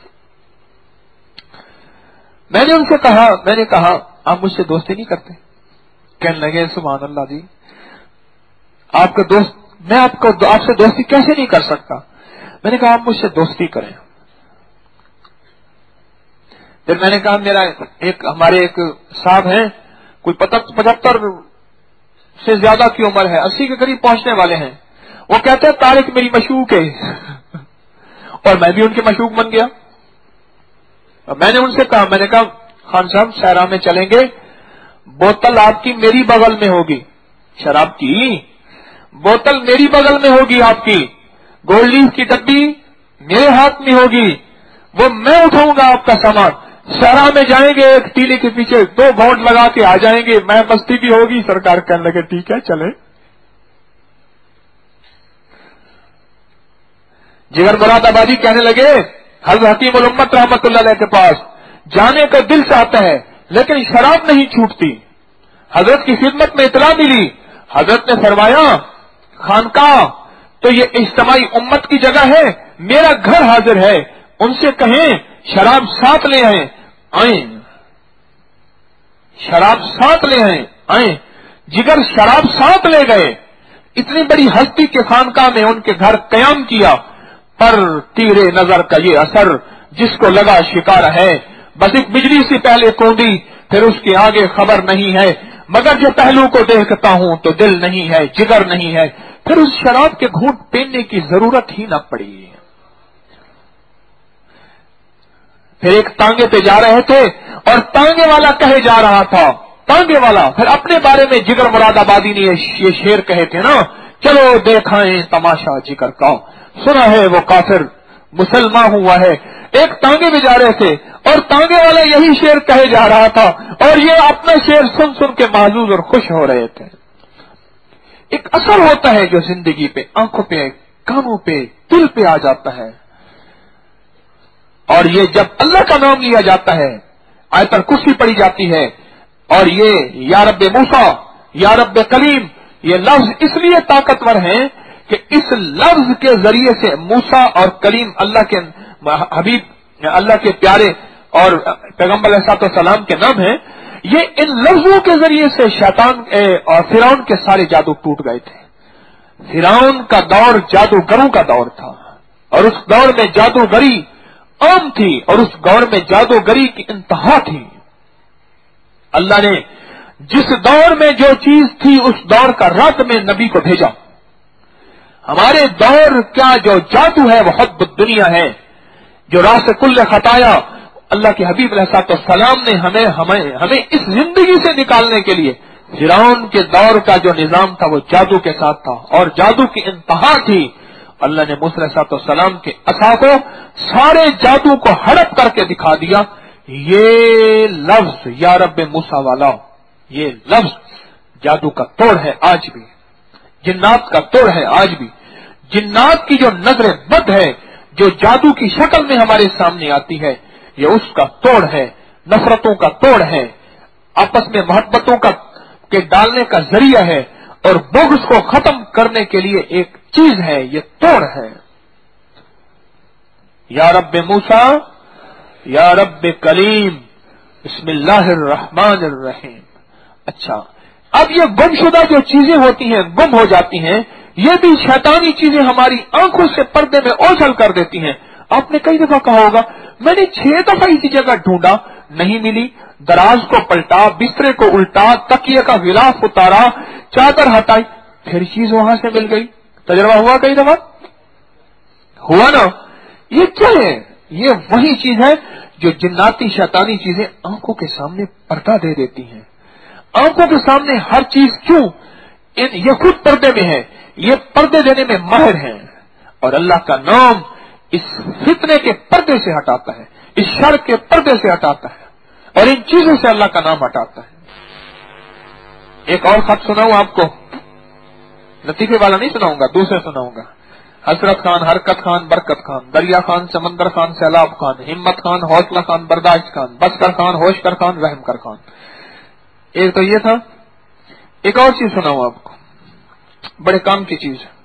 میں نے ان سے کہا میں نے کہا آپ مجھ سے دوستی نہیں کرتے؟ کہنے لگے سبحان اللہ جی، آپ کا دوست، میں آپ کو آپ سے دوستی کیسے نہیں کر سکتا؟ میں نے کہا آپ مجھ سے دوستی کریں۔ پھر میں نے کہا میرا ایک ہمارے ایک صاحب ہیں، کوئی پچہتر سے زیادہ کی عمر ہے، اسی کے قریب پہنچنے والے ہیں، وہ کہتے ہیں طارق میری مشوق ہے، اور میں بھی ان کے مشوق بن گیا۔ اور میں نے ان سے کہا میں نے کہا خان صاحب سیرا میں چلیں گے، بوتل آپ کی میری بغل میں ہوگی، شراب کی بوتل میری بغل میں ہوگی، آپ کی گولڈ لیف کی ڈبی میرے ہاتھ میں ہوگی، وہ میں اٹھاؤں گا آپ کا سامان، شہرا میں جائیں گے، ایک ٹیلے کے پیچھے دو بونٹ لگا کے آ جائیں گے، میں مستی بھی ہوگی۔ سرکار کہنے لگے ٹھیک ہے چلے۔ جگر مراد آبادی کہنے لگے حضرت حکیم الامت رحمت اللہ علیہ کے پاس جانے کا دل چاہتا ہے لیکن شراب نہیں چھوٹتی۔ حضرت کی خدمت میں اطلاع ملی، حضرت نے فرمایا خانقاہ تو یہ اجتماعی امت کی جگہ ہے، میرا گھر حاضر ہے، ان سے کہیں شراب ساتھ لے آئیں، آئیں شراب ساتھ لے آئیں آئیں جگر شراب ساتھ لے گئے، اتنی بڑی ہستی کے خانقاہ میں ان کے گھر قیام کیا، پر تیرے نظر کا یہ اثر جس کو لگا شکار ہے، بس ایک بجلی سے پہلے کوندی پھر اس کے آگے خبر نہیں ہے، مگر جو پہلو کو دیکھتا ہوں تو دل نہیں ہے، جگر نہیں ہے، پھر اس شراب کے گھونٹ پینے کی ضرورت ہی نہ پڑی۔ پھر ایک تانگے پہ جا رہے تھے اور تانگے والا کہے جا رہا تھا، تانگے والا پھر اپنے بارے میں جگر مراد آبادی نے یہ شعر کہے تھے نا، چلو دیکھائیں تماشا جگر کا، سنا ہے وہ کافر مسلمان ہوا ہے۔ ایک تانگے میں جا رہے تھے اور تانگے والا یہی شعر کہے جا رہا تھا اور یہ اپنا شعر سن سن کے محظوظ اور خوش ہو رہے تھے۔ ایک اثر ہوتا ہے جو زندگی پہ، آنکھوں پہ، کانوں پہ، دل پہ آ جاتا ہے، اور یہ جب اللہ کا نام لیا جاتا ہے، آیت الکرسی پڑھی جاتی ہے، اور یہ یا رب موسیٰ یا رب کلیم، یہ لفظ اس لیے طاقتور ہیں کہ اس لفظ کے ذریعے سے موسیٰ اور کلیم اللہ کے حبیب، اللہ کے پیارے اور پیغمبر علیہ الصلوۃ والسلام کے نام ہیں، یہ ان لفظوں کے ذریعے سے شیطان اور فرعون کے سارے جادو ٹوٹ گئے تھے۔ فرعون کا دور جادوگروں کا دور تھا، اور اس دور میں جادوگری عام تھی، اور اس دور میں جادوگری کی انتہا تھی۔ اللہ نے جس دور میں جو چیز تھی اس دور کا رد میں نبی کو بھیجا۔ ہمارے دور کا جو جادو ہے وہ حب الدنیا ہے، جو راس کل خطایا اللہ کے حبیب علیہ الصلوۃ والسلام نے ہمیں ہمیں ہمیں اس زندگی سے نکالنے کے لیے فرعون کے دور کا جو نظام تھا وہ جادو کے ساتھ تھا، اور جادو کی انتہا تھی۔ اللہ نے موسیٰ علیہ الصلوۃ والسلام کے عصا کو سارے جادو کو ہڑپ کر کے دکھا دیا۔ یہ لفظ یا رب موسیٰ والا، یہ لفظ جادو کا توڑ ہے آج بھی، جنات کا توڑ ہے آج بھی۔ جنات کی جو نظر بد ہے، جو جادو کی شکل میں ہمارے سامنے آتی ہے، یہ اس کا توڑ ہے، نفرتوں کا توڑ ہے، آپس میں محبتوں کا کے ڈالنے کا ذریعہ ہے، اور بغض کو ختم کرنے کے لیے ایک چیز ہے، یہ توڑ ہے۔ یا رب موسیٰ، یا رب کلیم، بسم اللہ الرحمن الرحیم۔ اچھا، اب یہ گم شدہ جو چیزیں ہوتی ہیں، گم ہو جاتی ہیں، یہ بھی شیطانی چیزیں ہماری آنکھوں سے پردے میں اوجھل کر دیتی ہیں۔ آپ نے کئی دفعہ کہا ہوگا میں نے چھ دفعہ اسی جگہ ڈھونڈا، نہیں ملی، دراز کو پلٹا، بسترے کو الٹا، تکیے کا غلاف اتارا، چادر ہٹائی، پھر چیز وہاں سے مل گئی۔ تجربہ ہوا کئی دفعہ؟ ہوا نا؟ یہ کیا ہے؟ یہ وہی چیز ہے جو جناتی شیطانی چیزیں آنکھوں کے سامنے پردہ دے دیتی ہیں۔ آنکھوں کے سامنے ہر چیز کیوں؟ ان یہ خود پردے میں ہے، یہ پردے دینے میں ماہر ہیں، اور اللہ کا نام اس فتنے کے پردے سے ہٹاتا ہے، اس شر کے پردے سے ہٹاتا ہے، اور ان چیزوں سے اللہ کا نام ہٹاتا ہے۔ ایک اور خط سناؤں آپ کو، لطیفے والا نہیں سناؤں گا، دوسرے سناؤں گا۔ حسرت خان، حرکت خان، برکت خان، دریا خان، سمندر خان، سیلاب خان، ہمت خان، حوصلہ خان، برداشت خان، بس کر خان، ہوش کر خان، رحم کر خان۔ ایک تو یہ تھا، ایک اور چیز سناؤں آپ کو، بڑے کام کی چیز ہے۔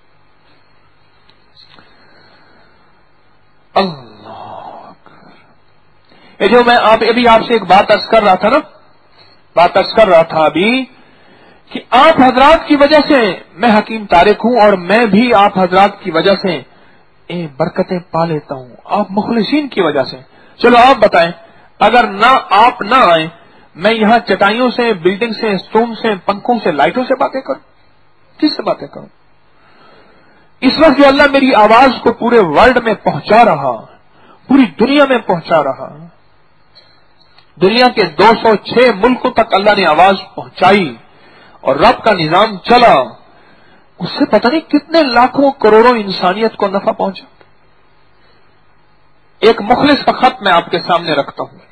اللہ، یہ جو میں آپ ابھی آپ سے ایک بات عرض کر رہا تھا نا، بات عرض کر رہا تھا ابھی کہ آپ حضرات کی وجہ سے میں حکیم طارق ہوں، اور میں بھی آپ حضرات کی وجہ سے اے برکتیں پا لیتا ہوں، آپ مخلصین کی وجہ سے۔ چلو آپ بتائیں، اگر نہ آپ نہ آئیں، میں یہاں چٹائیوں سے، بلڈنگ سے، اسٹون سے، پنکھوں سے، لائٹوں سے باتیں کروں؟ کس سے باتیں کروں؟ اس وقت جو اللہ میری آواز کو پورے ورلڈ میں پہنچا رہا، پوری دنیا میں پہنچا رہا، دنیا کے دو سو چھ ملکوں تک اللہ نے آواز پہنچائی، اور رب کا نظام چلا، اس سے پتہ نہیں کتنے لاکھوں کروڑوں انسانیت کو نفع پہنچا۔ ایک مخلص کا خط میں آپ کے سامنے رکھتا ہوں،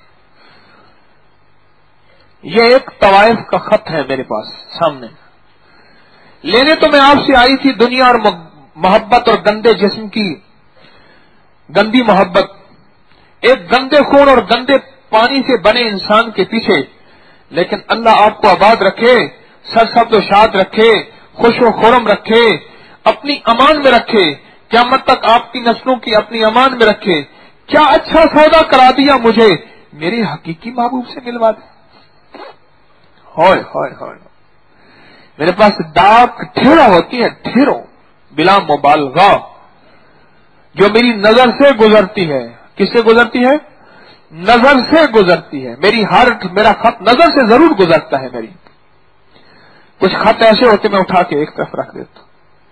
یہ ایک طوائف کا خط ہے میرے پاس سامنے، لینے تو میں آپ سے آئی تھی دنیا اور محبت اور گندے جسم کی گندی محبت، ایک گندے خون اور گندے پانی سے بنے انسان کے پیچھے، لیکن اللہ آپ کو آباد رکھے، سرسبز و شاد رکھے، خوش و خرم رکھے، اپنی امان میں رکھے، قیامت تک آپ کی نسلوں کی اپنی امان میں رکھے۔ کیا اچھا سودا کرا دیا مجھے، میرے حقیقی محبوب سے ملوا دے۔ ہائے ہائے ہائے، میرے پاس ڈاک ڈھیروں ہوتی ہے، ڈھیروں بلا مبالغہ، جو میری نظر سے گزرتی ہے۔ کس سے گزرتی ہے؟ نظر سے گزرتی ہے۔ میری ہر میرا خط نظر سے ضرور گزرتا ہے میری۔ کچھ خط ایسے ہوتے میں اٹھا کے ایک طرف رکھ دیتا ہوں۔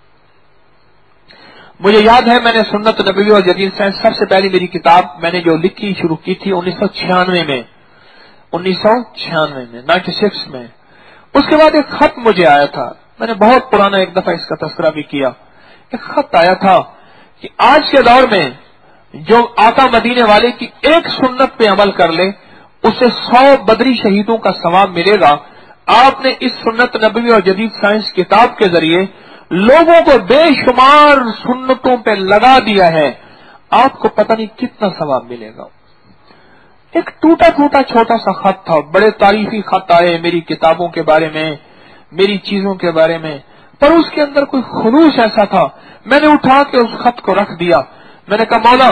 مجھے یاد ہے میں نے سنت نبوی اور جدید سائنس، سب سے پہلی میری کتاب میں نے جو لکھی شروع کی تھی انیس سو چھیانوے میں انیس سو چھیانوے میں نائنٹی سکس میں۔ اس کے بعد ایک خط مجھے آیا تھا، میں نے بہت پرانا ایک دفعہ اس کا تذکرہ بھی کیا۔ ایک خط آیا تھا کہ آج کے دور میں جو آقا مدینے والے کی ایک سنت پہ عمل کر لے اسے سو بدری شہیدوں کا ثواب ملے گا۔ آپ نے اس سنت نبوی اور جدید سائنس کتاب کے ذریعے لوگوں کو بے شمار سنتوں پہ لگا دیا ہے، آپ کو پتہ نہیں کتنا ثواب ملے گا۔ ایک ٹوٹا ٹوٹا چھوٹا سا خط تھا، بڑے تعریفی خط آئے میری کتابوں کے بارے میں، میری چیزوں کے بارے میں، پر اس کے اندر کوئی خلوص ایسا تھا، میں نے اٹھا کے اس خط کو رکھ دیا۔ میں نے کہا مولا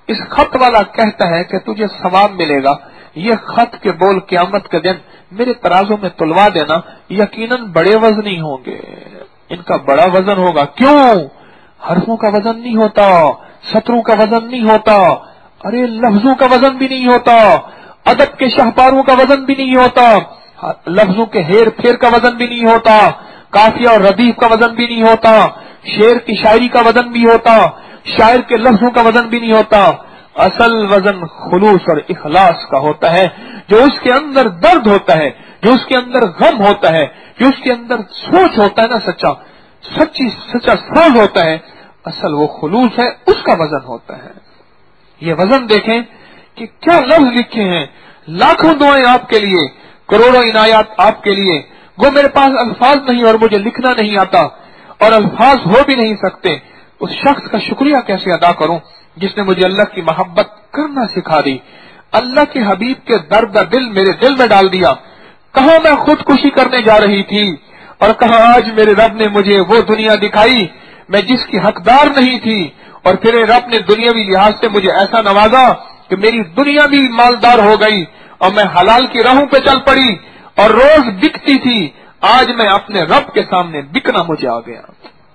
اس خط والا کہتا ہے کہ تجھے ثواب ملے گا، یہ خط کے بول قیامت کے دن میرے ترازوں میں تلوا دینا، یقیناً بڑے وزنی ہوں گے، ان کا بڑا وزن ہوگا۔ کیوں؟ حرفوں کا وزن نہیں ہوتا، سطروں کا وزن نہیں ہوتا، ارے لفظوں کا وزن بھی نہیں ہوتا، ادب کے شاہکاروں کا وزن بھی نہیں ہوتا، لفظوں کے ہیر پھیر کا وزن بھی نہیں ہوتا، قافیہ اور ردیف کا وزن بھی نہیں ہوتا، شعر کی شاعری کا وزن بھی ہوتا، شاعر کے لفظوں کا وزن بھی نہیں ہوتا۔ اصل وزن خلوص اور اخلاص کا ہوتا ہے، جو اس کے اندر درد ہوتا ہے، جو اس کے اندر غم ہوتا ہے، جو اس کے اندر سوچ ہوتا ہے نا، سچا سچی سچا سوچ ہوتا ہے، اصل وہ خلوص ہے، اس کا وزن ہوتا ہے۔ یہ وزن دیکھیں کہ کیا لفظ لکھے ہیں، لاکھوں دعائیں آپ کے لیے، کروڑوں عنایات آپ کے لیے، وہ میرے پاس الفاظ نہیں اور مجھے لکھنا نہیں آتا اور الفاظ ہو بھی نہیں سکتے، اس شخص کا شکریہ کیسے ادا کروں جس نے مجھے اللہ کی محبت کرنا سکھا دی، اللہ کے حبیب کے درد دل میرے دل میں ڈال دیا۔ کہاں میں خودکشی کرنے جا رہی تھی اور کہاں آج میرے رب نے مجھے وہ دنیا دکھائی میں جس کی حقدار نہیں تھی، اور پھر رب نے دنیاوی لحاظ سے مجھے ایسا نوازا کہ میری دنیا بھی مالدار ہو گئی اور میں حلال کی راہوں پہ چل پڑی اور روز بکتی تھی، آج میں اپنے رب کے سامنے بکنا مجھے آ گیا۔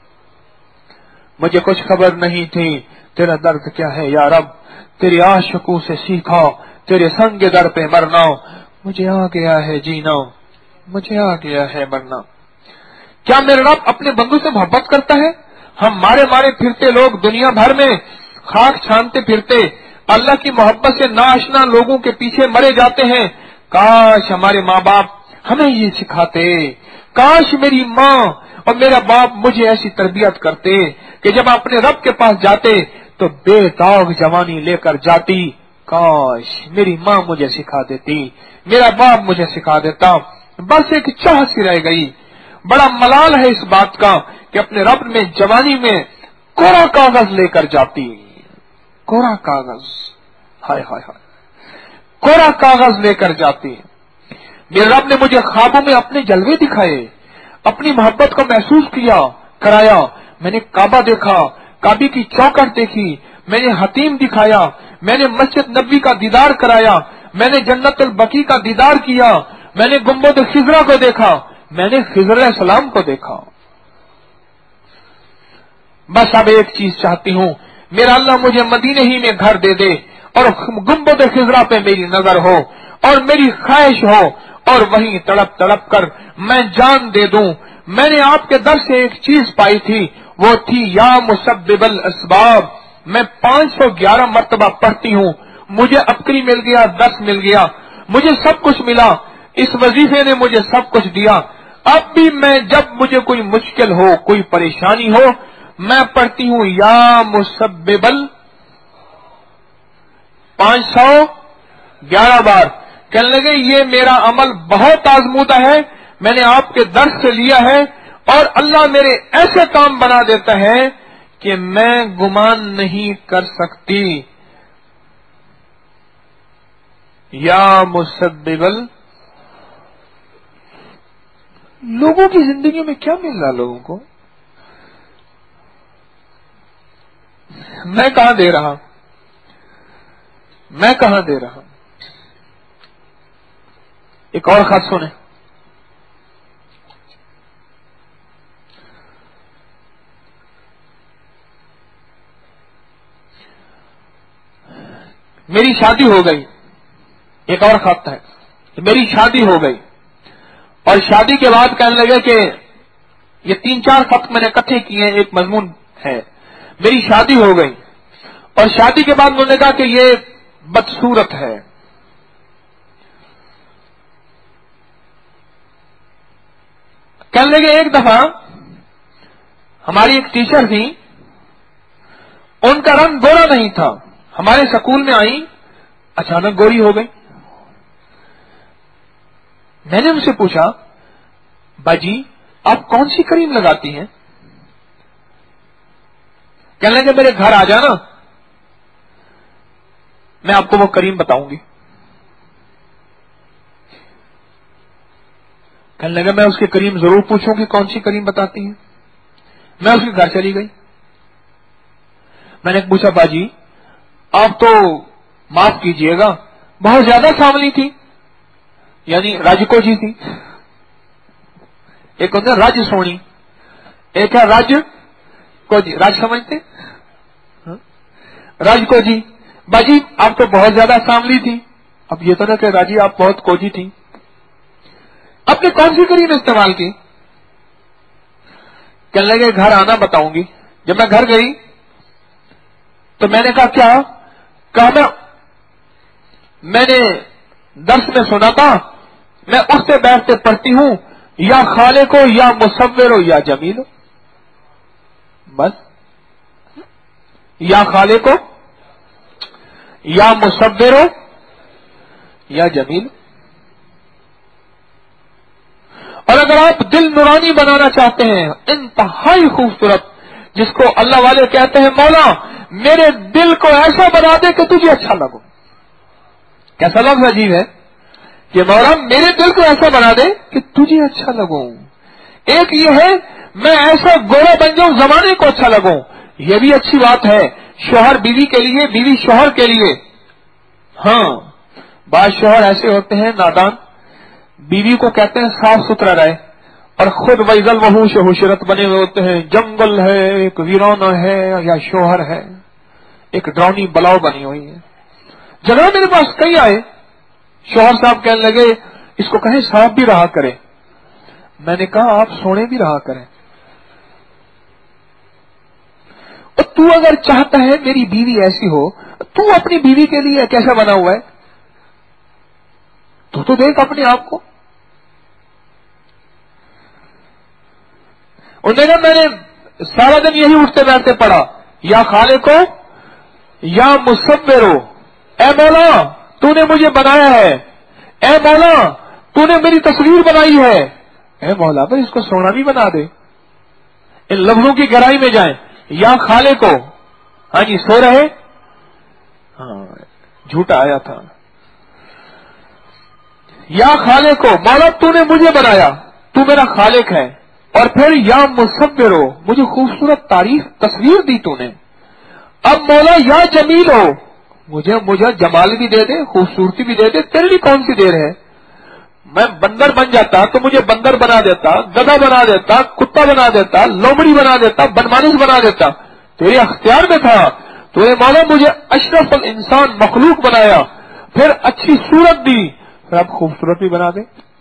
مجھے کچھ خبر نہیں تھی تیرا درد کیا ہے یا رب، تیری عاشقوں سے سیکھا تیرے سنگ در پہ مرنا، مجھے آ گیا ہے جینا، مجھے آ گیا ہے مرنا۔ کیا میرا رب اپنے بندوں سے محبت کرتا ہے؟ ہم مارے مارے پھرتے لوگ دنیا بھر میں خاک چھانتے پھرتے، اللہ کی محبت سے ناآشنا لوگوں کے پیچھے مرے جاتے ہیں۔ کاش ہمارے ماں باپ ہمیں یہ سکھاتے، کاش میری ماں اور میرا باپ مجھے ایسی تربیت کرتے کہ جب اپنے رب کے پاس جاتے تو بے داغ جوانی لے کر جاتی۔ کاش میری ماں مجھے سکھا دیتی، میرا باپ مجھے سکھا دیتا۔ بس ایک چاہ سی رہ گئی۔ بڑا ملال ہے اس بات کا کہ اپنے رب میں جوانی میں کوڑا کاغذ لے کر جاتی، کوڑا کاغذ، ہائے ہائے ہائے، کوڑا کاغذ لے کر جاتی۔ میرے رب نے مجھے خوابوں میں اپنے جلوے دکھائے، اپنی محبت کو محسوس کیا کرایا۔ میں نے کعبہ دیکھا، کعبے کی چوکٹ دیکھی، میں نے حتیم دکھایا، میں نے مسجد نبوی کا دیدار کرایا، میں نے جنت البقیع کا دیدار کیا، میں نے گنبد خضرا کو دیکھا، میں نے خضر علیہ السلام کو دیکھا۔ بس اب ایک چیز چاہتی ہوں، میرا اللہ مجھے مدینے ہی میں گھر دے دے اور گنبد خضرا پہ میری نظر ہو اور میری خواہش ہو اور وہیں تڑپ تڑپ کر میں جان دے دوں۔ میں نے آپ کے در سے ایک چیز پائی تھی، وہ تھی یا مسبب الاسباب۔ میں پانچ سو گیارہ مرتبہ پڑھتی ہوں، مجھے عبقری مل گیا، دس مل گیا، مجھے سب کچھ ملا، اس وظیفے نے مجھے سب کچھ دیا۔ اب بھی میں جب مجھے کوئی مشکل ہو، کوئی پریشانی ہو، میں پڑھتی ہوں یا مسبب ال پانچ سو گیارہ بار۔ کہنے لگے یہ میرا عمل بہت آزمودہ ہے، میں نے آپ کے درس سے لیا ہے اور اللہ میرے ایسے کام بنا دیتا ہے کہ میں گمان نہیں کر سکتی۔ یا مسبب ال لوگوں کی زندگی میں کیا مل رہا لوگوں کو؟ میں کہاں دے رہا میں کہاں دے رہا ایک اور خط سنیں۔ میری شادی ہو گئی، ایک اور خط ہے، میری شادی ہو گئی اور شادی کے بعد کہنے لگے کہ یہ تین چار خط میں نے اکٹھے کیے ہیں، ایک مضمون ہے، میری شادی ہو گئی اور شادی کے بعد انہوں نے کہا کہ یہ بدصورت ہے۔ کہنے لگے ایک دفعہ ہماری ایک ٹیچر تھی، ان کا رنگ گورا نہیں تھا، ہمارے سکول میں آئی، اچانک گوری ہو گئی۔ میں نے ان سے پوچھا باجی آپ کون سی کریم لگاتی ہیں؟ کہنے لگے میرے گھر آ جانا، میں آپ کو وہ کریم بتاؤں گی۔ کہنے لگا میں اس کے کریم ضرور پوچھوں کہ کون سی کریم بتاتی ہیں۔ میں اس کے گھر چلی گئی، میں نے پوچھا باجی آپ تو معاف کیجئے گا بہت زیادہ ساملی تھی، یعنی رج کو جی تھی. ایک ہوتا ہے رج سونی، ایک ہے رج کو جی. رج سمجھتے رج کو جی. باجی آپ تو بہت زیادہ ساملی تھی. اب یہ تو نہ کہ راجی آپ بہت کوجی تھی. آپ نے کون سی کریم استعمال کی؟ کہنے لگے گھر آنا بتاؤں گی. جب میں گھر گئی تو میں نے کہا کیا؟ کہا میں میں نے درس میں سنا تھا، میں اٹھتے بیٹھتے پڑھتی ہوں یا خالق ہو یا مصور ہو یا جمیل ہو. بس یا خالق ہو یا مصور ہو یا جمیل. اور اگر آپ دل نورانی بنانا چاہتے ہیں انتہائی خوبصورت، جس کو اللہ والے کہتے ہیں مولا میرے دل کو ایسا بنا دے کہ تجھے اچھا لگو. کیسا لفظ عجیب ہے کہ مولا میرے دل کو ایسا بنا دے کہ تجھے اچھا لگو. ایک یہ ہے میں ایسا گورا بن جاؤں زمانے کو اچھا لگوں، یہ بھی اچھی بات ہے شوہر بیوی کے لیے، بیوی شوہر کے لیے. ہاں بعض شوہر ایسے ہوتے ہیں نادان، بیوی کو کہتے ہیں صاف ستھرا رہے اور خود ویزل وحوش حشرت بنے ہوئے ہوتے ہیں. جنگل ہے، ایک ویرانہ ہے یا شوہر ہے، ایک ڈراؤنی بلاؤ بنی ہوئی ہے. جگہ میرے پاس کئی آئے، شوہر صاحب کہنے لگے اس کو کہیں صاف بھی رہا کرے. میں نے کہا آپ سونے بھی رہا کریں. اور تو اگر چاہتا ہے میری بیوی ایسی ہو، تو اپنی بیوی کے لیے کیسا بنا ہوا ہے تو تو دیکھ اپنے آپ کو. انہوں نے کہا میں نے سارا دن یہی اٹھتے بیٹھتے پڑھا یا خالق ہو یا مصور ہو. اے مولا تو نے مجھے بنایا ہے، اے مولا تو نے میری تصویر بنائی ہے، اے مولا بھائی اس کو سونا بھی بنا دے. ان لفظوں کی گہرائی میں جائیں. یا خالق ہو، ہاں جی سو رہے، ہاں جھوٹا آیا تھا. یا خالق ہو مولا تو نے مجھے بنایا، تو میرا خالق ہے. اور پھر یا مصور ہو مجھے خوبصورت تعریف تصویر دی تو نے. اب مولا یا جمیل ہو مجھے مجھے جمال بھی دے دے، خوبصورتی بھی دے دے. تیرے لیے کون سی دیر ہے؟ میں بندر بن جاتا تو مجھے بندر بنا دیتا، گدھا بنا دیتا، کتا بنا دیتا، لومڑی بنا دیتا، بدمانش بنا دیتا. تیرے اختیار میں تھا. تو اے مولا مجھے اشرف الانسان مخلوق بنایا، پھر اچھی صورت دی، پھر اب خوبصورت بھی بنا دے.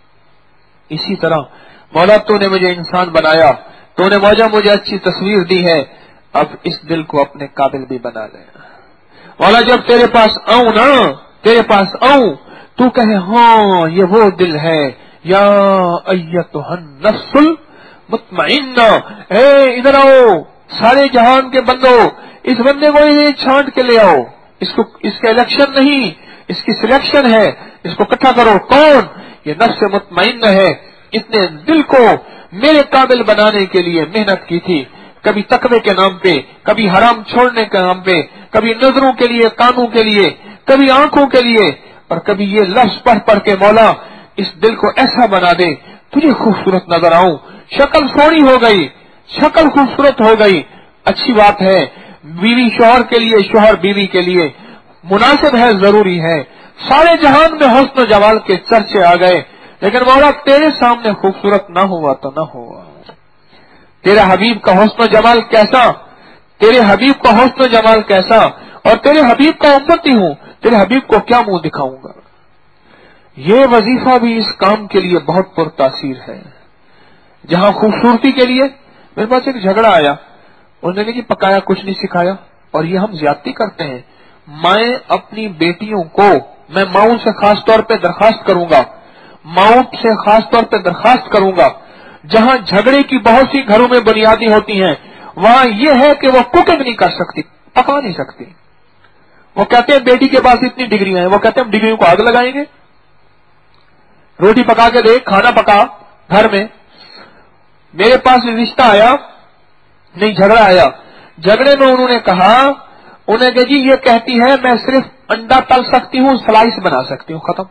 اسی طرح مولا تو نے مجھے انسان بنایا، تو نے موجہ مجھے اچھی تصویر دی ہے، اب اس دل کو اپنے قابل بھی بنا لے. مولا جب تیرے پاس آؤں نا، تیرے پاس آؤں تو کہے ہاں یہ وہ دل ہے. یا ایتھا النفس المطمئنہ، اے ادھر آؤ سارے جہان کے بندو، اس بندے کو یہ چھانٹ کے لے آؤ. اس کو اس کا الیکشن نہیں، اس کی سلیکشن ہے. اس کو اکٹھا کرو. کون؟ یہ نفس مطمئنہ ہے. اس نے دل کو میرے قابل بنانے کے لیے محنت کی تھی، کبھی تقوی کے نام پہ، کبھی حرام چھوڑنے کے نام پہ، کبھی نظروں کے لیے، کانوں کے لیے، کبھی آنکھوں کے لیے، اور کبھی یہ لفظ پڑھ پڑھ کے مولا اس دل کو ایسا بنا دے تجھے خوبصورت نظر آؤں. شکل سونی ہو گئی، شکل خوبصورت ہو گئی، اچھی بات ہے. بیوی شوہر کے لیے، شوہر بیوی کے لیے مناسب ہے، ضروری ہے. سارے جہان میں حسن و جمال کے چرچے آ گئے، لیکن مولا تیرے سامنے خوبصورت نہ ہوا تو نہ ہوا. تیرے حبیب کا حسن و جمال کیسا، تیرے حبیب کا حسن و جمال کیسا، اور تیرے حبیب کا امتی ہوں، تیرے حبیب کو کیا منہ دکھاؤں گا. یہ وظیفہ بھی اس کام کے لیے بہت پر تاثیر ہے. جہاں خوبصورتی کے لیے میرے پاس ایک جھگڑا آیا، انہوں نے کہ پکایا کچھ نہیں سکھایا، اور یہ ہم زیادتی کرتے ہیں. مائیں اپنی بیٹیوں کو، میں ماؤں سے خاص طور پہ درخواست کروں گا، ماؤں سے خاص طور پہ درخواست کروں گا، جہاں جھگڑے کی بہت سی گھروں میں بنیادی ہوتی ہیں، وہاں یہ ہے کہ وہ کوکنگ نہیں کر سکتی، پکا نہیں سکتی. وہ کہتے ہیں بیٹی کے پاس اتنی ڈگریاں ہیں، وہ کہتے ہیں ہم ڈگریوں کو آگ لگائیں گے. روٹی پکا کے دے، کھانا پکا گھر میں. میرے پاس رشتہ آیا، نہیں جھگڑا آیا، جھگڑے میں انہوں نے کہا، انہیں کہ جی یہ کہتی ہے میں صرف انڈا تل سکتی ہوں، سلائس بنا سکتی ہوں، ختم.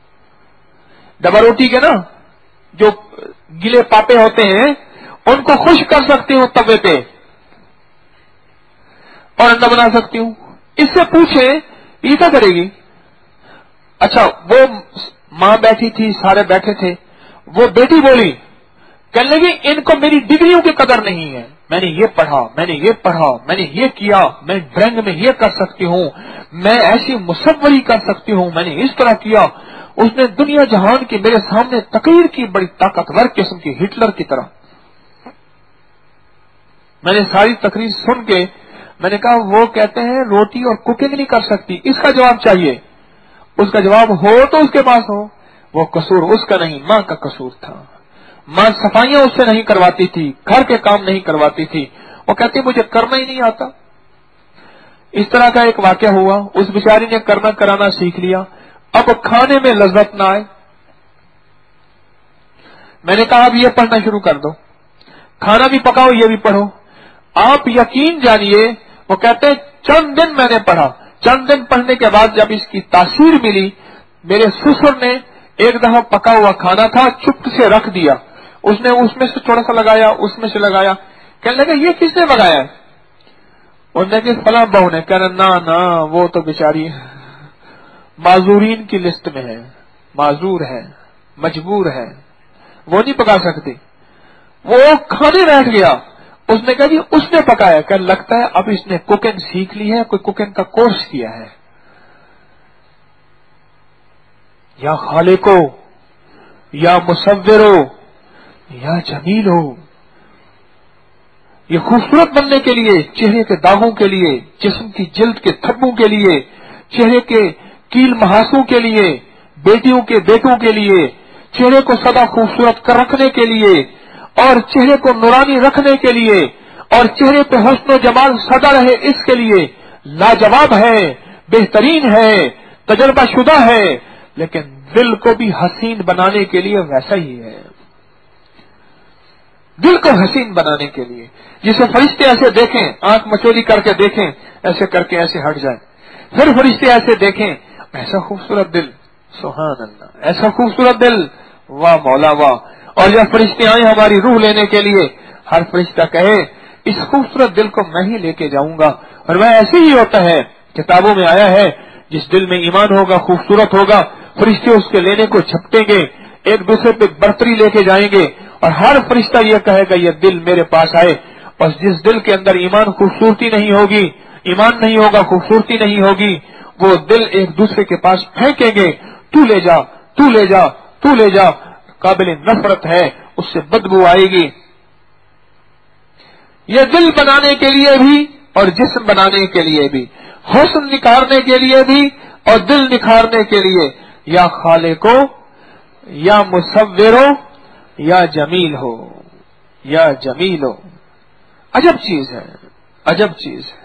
ڈبا روٹی کے نا جو گلے پاپے ہوتے ہیں ان کو خشک کر سکتی ہوں توے پہ، اور انڈا بنا سکتی ہوں. इससे पूछे ये क्या करेगी। अच्छा, वो मां बैठी थी, सारे बैठे थे, वो बेटी बोली, कहने लगी इनको मेरी डिग्रियों की कदर नहीं है, मैंने ये पढ़ा, मैंने ये पढ़ा, मैंने ये किया, मैं ड्राइंग में ये कर सकती हूँ, मैं ऐसी मुसव्वरी कर सकती हूँ, मैंने इस तरह किया। उसने दुनिया जहान की मेरे सामने तकरीर की, बड़ी ताकतवर किस्म की, हिटलर की तरह। मैंने सारी तकरीर सुन के मैंने कहा वो कहते हैं रोटी और कुकिंग नहीं कर सकती, इसका जवाब चाहिए। उसका जवाब हो तो उसके पास हो, वो कसूर उसका नहीं, मां का कसूर था। मां सफाइयां उससे नहीं करवाती थी, घर के काम नहीं करवाती थी, वो कहती मुझे करना ही नहीं आता। इस तरह का एक वाकया हुआ, उस बेचारी ने करना कराना सीख लिया, अब खाने में लज्जत ना आए। मैंने कहा अब ये पढ़ना शुरू कर दो, खाना भी पकाओ, ये भी पढ़ो। आप यकीन जानिए, वो कहते हैं चंद दिन मैंने पढ़ा, चंद दिन पढ़ने के बाद जब इसकी तासीर मिली, मेरे ससुर ने एक दफा पका हुआ खाना था, चुप से रख दिया, उसने उसमें से थोड़ा सा लगाया, उसमें से लगाया, कहने लगा ये किसने लगाया है। उन्होंने कि फला बहू ने। कहना ना ना, वो तो बेचारी माजूरीन की लिस्ट में है, माजूर है, मजबूर है, वो नहीं पका सकती। वो खाने बैठ गया, उसने कहा जी उसने पकाया। कहने लगता है अब इसने कुकिंग सीख ली है, कोई कुकिंग का कोर्स किया है। या खालिको, या मुसव्विरो, या जमीलो, ये खूबसूरत बनने के लिए, चेहरे के दागों के लिए, जिस्म की जिल्द के धब्बों के लिए, चेहरे के कील महासों के लिए, बेटियों के बेटों के लिए, चेहरे को सदा खूबसूरत कर रखने के लिए, और चेहरे को नूरानी रखने के लिए, और चेहरे पे हुस्न जमाल सदा रहे, इसके लिए लाजवाब है, बेहतरीन है, तजर्बा शुदा है। लेकिन दिल को भी हसीन बनाने के लिए वैसा ही है, दिल को हसीन बनाने के लिए, जिसे फरिश्ते ऐसे देखें, आंख मचोली करके देखें, ऐसे करके ऐसे हट जाए, फिर फरिश्ते ऐसे देखें, ऐसा खूबसूरत दिल, सुभान अल्लाह, ऐसा खूबसूरत दिल, वाह मौला वाह। और जब फरिश्ते आए हमारी रूह लेने के लिए, हर फरिश्ता कहे इस खूबसूरत दिल को मैं ही लेके जाऊंगा। और वह ऐसे ही होता है, किताबों में आया है, जिस दिल में ईमान होगा, खूबसूरत होगा, फरिश्ते उसके लेने को झपटेंगे, एक दूसरे पे बर्तरी लेके जाएंगे, और हर फरिश्ता यह कहेगा ये दिल मेरे पास आए। और जिस दिल के अंदर ईमान खूबसूरती नहीं होगी, ईमान नहीं होगा, खूबसूरती नहीं होगी, वो दिल एक दूसरे के पास फेंकेंगे, तू ले जा, तू ले जा, तू ले जा, काबिल नफरत है, उससे बदबू आएगी। ये दिल बनाने के लिए भी और जिस्म बनाने के लिए भी, हुस्न निखारने के लिए भी और दिल निखारने के लिए, या खालिको, या मुसव्विरो, या जमील हो, या जमील हो। अजब चीज है, अजब चीज है।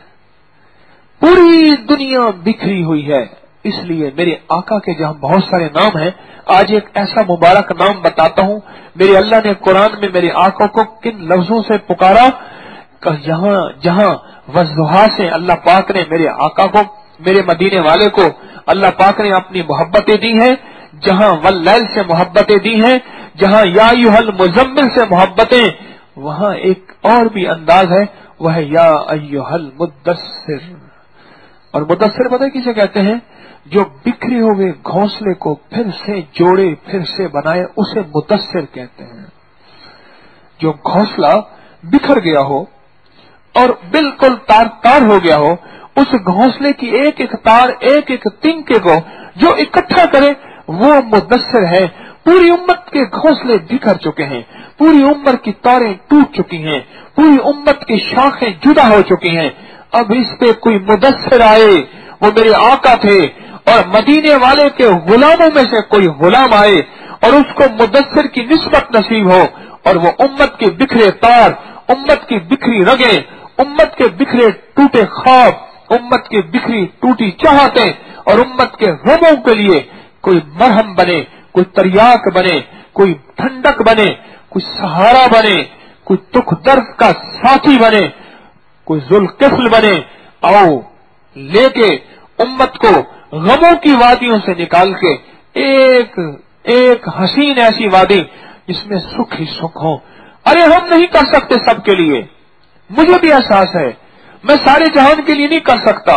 पूरी दुनिया बिखरी हुई है, इसलिए मेरे आका के जहां बहुत सारे नाम हैं, आज एक ऐसा मुबारक नाम बताता हूं। मेरे अल्लाह ने कुरान में मेरे आका को किन लफ्जों से पुकारा, जहां जहां वज़्ज़ुहा से अल्लाह पाक ने मेरे आका को, मेरे मदीने वाले को अल्लाह पाक ने अपनी मोहब्बतें दी हैं, जहां वल्लैल से मोहब्बतें दी हैं, जहां या अय्युहल मुज़म्मिल से मोहब्बतें, वहां एक और भी अंदाज है, वह है या अय्युहल मुद्दस्सिर। और मुद्दस्सिर पता है किसे कहते हैं? जो बिखरे हुए घोंसले को फिर से जोड़े, फिर से बनाए, उसे मुद्दस्सिर कहते हैं। जो घोंसला बिखर गया हो और बिल्कुल तार तार हो गया हो, उस घोंसले की एक एक तार, एक एक तिनके को जो इकट्ठा करे, वो मुद्दस्सिर है। पूरी उम्मत के घोंसले बिखर चुके हैं, पूरी उम्मत की तारें टूट चुकी हैं, पूरी उम्मत की शाखें जुदा हो चुकी हैं। अब इस पे कोई मुद्दस्सिर आए, वो मेरे आका थे, और मदीने वाले के गुलामों में से कोई गुलाम आए और उसको मुद्दस्सिर की निस्बत नसीब हो, और वो उम्मत के बिखरे तार, उम्मत की बिखरी रगें, उम्मत के बिखरे टूटे ख्वाब, उम्मत की बिखरी टूटी चाहतें, और उम्मत के गमों के लिए कोई मरहम बने, कोई तरियाक बने, कोई ठंडक बने, कोई सहारा बने, कोई दुख दर्द का साथी बने, कोई जुल्किफ्ल बने। आओ लेके उम्मत को गमों की वादियों से निकाल के एक एक हसीन ऐसी वादी जिसमें सुख ही सुख हो। अरे हम नहीं कर सकते सबके लिए, मुझे भी एहसास है, मैं सारे जहान के लिए नहीं कर सकता,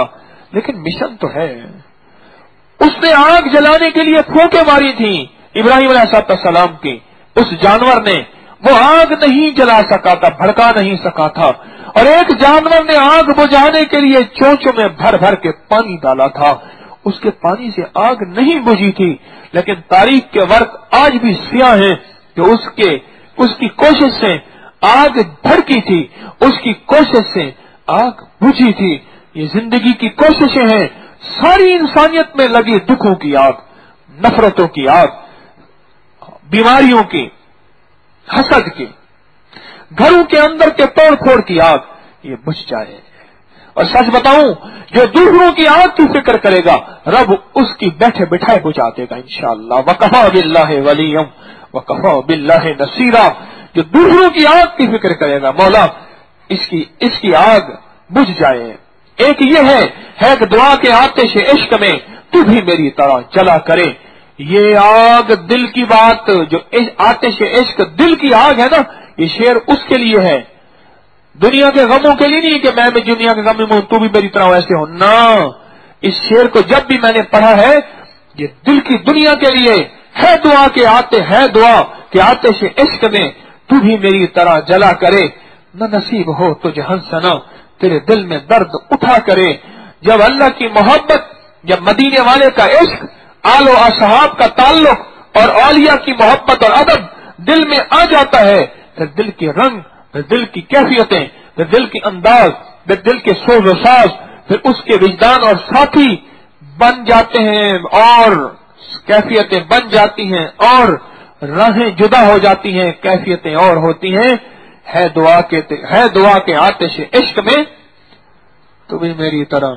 لیکن مشن تو ہے. اس نے آگ جلانے کے لیے پھونکے ماری تھی ابراہیم علیہ السلام کی. اس جانور نے وہ آگ نہیں جلا سکا تھا, بھڑکا نہیں سکا تھا, اور ایک جانور نے آگ بجھانے کے لیے چونچوں میں بھر بھر کے پانی ڈالا تھا. اس کے پانی سے آگ نہیں بجھی تھی, لیکن تاریخ کے ورق آج بھی سیاہ ہیں کہ اس کے اس کی کوشش سے آگ بھڑکی تھی, اس کی کوشش سے آگ بجھی تھی. یہ زندگی کی کوششیں ہیں, ساری انسانیت میں لگی دکھوں کی آگ, نفرتوں کی آگ, بیماریوں کی, حسد کی, گھروں کے اندر کے توڑ پھوڑ کی آگ, یہ بجھ جائے. اور سچ بتاؤں, جو دوسروں کی آگ کی فکر کرے گا رب اس کی بیٹھے بٹھائے بجھا دے گا انشاءاللہ. وَكَفَى بِاللَّهِ وَلِيًّا وَكَفَى بِاللَّهِ نَصِيرًا. جو دوسروں کی آگ کی فکر کرے گا مولا اس کی اس کی آگ بجھ جائے. ایک یہ ہے ہے کہ دعا کے آتش عشق میں تو بھی میری طرح جلا کرے. یہ آگ دل کی بات, جو آتش عشق دل کی آگ ہے نا, یہ شعر اس کے لیے ہے, دنیا کے غموں کے لیے نہیں کہ میں بھی دنیا کے غم میں ہوں تو بھی میری طرح ویسے ہو. نہ, اس شعر کو جب بھی میں نے پڑھا ہے یہ دل کی دنیا کے لیے ہے. دعا کے آتے ہے دعا کہ آتش عشق میں تو بھی میری طرح جلا کرے. نہ نصیب ہو تجھے ہنسنا تیرے دل میں درد اٹھا کرے. جب اللہ کی محبت, جب مدینے والے کا عشق, آل و اصحاب کا تعلق اور اولیاء کی محبت اور ادب دل میں آ جاتا ہے, پھر دل کے رنگ, پھر دل کی کیفیتیں, پھر دل کے انداز, پھر دل کے سوز و ساز, پھر اس کے وجدان اور ساتھی بن جاتے ہیں, اور کیفیتیں بن جاتی ہیں, اور راہیں جدا ہو جاتی ہیں, کیفیتیں اور ہوتی ہیں. ہے دعا کے ہے دعا کے آتش عشق میں تو بھی میری طرح.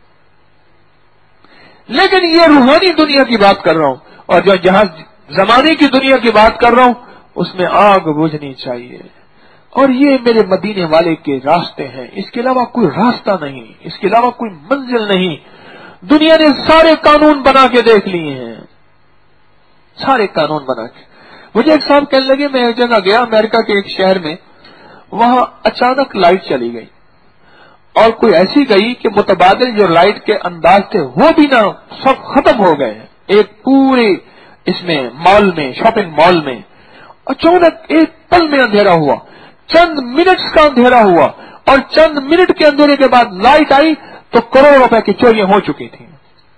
لیکن یہ روحانی دنیا کی بات کر رہا ہوں, اور جو جہاں زمانے کی دنیا کی بات کر رہا ہوں اس میں آگ بجھنی چاہیے. اور یہ میرے مدینے والے کے راستے ہیں, اس کے علاوہ کوئی راستہ نہیں, اس کے علاوہ کوئی منزل نہیں. دنیا نے سارے قانون بنا کے دیکھ لیے ہیں, سارے قانون بنا کے. مجھے ایک صاحب کہنے لگے, میں ایک جگہ گیا امریکہ کے ایک شہر میں, وہاں اچانک لائٹ چلی گئی, اور کوئی ایسی گئی کہ متبادل جو لائٹ کے انداز تھے وہ بھی نہ, سب ختم ہو گئے. ایک پورے اس میں مال میں, شاپنگ مال میں اچانک ایک پل میں اندھیرا ہوا, چند منٹس کا اندھیرا ہوا, اور چند منٹ کے اندھیرے کے بعد لائٹ آئی تو کروڑ روپے کی چوریاں ہو چکی تھیں.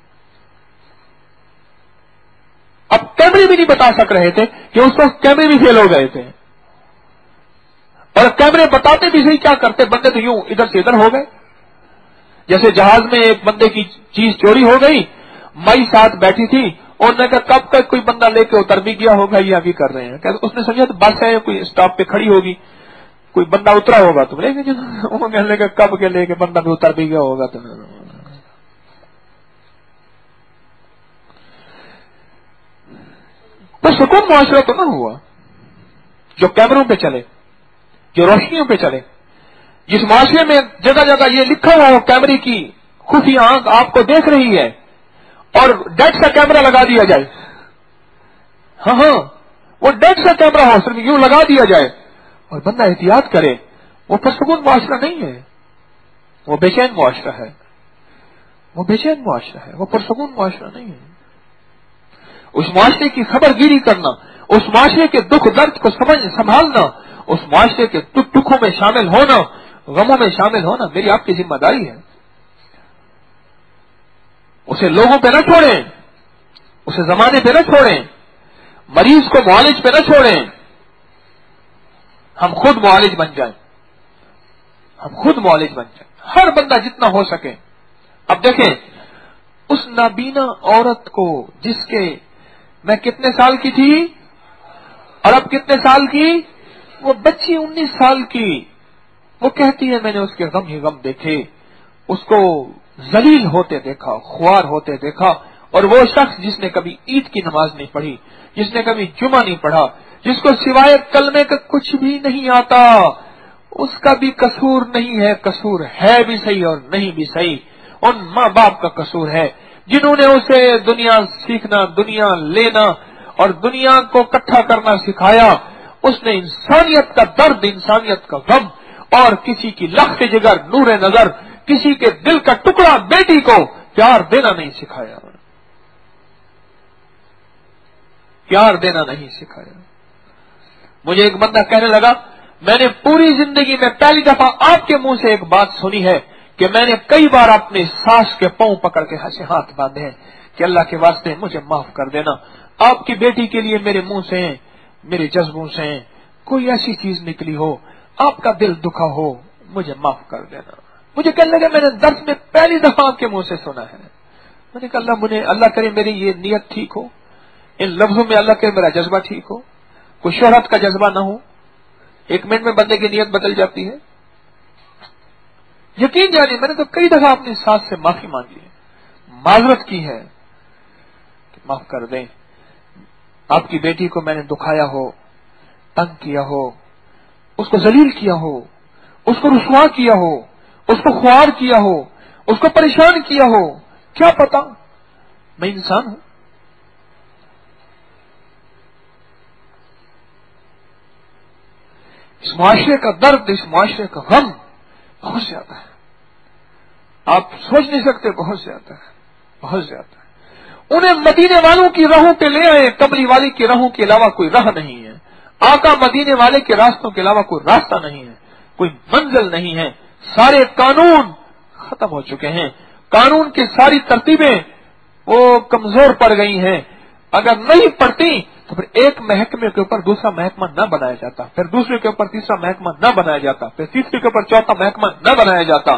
اب کیمرے بھی نہیں بتا سک رہے تھے کہ اس وقت کیمرے بھی فیل ہو گئے تھے, اور کیمرے بتاتے بھی صحیح کیا کرتے, بندے تو یوں ادھر سے ادھر ہو گئے. جیسے جہاز میں ایک بندے کی چیز چوری ہو گئی, مائی ساتھ بیٹھی تھی, اور نے کہا کب تک کوئی بندہ لے کے اتر بھی گیا ہوگا, یہ ابھی کر رہے ہیں. کہ اس نے سمجھا تو بس ہے, کوئی اسٹاپ پہ کھڑی ہوگی, کوئی بندہ اترا ہوگا تو لے کے, وہ کہنے لگا کب کے لے کے بندہ بھی اتر بھی گیا ہوگا. تو تو سکون معاشرہ تو نہ ہوا جو کیمروں پہ چلے, جو روشنیوں پہ چلے, جس معاشرے میں جگہ جگہ یہ لکھا ہوا ہو کیمرے کی خفیہ آنکھ آپ کو دیکھ رہی ہے, اور ڈیڈ سا کیمرہ لگا دیا جائے. ہاں ہاں وہ ڈیڈ سا کیمرہ ہو, صرف یوں لگا دیا جائے اور بندہ احتیاط کرے. وہ پرسکون معاشرہ نہیں ہے, وہ بے چین معاشرہ ہے, وہ بے چین معاشرہ ہے, وہ پرسکون معاشرہ نہیں ہے. اس معاشرے کی خبر گیری کرنا, اس معاشرے کے دکھ درد کو سمجھ سنبھالنا, اس معاشرے کے دکھ دکھوں میں شامل ہونا, غموں میں شامل ہونا میری آپ کی ذمہ داری ہے. اسے لوگوں پہ نہ چھوڑیں, اسے زمانے پہ نہ چھوڑیں, مریض کو معالج پہ نہ چھوڑیں, ہم خود معالج بن جائیں, ہم خود معالج بن جائیں, ہر بندہ جتنا ہو سکے. اب دیکھیں اس نابینا عورت کو جس کے میں کتنے سال کی تھی اور اب کتنے سال کی, وہ بچی انیس سال کی, وہ کہتی ہے میں نے اس کے غم ہی غم دیکھے, اس کو ذلیل ہوتے دیکھا, خوار ہوتے دیکھا. اور وہ شخص جس نے کبھی عید کی نماز نہیں پڑھی, جس نے کبھی جمعہ نہیں پڑھا, جس کو سوائے کلمے کا کچھ بھی نہیں آتا, اس کا بھی قصور نہیں ہے, قصور ہے بھی صحیح اور نہیں بھی صحیح. ان ماں باپ کا قصور ہے جنہوں نے اسے دنیا سیکھنا, دنیا لینا اور دنیا کو اکٹھا کرنا سکھایا. اس نے انسانیت کا درد, انسانیت کا غم, اور کسی کی لخت جگر, نور نظر, کسی کے دل کا ٹکڑا بیٹی کو پیار دینا نہیں سکھایا، پیار دینا نہیں سکھایا۔ مجھے ایک بندہ کہنے لگا میں نے پوری زندگی میں پہلی دفعہ آپ کے منہ سے ایک بات سنی ہے کہ میں نے کئی بار اپنی ساس کے پاؤں پکڑ کے ہنسے ہاتھ باندھے ہیں کہ اللہ کے واسطے مجھے معاف کر دینا، آپ کی بیٹی کے لیے میرے منہ سے میرے جذبوں سے کوئی ایسی چیز نکلی ہو، آپ کا دل دکھا ہو، مجھے معاف کر دینا۔ مجھے کہنے لگا میں نے درس میں پہلی دفعہ آپ کے منہ سے سنا ہے۔ میں نے کہا اللہ مجھے اللہ کرے میری یہ نیت ٹھیک ہو، ان لفظوں میں اللہ کرے میرا جذبہ ٹھیک ہو، کوئی شہرت کا جذبہ نہ ہو۔ ایک منٹ میں بندے کی نیت بدل جاتی ہے۔ یقین جانیے میں نے تو کئی دفعہ اپنی ساس سے معافی مانگی ہے، معذرت کی ہے کہ معاف کر دیں، آپ کی بیٹی کو میں نے دکھایا ہو، تنگ کیا ہو، اس کو ذلیل کیا ہو، اس کو رسوا کیا ہو، اس کو خوار کیا ہو، اس کو پریشان کیا ہو، کیا پتا، میں انسان ہوں۔ اس معاشرے کا درد، اس معاشرے کا غم بہت زیادہ ہے، آپ سوچ نہیں سکتے، بہت زیادہ ہے، بہت زیادہ ہے۔ انہیں مدینے والوں کی راہوں پہ لے آئے، کملی والی کی راہوں کے علاوہ کوئی راہ نہیں ہے، آقا مدینے والے کے راستوں کے علاوہ کوئی راستہ نہیں ہے، کوئی منزل نہیں ہے، سارے قانون ختم ہو چکے ہیں، قانون کی ساری ترتیبیں وہ کمزور پڑ گئی ہیں، اگر نہیں پڑتی تو پھر ایک محکمے کے اوپر دوسرا محکمہ نہ بنایا جاتا، پھر دوسرے کے اوپر تیسرا محکمہ نہ بنایا جاتا، پھر تیسرے کے اوپر چوتھا محکمہ نہ بنایا جاتا۔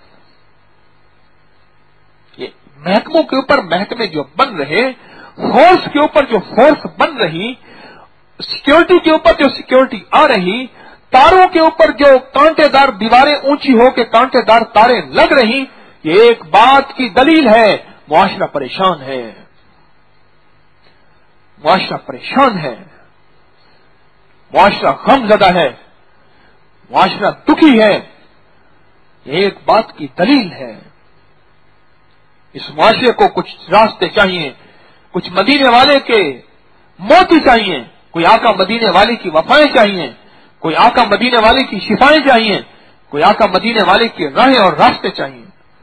یہ محکموں کے اوپر محکمے جو بن رہے، فورس کے اوپر جو فورس بن رہی، سیکیورٹی کے اوپر جو سیکیورٹی آ رہی، تاروں کے اوپر جو کانٹے دار دیواریں اونچی ہو کے کانٹے دار تاریں لگ رہی، یہ ایک بات کی دلیل ہے، معاشرہ پریشان ہے، معاشرہ پریشان ہے، معاشرہ غم زدہ ہے، معاشرہ دکھی ہے، یہ ایک بات کی دلیل ہے۔ اس معاشرے کو کچھ راستے چاہیے، کچھ مدینے والے کے موتی چاہیے، کوئی آقا مدینے والے کی وفائیں چاہیے، کوئی آقا مدینے والے کی شفائیں چاہیے، کوئی آقا مدینے والے کی راہیں اور راستے چاہیے۔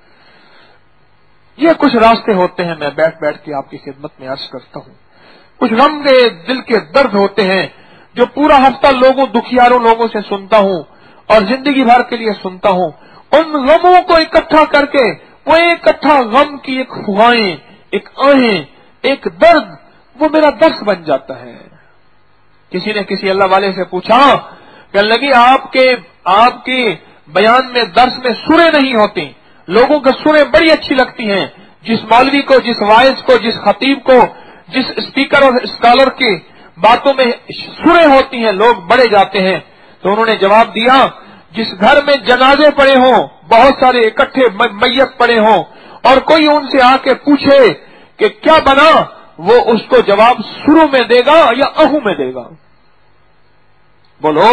یہ کچھ راستے ہوتے ہیں، میں بیٹھ بیٹھ کے آپ کی خدمت میں عرض کرتا ہوں، کچھ غم کے دل کے درد ہوتے ہیں جو پورا ہفتہ لوگوں دکھیاروں لوگوں سے سنتا ہوں اور زندگی بھر کے لیے سنتا ہوں، ان غموں کو اکٹھا کر کے وہ اکٹھا غم کی ایک فغائیں، ایک آہیں، ایک درد، وہ میرا درس بن جاتا ہے۔ کسی نے کسی اللہ والے سے پوچھا کہ لگی آپ کے آپ کے بیان میں درس میں سریں نہیں ہوتی، لوگوں کو سریں بڑی اچھی لگتی ہیں، جس مولوی کو، جس وائز کو، جس خطیب کو، جس اسپیکر اور اسکالر کی باتوں میں سریں ہوتی ہیں لوگ بڑے جاتے ہیں۔ تو انہوں نے جواب دیا، جس گھر میں جنازے پڑے ہوں، بہت سارے اکٹھے میت پڑے ہوں، اور کوئی ان سے آ کے پوچھے کہ کیا بنا، وہ اس کو جواب سروں میں دے گا یا اہو میں دے گا؟ بولو،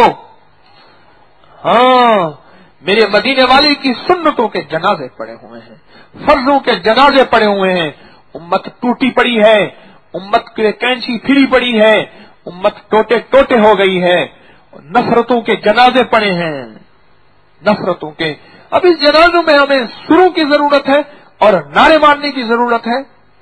ہاں، میرے مدینے والے کی سنتوں کے جنازے پڑے ہوئے ہیں، فرضوں کے جنازے پڑے ہوئے ہیں، امت ٹوٹی پڑی ہے، امت کے کینچی پھری پڑی ہے، امت ٹوٹے ٹوٹے ہو گئی ہے، نفرتوں کے جنازے پڑے ہیں، نفرتوں کے۔ اب اس جنازوں میں ہمیں سروں کی ضرورت ہے اور نعرے مارنے کی ضرورت ہے؟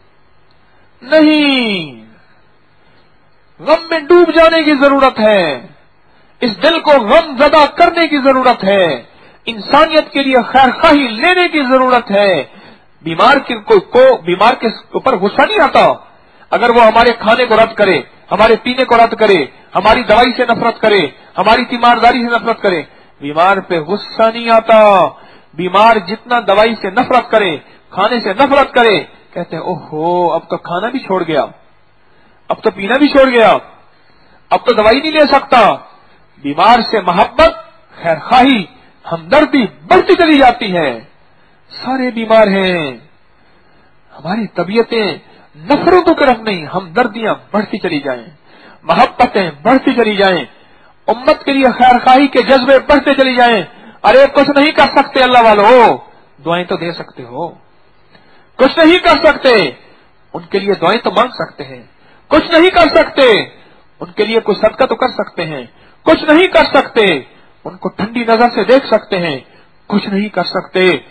نہیں، غم میں ڈوب جانے کی ضرورت ہے، اس دل کو غم زدہ کرنے کی ضرورت ہے، انسانیت کے لیے خیر خواہی لینے کی ضرورت ہے۔ بیمار کی کو, کو بیمار کے اوپر غصہ نہیں آتا اگر وہ ہمارے کھانے کو رد کرے، ہمارے پینے کو رد کرے، ہماری دوائی سے نفرت کرے، ہماری تیمارداری سے نفرت کرے، بیمار پہ غصہ نہیں آتا۔ بیمار جتنا دوائی سے نفرت کرے، کھانے سے نفرت کرے، کہتے ہیں اوہو اب تو کھانا بھی چھوڑ گیا، اب تو پینا بھی چھوڑ گیا، اب تو دوائی نہیں لے سکتا۔ بیمار سے محبت، خیر خواہی، ہمدردی بڑھتی چلی جاتی ہے۔ سارے بیمار ہیں، ہماری طبیعتیں نفرتوں کی طرف نہیں، ہمدردیاں بڑھتی چلی جائیں، محبتیں بڑھتی چلی جائیں، امت کے لیے خیر خواہی کے جذبے بڑھتے چلی جائیں۔ ارے کچھ نہیں کر سکتے اللہ والو، دعائیں تو دے سکتے ہو، کچھ نہیں کر سکتے، ان کے لیے دعائیں تو مانگ سکتے ہیں، کچھ نہیں کر سکتے، ان کے لیے کوئی صدقہ تو کر سکتے ہیں، کچھ نہیں کر سکتے، ان کو ٹھنڈی نظر سے دیکھ سکتے ہیں، کچھ نہیں کر سکتے۔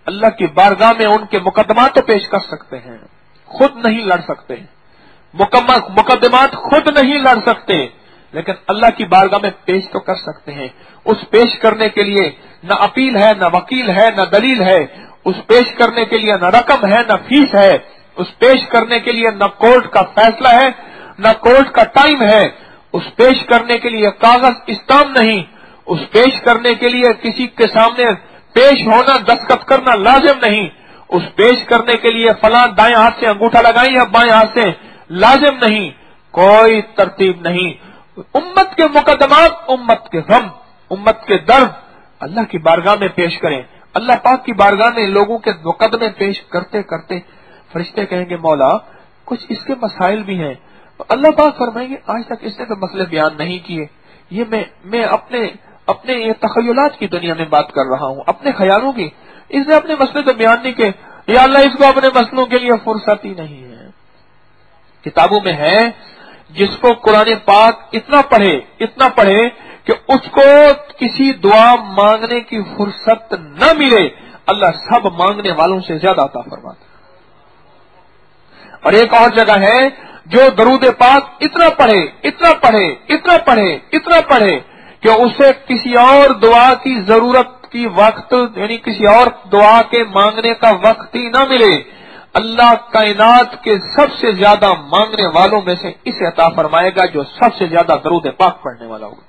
اللہ کی بارگاہ میں ان کے مقدمات تو پیش کر سکتے ہیں، خود نہیں لڑ سکتے، مقدمات خود نہیں لڑ سکتے، لیکن اللہ کی بارگاہ میں پیش تو کر سکتے ہیں۔ اس پیش کرنے کے لیے نہ اپیل ہے، نہ وکیل ہے، نہ دلیل ہے، اس پیش کرنے کے لیے نہ رقم ہے، نہ فیس ہے، اس پیش کرنے کے لیے نہ کورٹ کا فیصلہ ہے، نہ کورٹ کا ٹائم ہے، اس پیش کرنے کے لیے کاغذ اسٹامپ نہیں، اس پیش کرنے کے لیے کسی کے سامنے پیش ہونا، دستخط کرنا لازم نہیں، اس پیش کرنے کے لیے فلاں دائیں ہاتھ سے انگوٹھا لگائیں یا بائیں ہاتھ سے لازم نہیں، کوئی ترتیب نہیں۔ امت کے مقدمات، امت کے غم، امت کے درد اللہ کی بارگاہ میں پیش کریں۔ اللہ پاک کی بارگاہ میں لوگوں کے مقدمے پیش کرتے کرتے فرشتے کہیں گے مولا کچھ اس کے مسائل بھی ہیں، اللہ پاک فرمائیں گے آج تک اس نے تو مسئلے بیان نہیں کیے، یہ میں میں اپنے اپنے یہ تخیلات کی دنیا میں بات کر رہا ہوں، اپنے خیالوں کی، اس نے اپنے مسئلے تو بیان نہیں کیے، یا اللہ اس کو اپنے مسئلوں کے لیے فرصت ہی نہیں ہے۔ کتابوں میں ہے جس کو قرآن پاک اتنا پڑھے اتنا پڑھے کہ اس کو کسی دعا مانگنے کی فرصت نہ ملے، اللہ سب مانگنے والوں سے زیادہ عطا فرماتا ہے۔ اور ایک اور جگہ ہے جو درود پاک اتنا پڑھے اتنا پڑھے اتنا پڑھے اتنا پڑھے کہ اسے کسی اور دعا کی ضرورت کی وقت یعنی کسی اور دعا کے مانگنے کا وقت ہی نہ ملے، اللہ کائنات کے سب سے زیادہ مانگنے والوں میں سے اسے عطا فرمائے گا جو سب سے زیادہ درود پاک پڑھنے والا ہوگا۔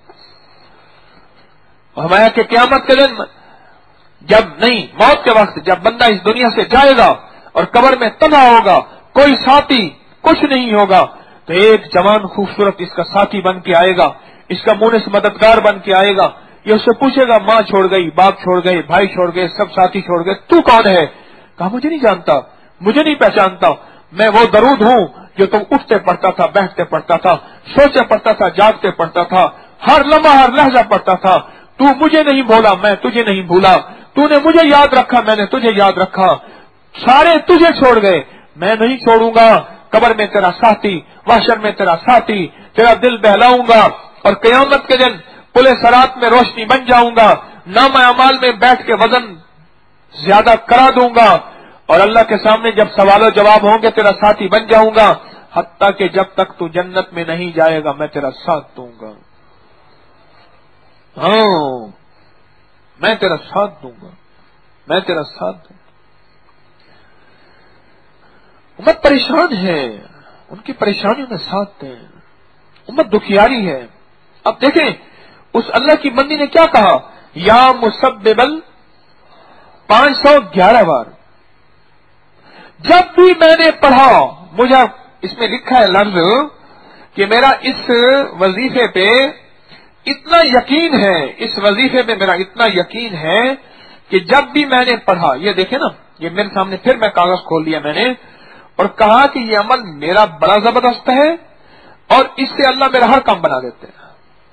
ہمارا کہ قیامت کے دن جب نہیں موت کے وقت جب بندہ اس دنیا سے جائے گا اور قبر میں تنہا ہوگا، کوئی ساتھی کچھ نہیں ہوگا، تو ایک جوان خوبصورت اس کا ساتھی بن کے آئے گا، اس کا مونس مددگار بن کے آئے گا، یہ اس سے پوچھے گا ماں چھوڑ گئی، باپ چھوڑ گئے، بھائی چھوڑ گئے، سب ساتھی چھوڑ گئے، تو کون ہے؟ کہا مجھے نہیں جانتا، مجھے نہیں پہچانتا، میں وہ درود ہوں جو تم اٹھتے پڑھتا تھا، بیٹھتے پڑھتا تھا، سوچتے پڑھتا تھا، جاگتے پڑھتا تھا، ہر لمحہ ہر لہجہ پڑھتا تھا، تو مجھے نہیں بھولا، میں تجھے نہیں بھولا، تو نے مجھے یاد رکھا، میں نے تجھے یاد رکھا، سارے تجھے چھوڑ گئے، میں نہیں چھوڑوں گا، قبر میں تیرا ساتھی، محشر میں تیرا ساتھی، تیرا دل بہلاؤں گا، اور قیامت کے دن پلے صراط میں روشنی بن جاؤں گا، نام اعمال میں بیٹھ کے وزن زیادہ کرا دوں گا، اور اللہ کے سامنے جب سوال و جواب ہوں گے تیرا ساتھی بن جاؤں گا، حتیٰ کہ جب تک تو جنت میں نہیں جائے گا میں تیرا ساتھ دوں گا، ہاں میں تیرا ساتھ دوں گا، میں تیرا ساتھ دوں گا۔ امت پریشان ہے، ان کی پریشانیوں میں ساتھ دیں، امت دکھیاری ہے۔ اب دیکھیں اس اللہ کی بندی نے کیا کہا، یا مسببل پانچ سو گیارہ بار، جب بھی میں نے پڑھا، مجھے اس میں لکھا ہے لفظ کہ میرا اس وظیفے پہ اتنا یقین ہے، اس وظیفے میں میرا اتنا یقین ہے کہ جب بھی میں نے پڑھا، یہ دیکھیں نا، یہ میرے سامنے پھر میں کاغذ کھول لیا میں نے اور کہا کہ یہ عمل میرا بڑا زبردست ہے اور اس سے اللہ میرا ہر کام بنا دیتے ہیں۔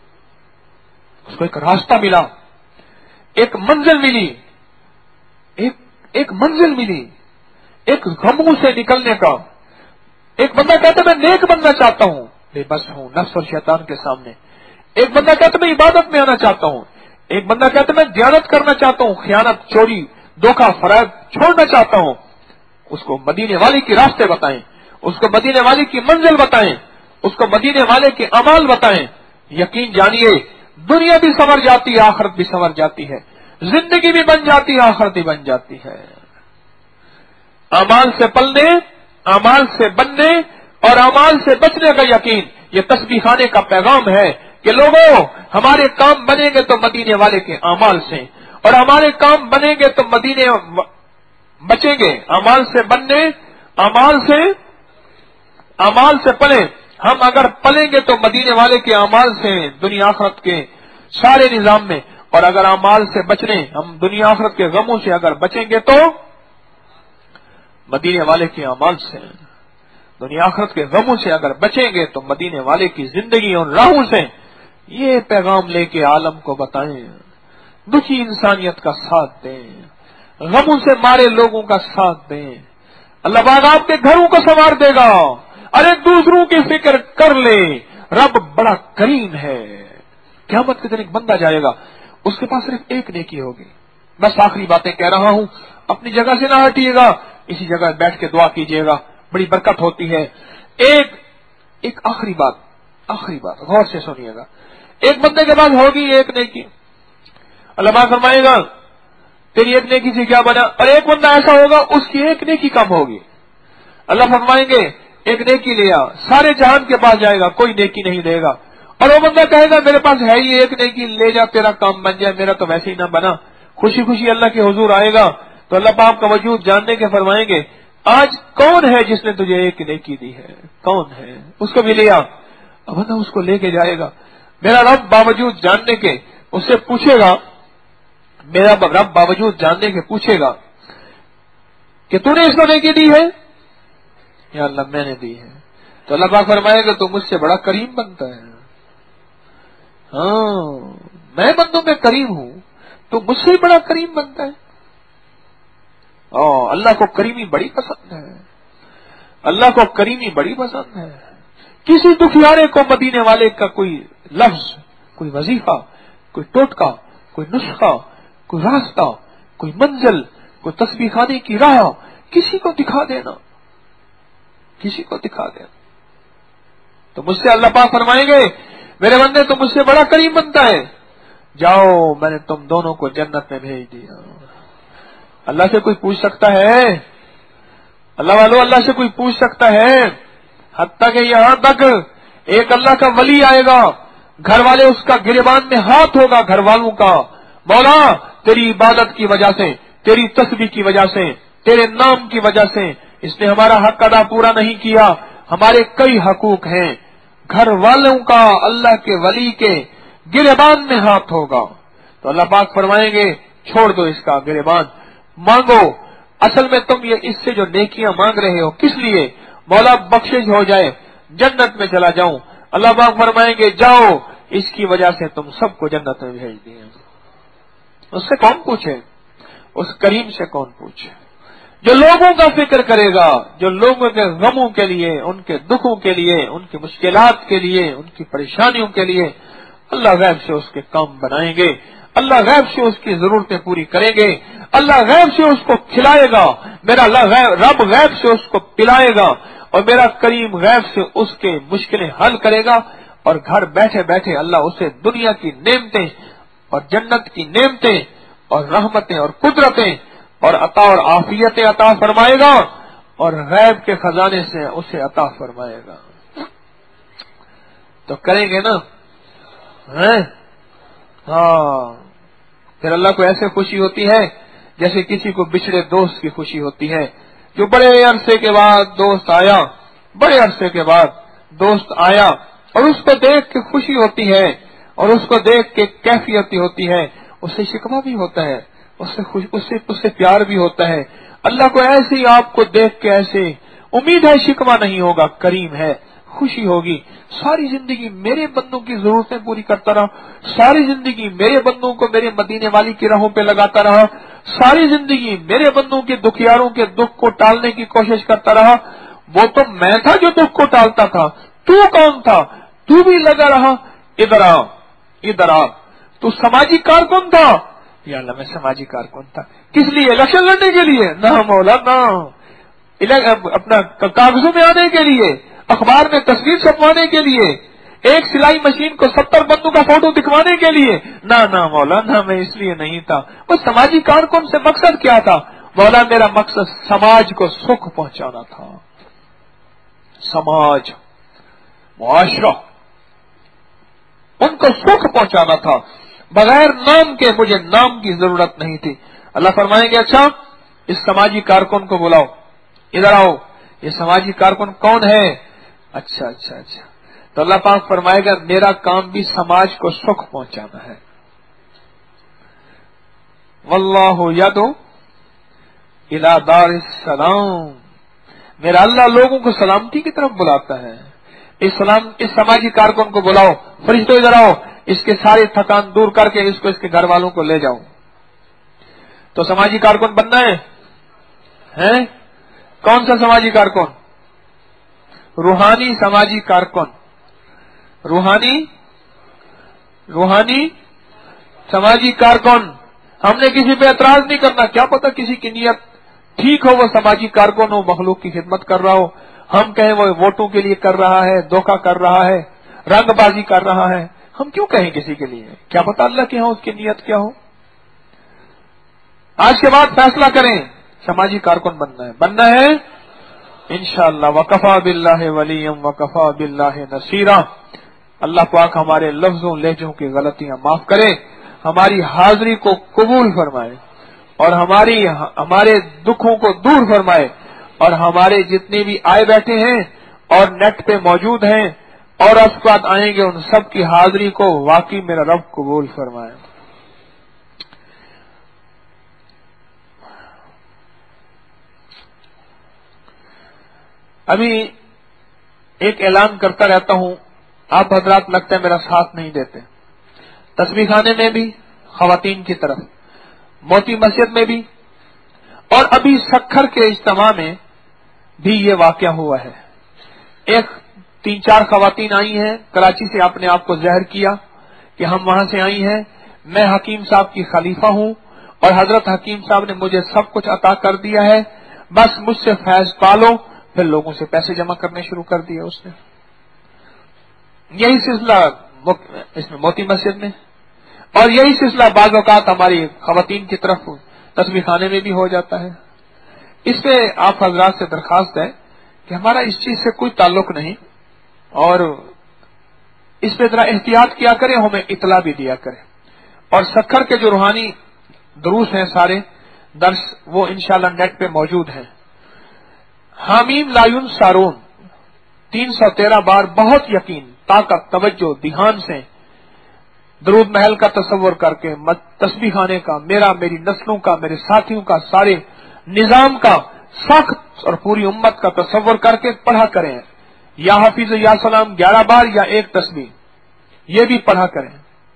اس کو ایک راستہ ملا، ایک منزل ملی، ایک ایک منزل ملی، ایک غموں سے نکلنے کا۔ ایک بندہ کہتا میں نیک بننا چاہتا ہوں، بے بس ہوں نفس اور شیطان کے سامنے۔ ایک بندہ کہتا میں عبادت میں آنا چاہتا ہوں، ایک بندہ کہتا میں دیانت کرنا چاہتا ہوں، خیانت، چوری، دھوکہ، فریب چھوڑنا چاہتا ہوں۔ اس کو مدینے والے کی راستے بتائیں، اس کو مدینے والے کی منزل بتائیں، اس کو مدینے والے کے اعمال بتائیں، یقین جانیے دنیا بھی سنور جاتی ہے، آخرت بھی سنور جاتی ہے، زندگی بھی بن جاتی ہے، آخرت بھی بن جاتی ہے۔ اعمال سے پلنے، اعمال سے بننے اور اعمال سے بچنے کا یقین، یہ تسبیح خانے کا پیغام ہے کہ لوگوں ہمارے کام بنیں گے تو مدینے والے کے اعمال سے، اور ہمارے کام بنیں گے تو مدینے بچیں گے، اعمال سے بننے، اعمال سے اعمال سے پلیں۔ ہم اگر پلیں گے تو مدینے والے کے اعمال سے، دنیا آخرت کے سارے نظام میں، اور اگر اعمال سے بچنے، ہم دنیا آخرت کے غموں سے اگر بچیں گے تو مدینے والے کے اعمال سے، دنیا آخرت کے غموں سے اگر بچیں گے تو مدینے والے کی زندگی اور راہوں سے۔ یہ پیغام لے کے عالم کو بتائیں، دکھی انسانیت کا ساتھ دیں، غموں سے مارے لوگوں کا ساتھ دیں، اللہ پاک آپ کے گھروں کو سنوار دے گا۔ ارے دوسروں کی فکر کر لے، رب بڑا کریم ہے۔ قیامت کے دن ایک بندہ جائے گا، اس کے پاس صرف ایک نیکی ہوگی۔ بس آخری باتیں کہہ رہا ہوں، اپنی جگہ سے نہ ہٹیے گا، اسی جگہ بیٹھ کے دعا کیجیے گا، بڑی برکت ہوتی ہے۔ ایک ایک آخری بات، آخری بات غور سے سنیے گا، ایک بندے کے پاس ہوگی ایک نیکی، اللہ پاک فرمائے گا تیری ایک نیکی سے کیا بنا، اور ایک بندہ ایسا ہوگا اس کی ایک نیکی کم ہوگی، اللہ فرمائیں گے ایک نیکی لیا، سارے جہان کے پاس جائے گا، کوئی نیکی نہیں دے گا، اور وہ بندہ کہے گا میرے پاس ہے یہ ایک نیکی، لے جا تیرا کام بن جائے، میرا تو ویسے ہی نہ بنا، خوشی خوشی اللہ کے حضور آئے گا تو اللہ پاک کا وجود جاننے کے فرمائیں گے آج کون ہے جس نے تجھے ایک نیکی دی ہے، کون ہے، اس کو بھی لیا، اب بندہ اس کو لے کے جائے گا، میرا رب باوجود جاننے کے اس سے پوچھے گا، میرا رب باوجود جاننے کے پوچھے گا کہ تو نے اس کو نیکی دی ہے، یا اللہ میں نے دی ہے، تو اللہ پاک فرمائے گا تو مجھ سے بڑا کریم بنتا ہے، ہاں میں بندوں میں کریم ہوں تو مجھ سے بڑا کریم بنتا ہے، او اللہ کو کریمی بڑی پسند ہے، اللہ کو کریمی بڑی پسند ہے، کسی دکھیارے کو مدینے والے کا کوئی لفظ، کوئی وظیفہ، کوئی ٹوٹکا، کوئی نسخہ، کوئی راستہ، کوئی منزل، کوئی تسبیح خانے کی راہ کسی کو دکھا دینا، کسی کو دکھا دینا تو مجھ سے اللہ پاک فرمائیں گے میرے بندے تو مجھ سے بڑا کریم بنتا ہے، جاؤ میں نے تم دونوں کو جنت میں بھیج دیا۔ اللہ سے کوئی پوچھ سکتا ہے، اللہ والو اللہ سے کوئی پوچھ سکتا ہے، حتیٰ کہ یہاں تک ایک اللہ کا ولی آئے گا، گھر والے اس کا گریبان میں ہاتھ ہوگا گھر والوں کا، مولا تیری عبادت کی وجہ سے، تیری تسبیح کی وجہ سے، تیرے نام کی وجہ سے اس نے ہمارا حق ادا پورا نہیں کیا، ہمارے کئی حقوق ہیں، گھر والوں کا اللہ کے ولی کے گریبان میں ہاتھ ہوگا، تو اللہ پاک فرمائیں گے چھوڑ دو اس کا گریبان، مانگو، اصل میں تم یہ اس سے جو نیکیاں مانگ رہے ہو کس لیے، مولا بخشش ہو جائے، جنت میں چلا جاؤں، اللہ پاک فرمائیں گے جاؤ، اس کی وجہ سے تم سب کو جنت میں بھیج دیے۔ اس سے کون پوچھے، اس کریم سے کون پوچھے جو لوگوں کا فکر کرے گا، جو لوگوں کے غموں کے لیے، ان کے دکھوں کے لیے، ان کی مشکلات کے لیے، ان کی پریشانیوں کے لیے اللہ غیب سے اس کے کام بنائیں گے، اللہ غیب سے اس کی ضرورتیں پوری کریں گے، اللہ غیب سے اس کو کھلائے گا، میرا رب غیب سے اس کو پلائے گا، اور میرا کریم غیب سے اس کے مشکلیں حل کرے گا، اور گھر بیٹھے بیٹھے اللہ اسے دنیا کی نعمتیں اور جنت کی نعمتیں اور رحمتیں اور قدرتیں اور عطا اور عافیتیں عطا فرمائے گا، اور غیب کے خزانے سے اسے عطا فرمائے گا۔ تو کریں گے نا، ہاں پھر اللہ کو ایسے خوشی ہوتی ہے جیسے کسی کو بچھڑے دوست کی خوشی ہوتی ہے، جو بڑے عرصے کے بعد دوست آیا، بڑے عرصے کے بعد دوست آیا اور اس کو دیکھ کے خوشی ہوتی ہے، اور اس کو دیکھ کے کیفیت ہوتی ہے، اس سے شکوہ بھی ہوتا ہے، اس سے خوش اس سے اس سے پیار بھی ہوتا ہے۔ اللہ کو ایسے ہی آپ کو دیکھ کے ایسے امید ہے شکوہ نہیں ہوگا، کریم ہے، خوشی ہوگی، ساری زندگی میرے بندوں کی ضرورتیں پوری کرتا رہا، ساری زندگی میرے بندوں کو میرے مدینے والی کی راہوں پہ لگاتا رہا، ساری زندگی میرے بندوں کے دکھیاروں کے دکھ کو ٹالنے کی کوشش کرتا رہا، وہ تو میں تھا جو دکھ کو ٹالتا تھا، تو کون تھا، تو بھی لگا رہا، ادھر آ ادھر آ، تو سماجی کارکن تھا، یا اللہ میں سماجی کارکن تھا، کس لیے، الیکشن لڑنے کے لیے، نہ مولا نہ، اپنا کاغذوں میں آنے کے لیے، اخبار میں تصویر چھپوانے کے لیے، ایک سلائی مشین کو ستر بندوں کا فوٹو دکھوانے کے لیے، نہ نہ مولا نہ، میں اس لیے نہیں تھا، وہ سماجی کارکن سے مقصد کیا تھا، مولا میرا مقصد سماج کو سکھ پہنچانا تھا، سماج معاشرہ ان کو سکھ پہنچانا تھا، بغیر نام کے، مجھے نام کی ضرورت نہیں تھی۔ اللہ فرمائیں گے اچھا اس سماجی کارکن کو بلاؤ، ادھر آؤ، یہ سماجی کارکن کون ہے، اچھا اچھا اچھا، تو اللہ پاک فرمائے گا میرا کام بھی سماج کو سکھ پہنچانا ہے، واللہ یدعو الی دار السلام، میرا اللہ لوگوں کو سلامتی کی طرف بلاتا ہے، اس سلام اس سماجی کارکن کو بلاؤ، فرشتوں ادھر آؤ، اس کے سارے تھکان دور کر کے اس کو اس کے گھر والوں کو لے جاؤ، تو سماجی کارکن بننا ہے، ہیں کون سا سماجی کارکن، روحانی سماجی کارکن، روحانی روحانی سماجی کارکن، ہم نے کسی پہ اعتراض نہیں کرنا، کیا پتہ کسی کی نیت ٹھیک ہو، وہ سماجی کارکن ہو، مخلوق کی خدمت کر رہا ہو، ہم کہیں وہ ووٹوں کے لیے کر رہا ہے، دھوکہ کر رہا ہے، رنگ بازی کر رہا ہے، ہم کیوں کہیں کسی کے لیے؟ کیا پتہ اللہ کے ہاں اس کی نیت کیا ہو۔ آج کے بعد فیصلہ کریں، سماجی کارکن بننا ہے، بننا ہے انشاءاللہ۔ وکفا باللہ ولیم وکفا باللہ نصیرا۔ اللہ پاک ہمارے لفظوں لہجوں کی غلطیاں معاف کرے، ہماری حاضری کو قبول فرمائے، اور ہماری ہمارے دکھوں کو دور فرمائے، اور ہمارے جتنے بھی آئے بیٹھے ہیں اور نیٹ پہ موجود ہیں اور اس کے بعد آئیں گے، ان سب کی حاضری کو واقعی میرا رب قبول فرمائے۔ ابھی ایک اعلان کرتا رہتا ہوں، آپ حضرات لگتا ہے میرا ساتھ نہیں دیتے، تسبیح خانے میں بھی، خواتین کی طرف، موتی مسجد میں بھی، اور ابھی سکھر کے اجتماع میں بھی یہ واقعہ ہوا ہے۔ ایک تین چار خواتین آئی ہیں کراچی سے، اپنے آپ کو ظاہر کیا کہ ہم وہاں سے آئی ہیں، میں حکیم صاحب کی خلیفہ ہوں اور حضرت حکیم صاحب نے مجھے سب کچھ عطا کر دیا ہے، بس مجھ سے فیض پالو۔ پھر لوگوں سے پیسے جمع کرنے شروع کر دیے اس نے۔ یہی سلسلہ اس میں موتی مسجد میں، اور یہی سلسلہ بعض اوقات ہماری خواتین کی طرف تسبیح خانے میں بھی ہو جاتا ہے۔ اس پہ آپ حضرات سے درخواست ہے کہ ہمارا اس چیز سے کوئی تعلق نہیں، اور اس پہ ذرا احتیاط کیا کریں، ہمیں اطلاع بھی دیا کریں، اور سکھر کے جو روحانی دروس ہیں سارے درس وہ انشاءاللہ نیٹ پہ موجود ہیں۔ حامیم لایون سارون تین سو تیرہ بار بہت یقین، طاقت، توجہ، دھیان سے درود محل کا تصور کر کے، تسبیح خانے کا، میرا، میری نسلوں کا، میرے ساتھیوں کا، سارے نظام کا، سخت اور پوری امت کا تصور کر کے پڑھا کریں۔ یا حافظ یا سلام گیارہ بار یا ایک تسبیح، یہ بھی پڑھا کریں۔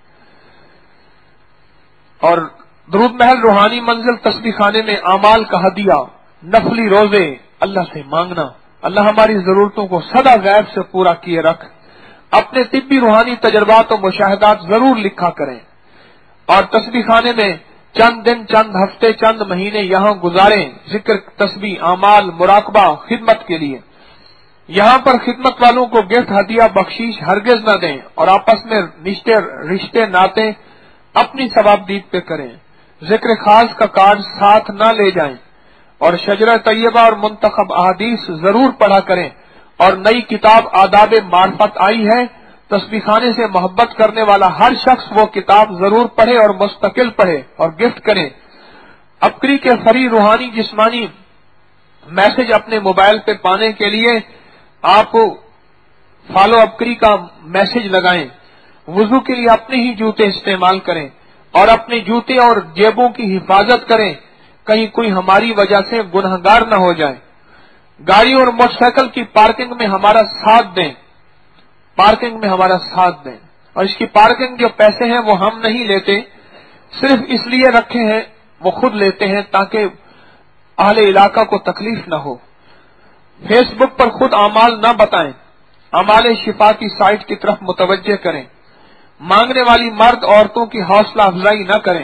اور درود محل روحانی منزل تسبیح خانے میں اعمال کا ہدیہ، نفلی روزے اللہ سے مانگنا، اللہ ہماری ضرورتوں کو سدا غیب سے پورا کیے رکھ۔ اپنے طبی روحانی تجربات و مشاہدات ضرور لکھا کریں، اور تسبیح خانے میں چند دن، چند ہفتے، چند مہینے یہاں گزاریں، ذکر، تسبیح، اعمال، مراقبہ، خدمت کے لیے۔ یہاں پر خدمت والوں کو گفٹ، ہدیہ، بخشیش ہرگز نہ دیں، اور آپس میں رشتے رشتے ناطے اپنی ثوابدید پہ کریں۔ ذکر خاص کا کارڈ ساتھ نہ لے جائیں، اور شجرہ طیبہ اور منتخب احادیث ضرور پڑھا کریں۔ اور نئی کتاب آداب معرفت آئی ہے، تسبیح خانے سے محبت کرنے والا ہر شخص وہ کتاب ضرور پڑھے اور مستقل پڑھے اور گفٹ کرے۔ ابکری کے فری روحانی جسمانی میسج اپنے موبائل پہ پانے کے لیے آپ فالو ابکری کا میسج لگائیں۔ وضو کے لیے اپنے ہی جوتے استعمال کریں، اور اپنے جوتے اور جیبوں کی حفاظت کریں، کہیں کوئی ہماری وجہ سے گنہگار نہ ہو جائے۔ گاڑی اور موٹر سائیکل کی پارکنگ میں ہمارا ساتھ دیں، پارکنگ میں ہمارا ساتھ دیں، اور اس کی پارکنگ جو پیسے ہیں وہ ہم نہیں لیتے، صرف اس لیے رکھے ہیں، وہ خود لیتے ہیں تاکہ اہل علاقہ کو تکلیف نہ ہو۔ فیس بک پر خود اعمال نہ بتائیں، اعمال شفا کی سائٹ کی طرف متوجہ کریں۔ مانگنے والی مرد عورتوں کی حوصلہ افزائی نہ کریں،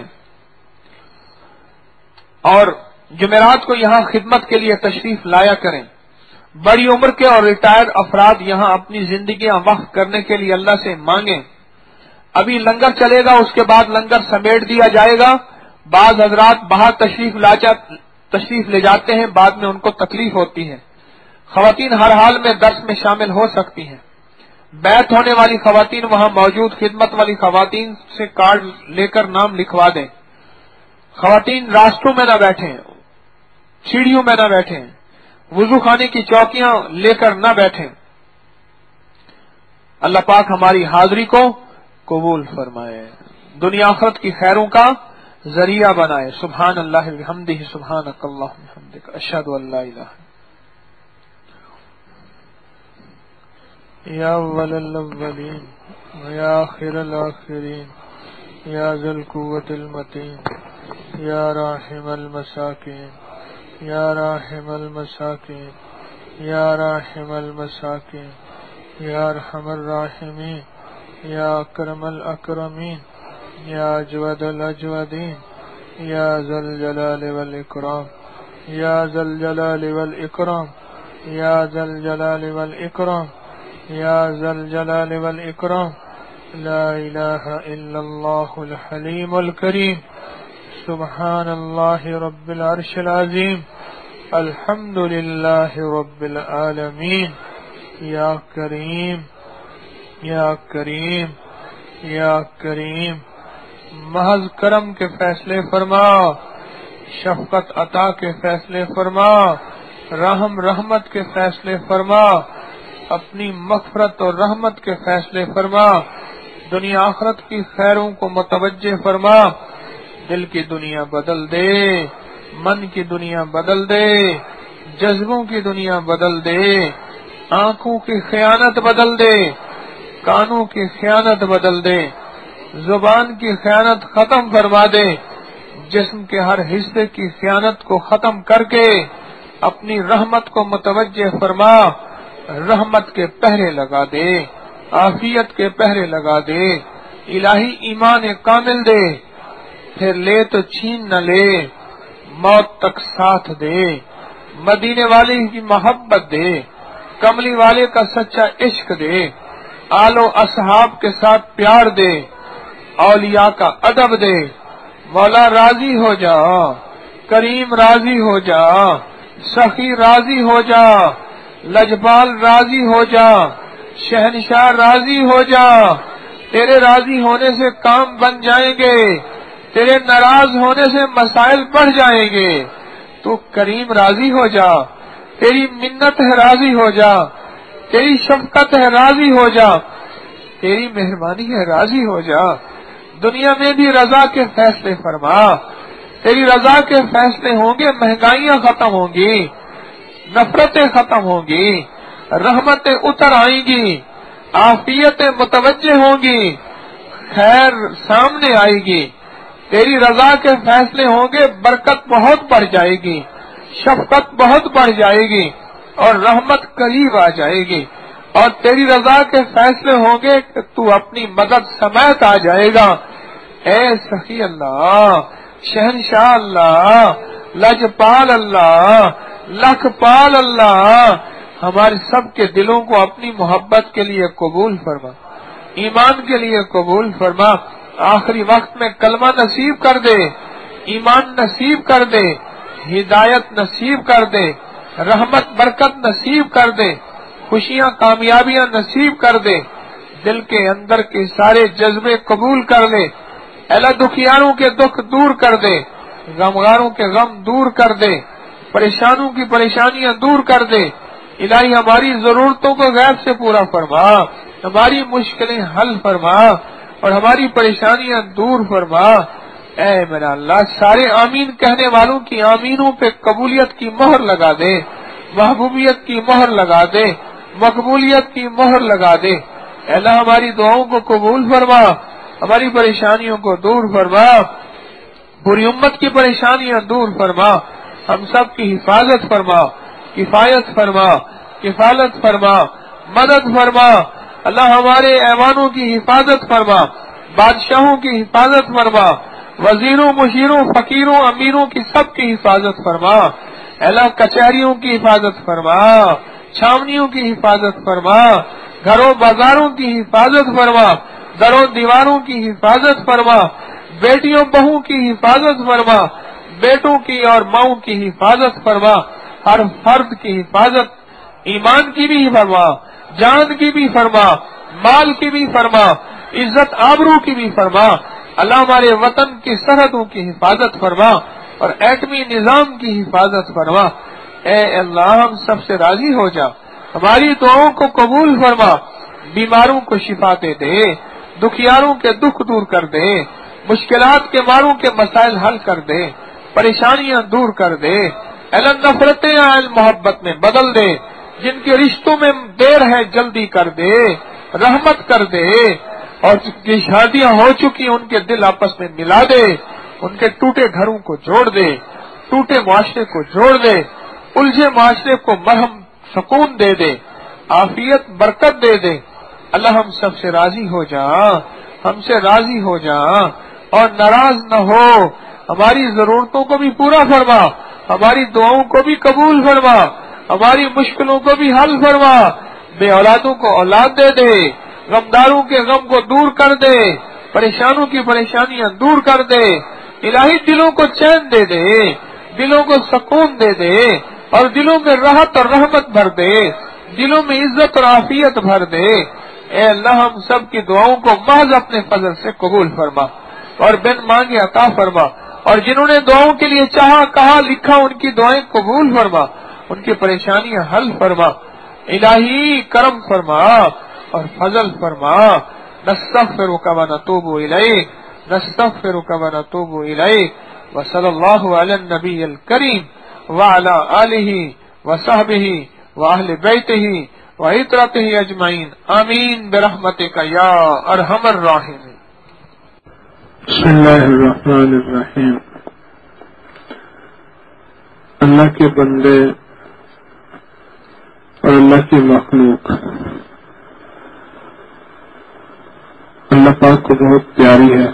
اور جمعرات کو یہاں خدمت کے لیے تشریف لایا کریں۔ بڑی عمر کے اور ریٹائر افراد یہاں اپنی زندگیاں وقف کرنے کے لیے اللہ سے مانگیں۔ ابھی لنگر چلے گا، اس کے بعد لنگر سمیٹ دیا جائے گا۔ بعض حضرات باہر تشریف لا تشریف لے جاتے ہیں، بعد میں ان کو تکلیف ہوتی ہے۔ خواتین ہر حال میں درس میں شامل ہو سکتی ہیں۔ بیعت ہونے والی خواتین وہاں موجود خدمت والی خواتین سے کارڈ لے کر نام لکھوا دیں۔ خواتین راستوں میں نہ بیٹھیں، سیڑھیوں میں نہ بیٹھیں، وضو خانے کی چوکیاں لے کر نہ بیٹھیں۔ اللہ پاک ہماری حاضری کو قبول فرمائے، دنیا آخرت کی خیروں کا ذریعہ بنائے۔ سبحان اللہ بحمدہ، سبحانک اللہم بحمدک، اشہد ان لا الہ یا اول الاولین یا آخر الاخرین یا ذی القوة المتین یا راحم المساکین یا راحم المساکین یا راحم المساکین یا ارحم الراحمین یا اکرم الاکرمین یا اجود الاجودین یا ذا الجلال والاکرام یا ذا الجلال والاکرام یا ذا الجلال والاکرام یا ذا الجلال والاکرام لا الہ الا اللہ الحلیم الکریم سبحان اللہ رب العرش العظیم الحمد للہ رب العالمین یا کریم یا کریم یا کریم محض کرم کے فیصلے فرما، شفقت عطا کے فیصلے فرما، رحم رحمت کے فیصلے فرما، اپنی مغفرت اور رحمت کے فیصلے فرما، دنیا آخرت کی خیروں کو متوجہ فرما، دل کی دنیا بدل دے، من کی دنیا بدل دے، جذبوں کی دنیا بدل دے، آنکھوں کی خیانت بدل دے، کانوں کی خیانت بدل دے، زبان کی خیانت ختم فرما دے، جسم کے ہر حصے کی خیانت کو ختم کر کے اپنی رحمت کو متوجہ فرما، رحمت کے پہرے لگا دے، عافیت کے پہرے لگا دے، الہی ایمان کامل دے، پھر لے تو چھین نہ لے، موت تک ساتھ دے، مدینے والے کی محبت دے، کملی والے کا سچا عشق دے، آل و اصحاب کے ساتھ پیار دے، اولیاء کا ادب دے، مولا راضی ہو جا، کریم راضی ہو جا، سخی راضی ہو جا، لجپال راضی ہو جا، شہنشاہ راضی ہو جا، تیرے راضی ہونے سے کام بن جائیں گے، تیرے ناراض ہونے سے مسائل بڑھ جائیں گے، تو کریم راضی ہو جا، تیری منت ہے راضی ہو جا، تیری شفقت ہے راضی ہو جا، تیری مہربانی ہے راضی ہو جا، دنیا میں بھی رضا کے فیصلے فرما، تیری رضا کے فیصلے ہوں گے، مہنگائیاں ختم ہوں گی، نفرتیں ختم ہوں گی، رحمتیں اتر آئیں گی، عافیتیں متوجہ ہوں گی، خیر سامنے آئے گی، تیری رضا کے فیصلے ہوں گے، برکت بہت بڑھ جائے گی، شفقت بہت بڑھ جائے گی، اور رحمت قریب آ جائے گی، اور تیری رضا کے فیصلے ہوں گے کہ تو اپنی مدد سمیت آ جائے گا۔ اے سخی اللہ، شہنشاہ اللہ، لجپال اللہ، لکھ پال اللہ، ہمارے سب کے دلوں کو اپنی محبت کے لیے قبول فرما، ایمان کے لیے قبول فرما، آخری وقت میں کلمہ نصیب کر دے، ایمان نصیب کر دے، ہدایت نصیب کر دے، رحمت برکت نصیب کر دے، خوشیاں کامیابیاں نصیب کر دے، دل کے اندر کے سارے جذبے قبول کر لے، اللہ دکھیاروں کے دکھ دور کر دے، غمگاروں کے غم دور کر دے، پریشانوں کی پریشانیاں دور کر دے، الہی ہماری ضرورتوں کو غیب سے پورا فرما، ہماری مشکلیں حل فرما، اور ہماری پریشانیاں دور فرما۔ اے میرا اللہ، سارے آمین کہنے والوں کی آمینوں پہ قبولیت کی مہر لگا دے، محبوبیت کی مہر لگا دے، مقبولیت کی مہر لگا دے۔ اے اللہ ہماری دعاؤں کو قبول فرما، ہماری پریشانیوں کو دور فرما، پوری امت کی پریشانیاں دور فرما، ہم سب کی حفاظت فرما، کفایت فرما، کفالت فرما، مدد فرما۔ اللہ ہمارے ایوانوں کی حفاظت فرما، بادشاہوں کی حفاظت فرما، وزیروں مشیروں فقیروں امیروں کی سب کی حفاظت فرما۔ اللہ کچہریوں کی حفاظت فرما، چھاونیوں کی حفاظت فرما، گھروں بازاروں کی حفاظت فرما، دروں دیواروں کی حفاظت فرما، بیٹیوں بہوں کی حفاظت فرما، بیٹوں کی اور ماؤں کی حفاظت فرما، ہر فرد کی حفاظت، ایمان کی بھی فرما، جان کی بھی فرما، مال کی بھی فرما، عزت آبرو کی بھی فرما۔ اللہ ہمارے وطن کی سرحدوں کی حفاظت فرما اور ایٹمی نظام کی حفاظت فرما۔ اے اللہ ہم سب سے راضی ہو جا، ہماری دعاؤں کو قبول فرما، بیماروں کو شفا دے دے، دکھیاروں کے دکھ دور کر دے، مشکلات کے ماروں کے مسائل حل کر دے، پریشانیاں دور کر دے۔ اللہ نفرتیں اہل محبت میں بدل دے، جن کے رشتوں میں دیر ہے جلدی کر دے، رحمت کر دے، اور جن کی شادیاں ہو چکی ان کے دل آپس میں ملا دے، ان کے ٹوٹے گھروں کو جوڑ دے، ٹوٹے معاشرے کو جوڑ دے، الجھے معاشرے کو مرہم سکون دے دے، عافیت برکت دے دے۔ اللہ ہم سب سے راضی ہو جا، ہم سے راضی ہو جا اور ناراض نہ ہو، ہماری ضرورتوں کو بھی پورا فرما، ہماری دعاؤں کو بھی قبول فرما، ہماری مشکلوں کو بھی حل فرما، بے اولادوں کو اولاد دے دے، غمداروں کے غم کو دور کر دے، پریشانوں کی پریشانیاں دور کر دے، الہی دلوں کو چین دے دے، دلوں کو سکون دے دے، اور دلوں میں راحت اور رحمت بھر دے، دلوں میں عزت اور عافیت بھر دے۔ اے اللہ ہم سب کی دعاؤں کو محض اپنے فضل سے قبول فرما اور بن مانگے عطا فرما، اور جنہوں نے دعاؤں کے لیے چاہا کہا لکھا ان کی دعائیں قبول فرما، ان کی پریشانیاں حل فرما، الہی کرم فرما اور فضل فرما۔ نستغفرک و نتوب الیک، نستغفرک و نتوب الیک، وصلی اللہ علی النبی الکریم وعلی آلہ وصحبہ واہل بیتہ وعطرتہ اجمعین، آمین برحمتک یا ارحم الراحمین۔ بسم اللہ الرحمن الرحیم۔ اللہ کے بندے اور اللہ کی مخلوق اللہ پاک کو بہت پیاری ہے،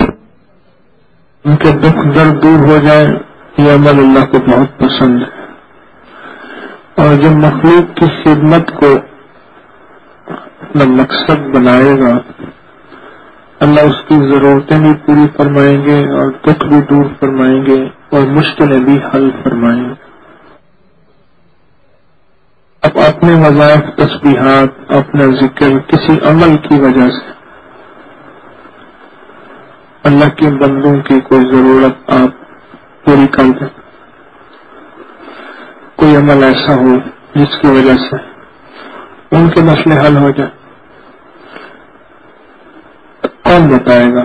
ان کے دکھ درد دور ہو جائے یہ عمل اللہ کو بہت پسند ہے، اور جب مخلوق کی خدمت کو اپنا مقصد بنائے گا اللہ اس کی ضرورتیں بھی پوری فرمائیں گے اور دکھ بھی دور فرمائیں گے اور مشکلیں بھی حل فرمائیں گے۔ اب اپنے وظائف، تسبیحات، اپنا ذکر کسی عمل کی وجہ سے اللہ کے بندوں کی کوئی ضرورت آپ پوری کر دیں، کوئی عمل ایسا ہو جس کی وجہ سے ان کے مسئلے حل ہو جائیں، کون بتائے گا؟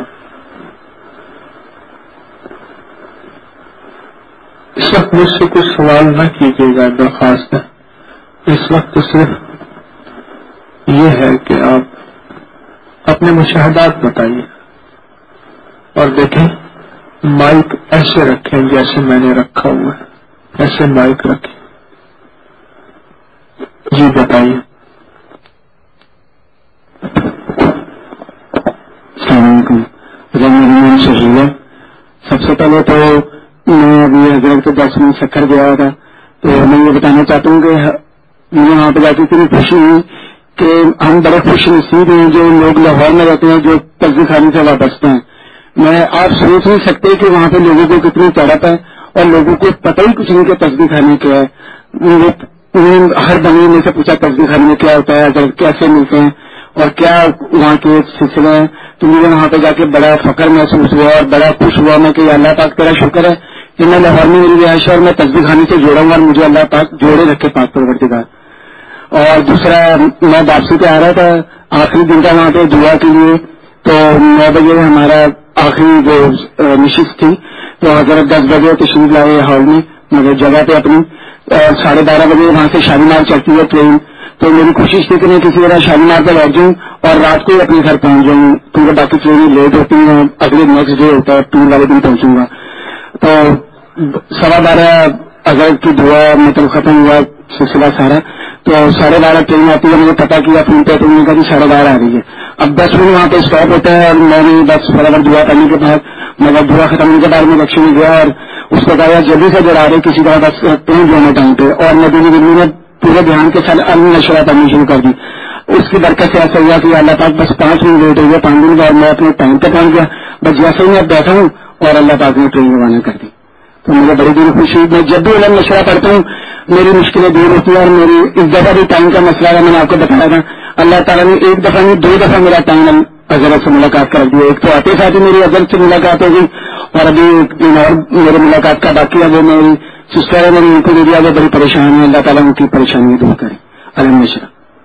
اس وقت مجھ سے کچھ سوال نہ کیجیے گا، درخواست ہے اس وقت صرف یہ ہے کہ آپ اپنے مشاہدات بتائیے اور دیکھیں مائک ایسے رکھیں جیسے میں نے رکھا ہوا ہے، ایسے مائک رکھیں۔ جی بتائیے۔ السلام علیکم۔ میرا نام شہید ہے۔ سب سے پہلے تو میں ابھی حضرت کے درس میں سکر گیا تھا، تو میں یہ بتانا چاہتا ہوں کہ مجھے وہاں پہ جا کے اتنی خوشی ہوئی کہ ہم بڑے خوش نصیب ہیں جو لوگ لاہور میں رہتے ہیں، جو تجزیہ خانے سے وابستہ ہیں۔ میں آپ سوچ نہیں سکتے کہ وہاں پہ لوگوں کو کتنی تڑپ ہے اور لوگوں کو پتہ ہی کچھ نہیں کہ تجزیہ خانے کیا ہے۔ ہر بندے میں سے پوچھا تجزیہ خانے میں کیا ہوتا ہے، اگر کیسے ملتے ہیں اور کیا وہاں کے سلسلے ہیں، تو مجھے وہاں پہ جا کے بڑا فخر محسوس ہوا اور بڑا خوش ہوا میں کہ اللہ پاک تیرا شکر ہے کہ میں لاہور میں میری رہائش اور میں تجزیہ خانے سے جوڑا ہوں اور مجھے اللہ پاک جوڑے رکھے پاک پروردگار۔ اور دوسرا میں واپسی پہ آ رہا تھا، آخری دن کا وہاں پہ دعا کے لیے، تو نو بجے ہمارا آخری جو نشست تھی تو حضرت دس بجے تشریف لائے ہال میں مگر جگہ پہ اپنی، اور ساڑھے بارہ بجے وہاں سے شالیمار چلتی ہے ٹرین، تو میری کوشش تھی کہ میں کسی طرح شالیمار پہ بیٹھ جاؤں اور رات کو ہی اپنے گھر پہنچ جاؤں، کیونکہ باقی ٹرینیں لیٹ ہوتی ہیں، اگلے نیکسٹ ڈے ہوتا ہے، ٹور والے دن پہنچوں گا۔ تو سوا بارہ اگر کی دعا مطلب ختم ہوا سلسلہ سارا، تو ساڑھے بارہ ٹرین آتی ہے، مجھے پتا کیا فون پہ تو میں نے کہا کہ ساڑھے بارہ آ رہی ہے۔ اب دس منٹ وہاں پہ اسٹاپ ہوتا ہے اور میں نے بس برابر دعا کرنے کے بعد مگر دعا ختم ہونے کے بعد میں رکشے میں گیا اور اس کو کہا جلدی سے جڑا رہے کسی طرح بس پہنچ جانا ٹائم پہ، اور مدینہ دلی نے پورے دھیان کے ساتھ النشرہ پڑھنی شروع کر دی۔ اس کی برکت سے ایسا ہوا کہ اللہ پاک بس پانچ منٹ لیٹ ہو گیا، پانچ منٹ بعد میں اپنے ٹائم پہ پہنچ گیا، بس جیسے ہی میں بیٹھا ہوں اور اللہ پاک نے ٹرین روانہ کر دی، تو مجھے بڑی دیر خوشی ہوئی۔ میں جب بھی علم نشرہ پڑھتا ہوں میری مشکلیں دور ہوتی ہیں، اور میری اس دفعہ بھی ٹائم کا مسئلہ ہے، میں نے آپ کو بتایا تھا اللہ تعالیٰ نے ایک دفعہ نہیں دو دفعہ میرا ٹائم حضرت سے ملاقات کر دیا۔ ایک تو آتے ساتھ ہی میری حضرت سے ملاقات ہو گئی، اور ابھی ایک دن اور میرے ملاقات کا باقی ہے، وہ میری سسٹر ہے، میری ان کو دے دیا، وہ بڑی پریشان ہے، اللہ تعالیٰ ان کی پریشانی دور کرے۔ علم نشرہ۔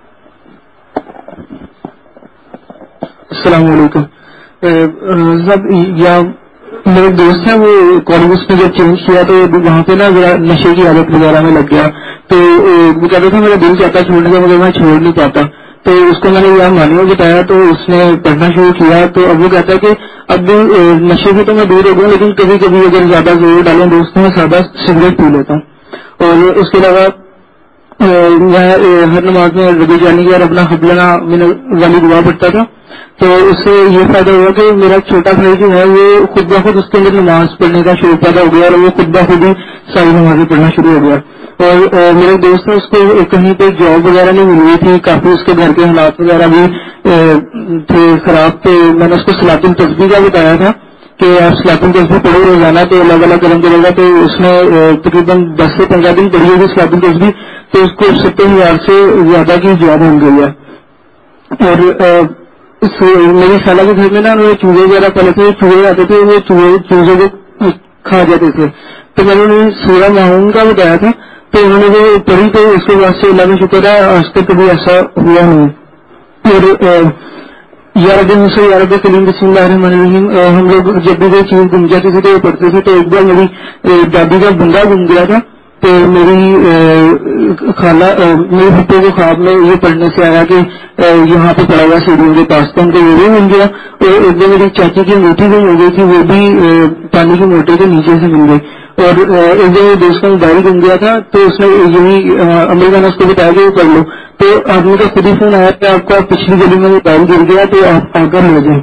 السلام علیکم۔ سب یا میرے دوست ہیں وہ کالج میں جب چینج کیا تو وہاں پہ نا ذرا نشے کی عادت وغیرہ میں لگ گیا، تو وہ کہتا تھا میرا دل چاہتا چھوڑنے کا مگر میں چھوڑ نہیں پاتا، تو اس کو میں نے یہ مانیہ بتایا تو اس نے پڑھنا شروع کیا، تو اب وہ کہتا ہے کہ اب نشے سے تو میں دور ہو گیا لیکن کبھی کبھی اگر زیادہ زور ڈالوں دوستوں میں سادہ سگریٹ پی لیتا ہوں، اور اس کے علاوہ میں ہر نماز میں ربی جانی کی اور اپنا حبلنا والی دعا پڑھتا تھا، تو اس سے یہ فائدہ ہوا کہ میرا چھوٹا بھائی جو ہے وہ خود بخود اس کے اندر نماز پڑھنے کا شروع پیدا ہو گیا اور وہ خود بخود ہی ساری نمازیں پڑھنا شروع ہو گیا. اور میرے دوست اس کو کہیں پہ جاب وغیرہ نہیں مل رہی تھی، کافی اس کے گھر کے حالات وغیرہ بھی تھے خراب، تو میں نے اس کو صلاۃ التسبیح کا بتایا تھا کہ آپ صلاۃ التسبیح پڑھو روزانہ تو اللہ اللہ کرم کرے گا. تو اس نے تقریباً دس سے پندرہ دن پڑھی ہوگی صلاۃ التسبیح، تو اس کو ستر ہزار سے زیادہ کی جاب ہو گئی ہے. اور اس میری خالہ کے گھر میں نا چوہے وغیرہ پہلے سے چوہے آتے تھے، وہ چوہے چوزوں کو کھا جاتے تھے، تو میں نے انہیں سورہ معون کا بتایا تھا، تو انہوں نے وہ پڑھی، تو اس کے بعد سے اللہ کا شکر ہے آج تک کبھی ایسا ہوا نہیں. اور یا رب موسی یا رب کریم بسم اللہ الرحمن الرحیم ہم لوگ جب بھی کوئی چیز گم جاتی تھی تو وہ پڑھتے تھے. تو ایک بار میری دادی کا بندہ گم گیا تھا، تو میری خالہ میرے بھٹے کو خواب میں یہ پڑھنے سے آیا کہ یہاں پہ پڑا ہوا سیڑھیوں کے پاس، تو ان کو وہ بھی مل گیا. اور ایک دن میری چاچی کی انگوٹھی بھی ہو گئی تھی، وہ بھی پانی کی موٹر کے نیچے سے مل گئی. اور ایک دن میرے دوست کا موبائل گم گیا تھا، تو اس نے یہی امریکہ نے اس کو بتایا کہ وہ کر لو، تو آدمی کا خود ہی فون آیا کہ آپ کا پچھلی گلی میں موبائل گر گیا تو آپ آ کر لے جائیں.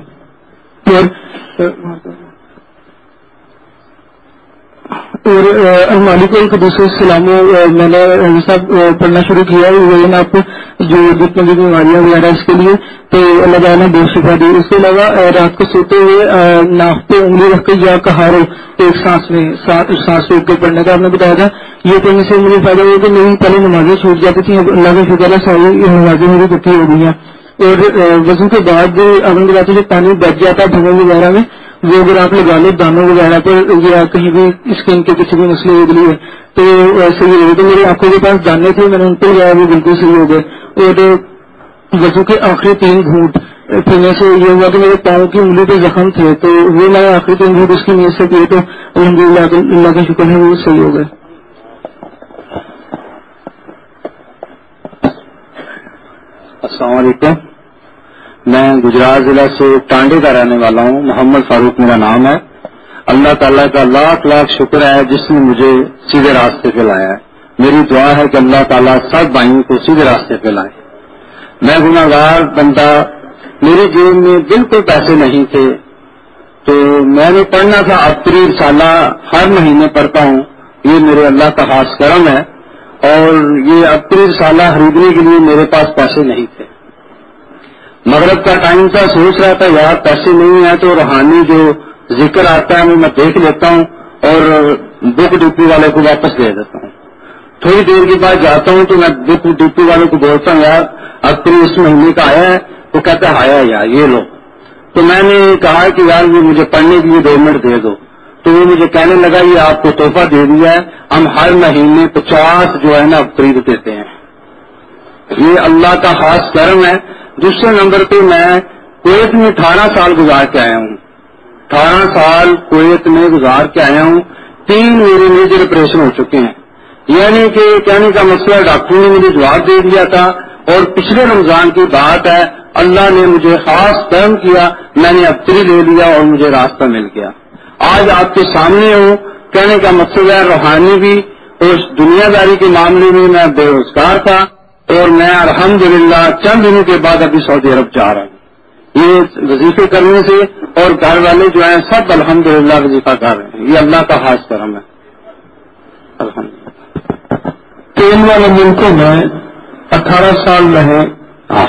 اور مالک القدوس السلام میں نے سب پڑھنا شروع کیا ہے آپ جو جتنی بھی بیماریاں وغیرہ اس کے لیے، تو اللہ تعالیٰ نے بے شفا دی. اس کے علاوہ رات کو سوتے ہوئے ناک پہ انگلی رکھ کے یا کہارو ایک سانس میں سانس روک کے پڑھنے کا آپ نے بتایا تھا. یہ پڑھنے سے مجھے فائدہ ہوا کہ میری پہلے نمازیں چھوٹ جاتی تھیں، اب اللہ کا شکر ہے ساری نمازیں میری پکی ہو گئی ہیں. اور وضو کے بعد آپ نے بتایا جو پانی بچ جاتا ہے بھگوں وغیرہ میں، وہ اگر آپ لگا لیں دانوں وغیرہ پر یا کہیں بھی اسکن کے کسی بھی مسئلے ہو گئی ہے تو صحیح ہو گئے. تو میری آنکھوں کے پاس دانے تھے، میں نے ان پہ لگایا وہ بالکل صحیح ہو گئے. اور وضو کے آخری تین گھونٹ پینے سے یہ ہوا کہ میرے پاؤں کی انگلی پہ زخم تھے، تو وہ میں آخری تین گھونٹ اس کی نیت سے پیے، تو الحمد للہ اللہ کا شکر ہے وہ صحیح ہو گئے. السلام علیکم. میں گجرات ضلع سے ٹانڈے کا رہنے والا ہوں، محمد فاروق میرا نام ہے. اللہ تعالیٰ کا لاکھ لاکھ شکر ہے جس نے مجھے سیدھے راستے پہ لایا ہے. میری دعا ہے کہ اللہ تعالیٰ سب بھائیوں کو سیدھے راستے پہ لائے. میں گناہگار بندہ، میری جیب میں بالکل پیسے نہیں تھے، تو میں نے پڑھنا تھا ابتری رسالہ ہر مہینے پڑھتا ہوں، یہ میرے اللہ کا خاص کرم ہے. اور یہ ابتری رسالہ خریدنے کے لیے میرے پاس پیسے نہیں تھے. مغرب کا ٹائم تھا، سوچ رہا تھا یار پیسے نہیں ہیں تو روحانی جو ذکر آتا ہے وہ میں دیکھ لیتا ہوں اور بک ڈپی والے کو واپس دے دیتا ہوں. تھوڑی دیر کے بعد جاتا ہوں تو میں بک ڈپی والے کو بولتا ہوں یار اب تو اس مہینے کا آیا ہے، تو کہتا ہے آیا یار یہ لو. تو میں نے کہا کہ یار یہ مجھے پڑھنے کے لیے دو منٹ دے دو. تو وہ مجھے کہنے لگا یہ آپ کو تحفہ دے دیا ہے، ہم ہر مہینے پچاس جو ہے نا خرید دیتے ہیں. یہ اللہ کا خاص کرم ہے. دوسرے نمبر پہ میں کویت میں اٹھارہ سال گزار کے آیا ہوں، اٹھارہ سال کویت میں گزار کے آیا ہوں. تین میرے میجر آپریشن ہو چکے ہیں. یعنی کہ کہنے کا مسئلہ ڈاکٹر نے مجھے جواب دے دیا تھا، اور پچھلے رمضان کی بات ہے اللہ نے مجھے خاص کرم کیا، میں نے ابتری لے لیا اور مجھے راستہ مل گیا. آج آپ کے سامنے ہوں. کہنے کا مقصد ہے روحانی بھی اور دنیا داری کے معاملے میں میں بے روزگار تھا، اور میں الحمدللہ چند دنوں کے بعد ابھی سعودی عرب جا رہا ہوں. یہ وظیفے کرنے سے اور گھر والے جو ہیں سب الحمدللہ وظیفہ کر رہے ہیں. یہ اللہ کا خاص کرم ہے. الحمدللہ. تین والے ملکوں میں اٹھارہ سال رہے. ہاں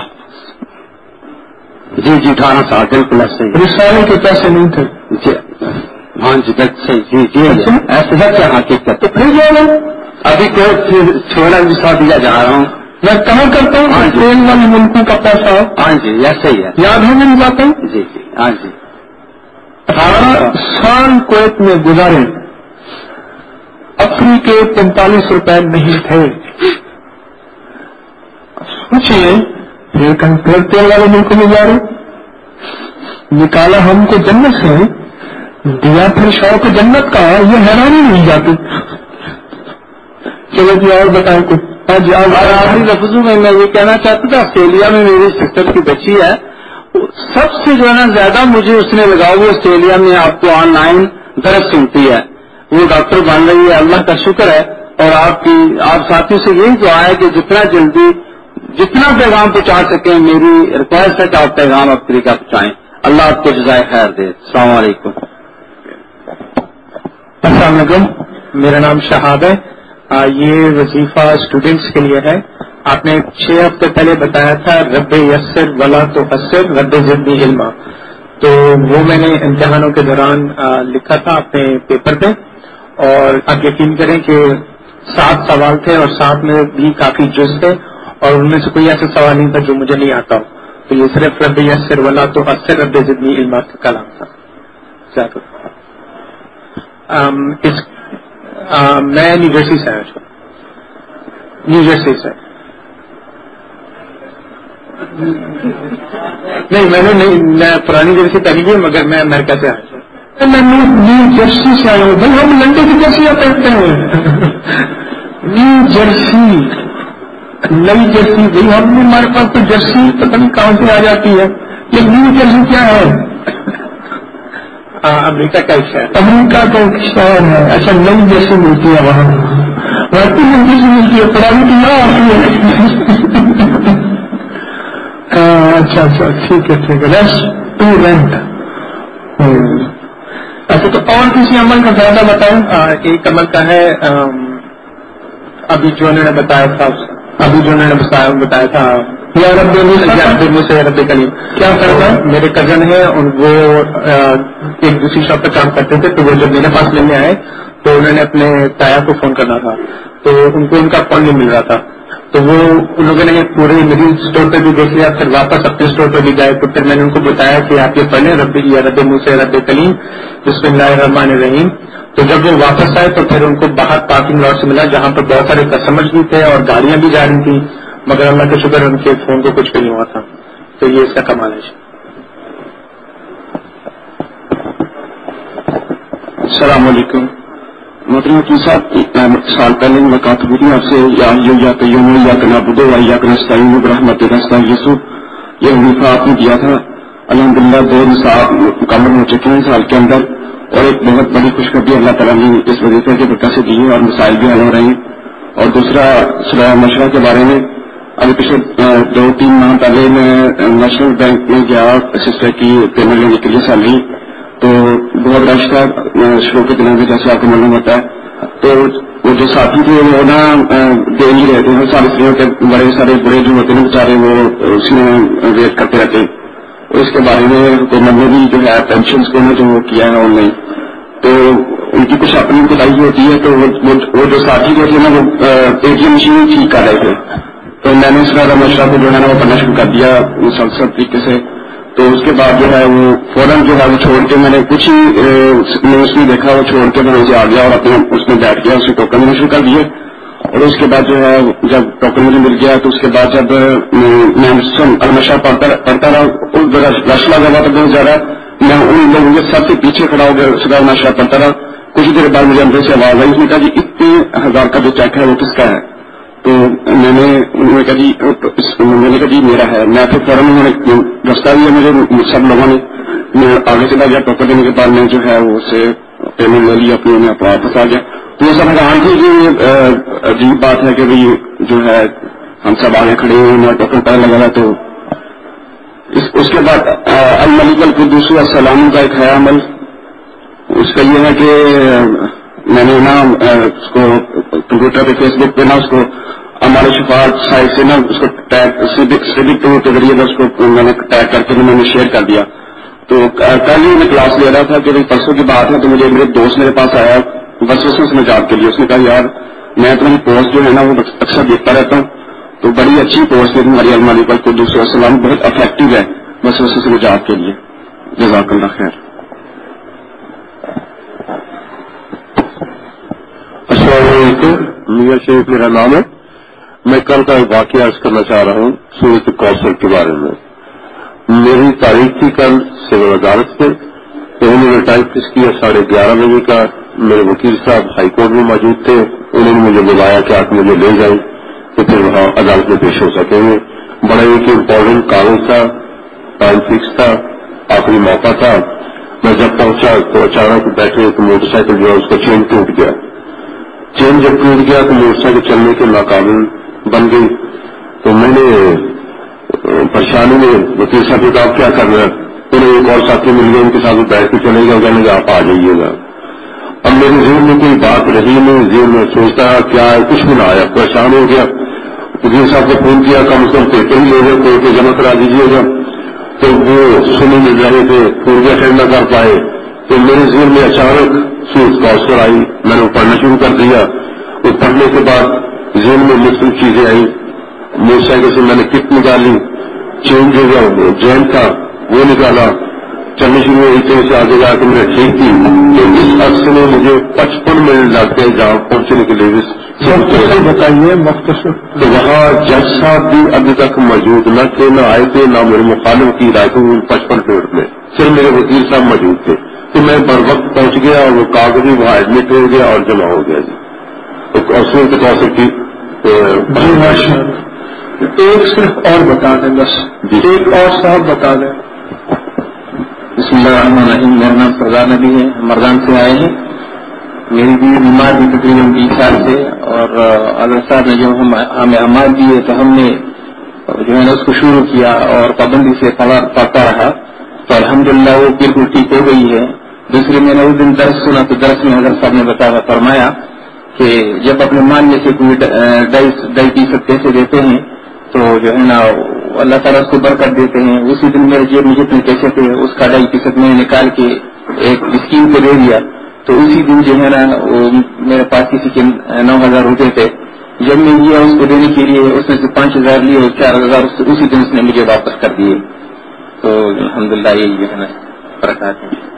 جی جی اٹھارہ سال بالکل ایسے ہی. رسالے کے پیسے نہیں تھے. جی ہاں جی صحیح جی جی ایسے ہے کیا حقیقت. تو پھر جو ہے ابھی کوئی چھوڑا وسا دیا جا رہا ہوں. میں کہاں کرتا ہوں تین والے ملکوں کا پیسہ. ہاں جی ایسے ہی ہے. یاد ہے میری باتیں. جی جی ہاں جی. اٹھارہ سال کویت میں گزارے، افری کے پینتالیس روپے نہیں تھے. سوچیے پھر کہیں پھر تین والے ملکوں میں جا رہے، نکالا ہم کو جنت سے، دیا پھر شوق جنت کا. یہ حیرانی نہیں جاتی. چلو جی اور بتائیں کچھ. جی آخری لفظوں میں میں یہ کہنا چاہتا تھا آسٹریلیا میں میری سسٹر کی بچی ہے، سب سے جو ہے نا زیادہ مجھے اس نے لگا وہ آسٹریلیا میں آپ کو آن لائن درس سنتی ہے، وہ ڈاکٹر بن رہی ہے. اللہ کا شکر ہے. اور آپ کی آپ ساتھیوں سے یہی دعا ہے کہ جتنا جلدی جتنا پیغام پہنچا سکیں، میری ریکویسٹ ہے کہ آپ پیغام آپ طریقہ پہنچائیں. اللہ آپ کو جزائے خیر دے. السلام علیکم. السلام علیکم، میرا نام شہاب ہے. یہ وظیفہ اسٹوڈینٹس کے لیے ہے. آپ نے چھ ہفتے پہلے بتایا تھا رب یسر ولا تو اسر رب زدنی علما، تو وہ میں نے امتحانوں کے دوران لکھا تھا اپنے پیپر پہ، اور آپ یقین کریں کہ سات سوال تھے اور سات میں بھی کافی جز تھے، اور ان میں سے کوئی ایسا سوال نہیں تھا جو مجھے نہیں آتا ہو. تو یہ صرف رب یسر ولا تو اسر رب زدنی علما کا کلام تھا. اس میں نیو جرسی سے آیا ہوں. نیو جرسی سے نہیں، میں نے نہیں، میں پرانی جرسی پہنی ہے، مگر میں امریکہ سے آیا ہوں. میں نیو جرسی سے آیا ہوں. بھائی ہم لنڈن کی جرسیاں پہنتے ہیں. نیو جرسی، نئی جرسی. بھائی ہم ہمارے پاس تو جرسی پتہ نہیں کہاں سے آ جاتی ہے. یہ نیو جرسی کیا ہے؟ امریکہ کا ایک شہر. امریکہ کا ایک شہر ہے. اچھا، نئی جرسی ملتی ہے وہاں. وہاں نئی جرسی ملتی ہے، پرانی تو یہاں آتی ہے. اچھا اچھا، ٹھیک ہے ٹھیک ہے. ریسٹورینٹ. اچھا، تو اور کسی عمل کا فائدہ بتائیں. ایک عمل کا ہے ابھی جو انہوں نے بتایا تھا ابھی جو انہوں نے بتایا تھا یا رب سے رب کلیم. کیا کرتا ہے؟ میرے کزن ہیں، وہ ایک دوسری شاپ پہ کام کرتے تھے، تو وہ جب میرے پاس ملنے آئے تو انہوں نے اپنے تایا کو فون کرنا تھا، تو ان کو ان کا فون نہیں مل رہا تھا. تو وہ ان لوگوں نے پورے میری اسٹور پہ بھی دیکھ لیا، پھر واپس اپنے اسٹور پہ بھی گئے. تو پھر میں نے ان کو بتایا کہ آپ یہ پڑھیں رب یا رب موسی رب کلیم بسم اللہ الرحمن الرحیم. تو جب وہ واپس آئے تو پھر ان کو باہر پارکنگ لاٹ سے ملا، جہاں پر بہت سارے کسٹمرز بھی تھے اور گاڑیاں بھی جا رہی تھیں، مگر اللہ کا شکر ان کے فون کو کچھ بھی نہیں ہوا تھا. تو یہ اس کا کمال ہے. السلام علیکم. محترم کی صاحب، سال پہلے ملاقات ہوئی تھی آپ سے، یا یا قیوم یا کنا بدو یا کنا نستعین برحمتک نستغیث. یہ وظیفہ آپ نے دیا تھا. الحمدللہ دو نصاب مکمل ہو چکے ہیں سال کے اندر، اور ایک بہت بڑی خوشخبری اللہ تعالیٰ نے اس وظیفے کے برکت سے دی ہے، اور مسائل بھی حل ہو رہے ہیں. اور دوسرا صلاح مشورہ کے بارے میں، ابھی پچھلے دو تین ماہ پہلے میں نیشنل بینک میں گیا سسٹر کی پیمنٹ لینے کے لیے سیلری، تو بہت رش تھا شروع کے دنوں میں، جیسے آپ کو معلوم ہوتا ہے. تو وہ جو ساتھی تھے وہ نا دے نہیں رہے تھے. سارے فریوں کے بڑے سارے بڑے جو ہوتے ہیں بیچارے، وہ اس میں ویٹ کرتے رہتے. اس کے بارے میں حکومت نے بھی جو ہے پینشنس کو جو کیا ہے آن لائن، تو ان کی کچھ اپنی کتائی ہوتی ہے. تو وہ جو ساتھی جو تھے نا، وہ اے ٹی ایم مشین ٹھیک کر رہے تھے. تو میں نے اس کا مشورہ کو جو ہے نا وہ پڑھنا شروع کر دیا مسلسل طریقے سے. تو اس کے بعد جو ہے وہ فوراً جو ہے وہ چھوڑ کے، میں نے کچھ ہی نیوز میں دیکھا، وہ چھوڑ کے میں اسے آ گیا اور اپنے اس میں بیٹھ گیا، اس کے ٹوکن میں شروع کر دیے. اور اس کے بعد جو ہے جب ٹوکن مجھے مل گیا، تو اس کے بعد جب میں نشہ پڑھتا رہا، رش لگا ہوا تو بہت زیادہ، میں ان لوگوں کے سب سے پیچھے کھڑا ہو گیا، اس کا نشہ پڑھتا رہا. کچھ دیر بعد مجھے اندر سے آواز آئی، اس نے کہا جی اتنے ہزار کا جو چیک ہے وہ کس کا ہے؟ تو میں نے انہوں نے کہا جی میں نے کہا جی میرا ہے. میں پھر فوراً انہوں نے رستہ دیا مجھے، سب لوگوں نے. میں آگے چلا گیا، ٹوکن دینے کے بعد میں جو ہے وہ اسے پیمنٹ لے لی اپنی، میں واپس آ گیا. تو وہ سب کہا کہ یہ عجیب بات ہے کہ بھائی جو ہے ہم سب آگے کھڑے ہوئے، میں ٹوکن پہلے لگا رہا. تو اس کے بعد الملک القدوس السلام کا ایک ہے عمل، اس کا یہ ہے کہ میں نے نا اس کو کمپیوٹر پہ فیس بک پہ نا اس کو ہمارے شفاعت سائٹ سے نا اس کو ٹیگ سیوک ٹور کے ذریعے اس کو میں نے ٹیگ کر کے میں نے شیئر کر دیا. تو کل ہی میں کلاس لے رہا تھا کہ پرسوں کی بات ہے، تو مجھے میرے دوست میرے پاس آیا وسوسوں سے نجات کے لیے. اس نے کہا یار میں تمہاری پوسٹ جو ہے نا وہ اکثر دیکھتا رہتا ہوں، تو بڑی اچھی پوسٹ ہے تمہاری الملک القدوس السلام، بہت افیکٹو ہے وسوسوں سے نجات کے لیے. جزاک اللہ خیر. السلام علیکم، میاں شریف میرا نام ہے. میں کل کا ایک واقعہ عرض کرنا چاہ رہا ہوں سورۃ کوثر کے بارے میں. میری تاریخ تھی کل سول عدالت سے، تو انہوں نے ٹائم فکس کیا ساڑھے گیارہ بجے کا. میرے وکیل صاحب ہائی کورٹ میں موجود تھے، انہوں نے مجھے بلایا کہ آپ مجھے لے جائیں تو پھر وہاں عدالت میں پیش ہو سکیں گے. بڑا ایک امپورٹنٹ کاغذ تھا، ٹائم فکس تھا، آخری موقع تھا. میں جب پہنچا تو اچانک بیٹھے تو موٹر سائیکل جو ہے اس کا چین ٹوٹ گیا. چین جب ٹوٹ گیا تو موٹر سائیکل چلنے کے ناقابل بن گئی. تو میں نے پریشانی میں وکیل صاحب نے کہا کیا کرنا ہے. انہیں ایک اور ساتھی مل گئے, ان کے ساتھ بیٹھ کے چلے گا, کہنے کہ آپ آ جائیے گا. اب میرے ذہن میں کوئی بات رہی نہیں, ذہن میں سوچتا کیا ہے, کچھ بھی نہ آیا, پریشان ہو گیا. وکیل صاحب کو فون کیا, کم از کم پیپر ہی لے گئے, کوئی پہ جمع کرا دیجیے گا. تو وہ سنے مل رہے تھے, پورے اٹینڈ نہ کر پائے. تو میرے ذہن میں اچانک سورت کاؤثر آئی, میں نے وہ پڑھنا شروع کر دیا. وہ پڑھنے کے بعد ذہن میں مختلف چیزیں آئی. موٹر سائیکل سے میں نے کٹ نکالی, چین جو جین تھا وہ نکالا, چلنے شروع ہوئی تھے. اسے آگے جا کے میرا ٹھیک تھی. تو اس عرصے میں مجھے پچپن منٹ لگ گئے جہاں پہنچنے کے لیے. مختصر بتائیے, مختصر. تو وہاں جج صاحب بھی ابھی تک موجود نہ تھے, نہ آئے تھے, نہ میرے مخالف کی رائے کو پچپن منٹ میں صرف میرے وکیل صاحب موجود تھے. تو میں بر وقت پہنچ گیا اور وہ کاغذی وہاں ایڈمٹ ہو گیا اور جمع ہو گیا. جی اور سورت کوثر کی ایک صرف اور بتا دیں, بس ایک اور صاحب بتا دیں. بسم اللہ الرحمن الرحیم. میرا نام سردار نبی ہے, مردان سے آئے ہیں. میری بھی بیمار بھی تقریباً بیس سال سے, اور اگر صاحب نے جو ہمیں اماد دی ہے تو ہم نے جو ہے نا اس کو شروع کیا اور پابندی سے پڑھتا رہا. تو الحمدللہ وہ بالکل ٹھیک ہو گئی ہے. دوسرے میں نے اس دن درس سنا تو درس میں حضرت صاحب نے بتایا فرمایا کہ جب اپنے مان میں سے کوئی ڈھائی فیصد پیسے دیتے ہیں تو جو ہے نا اللہ تعالیٰ اس کو برکت دیتے ہیں. اسی دن میرے جیب میں جتنے پیسے تھے اس کا ڈھائی فیصد میں نے نکال کے ایک مسکین کو دے دیا. تو اسی دن جو ہے نا وہ میرے پاس کسی کے نو ہزار روپے تھے. جب میں گیا اس کو دینے کے لیے اس میں سے پانچ ہزار لیے اور چار ہزار اسی دن اس نے مجھے واپس کر دیے. تو الحمدللہ یہی جو ہے نا برکات ہے.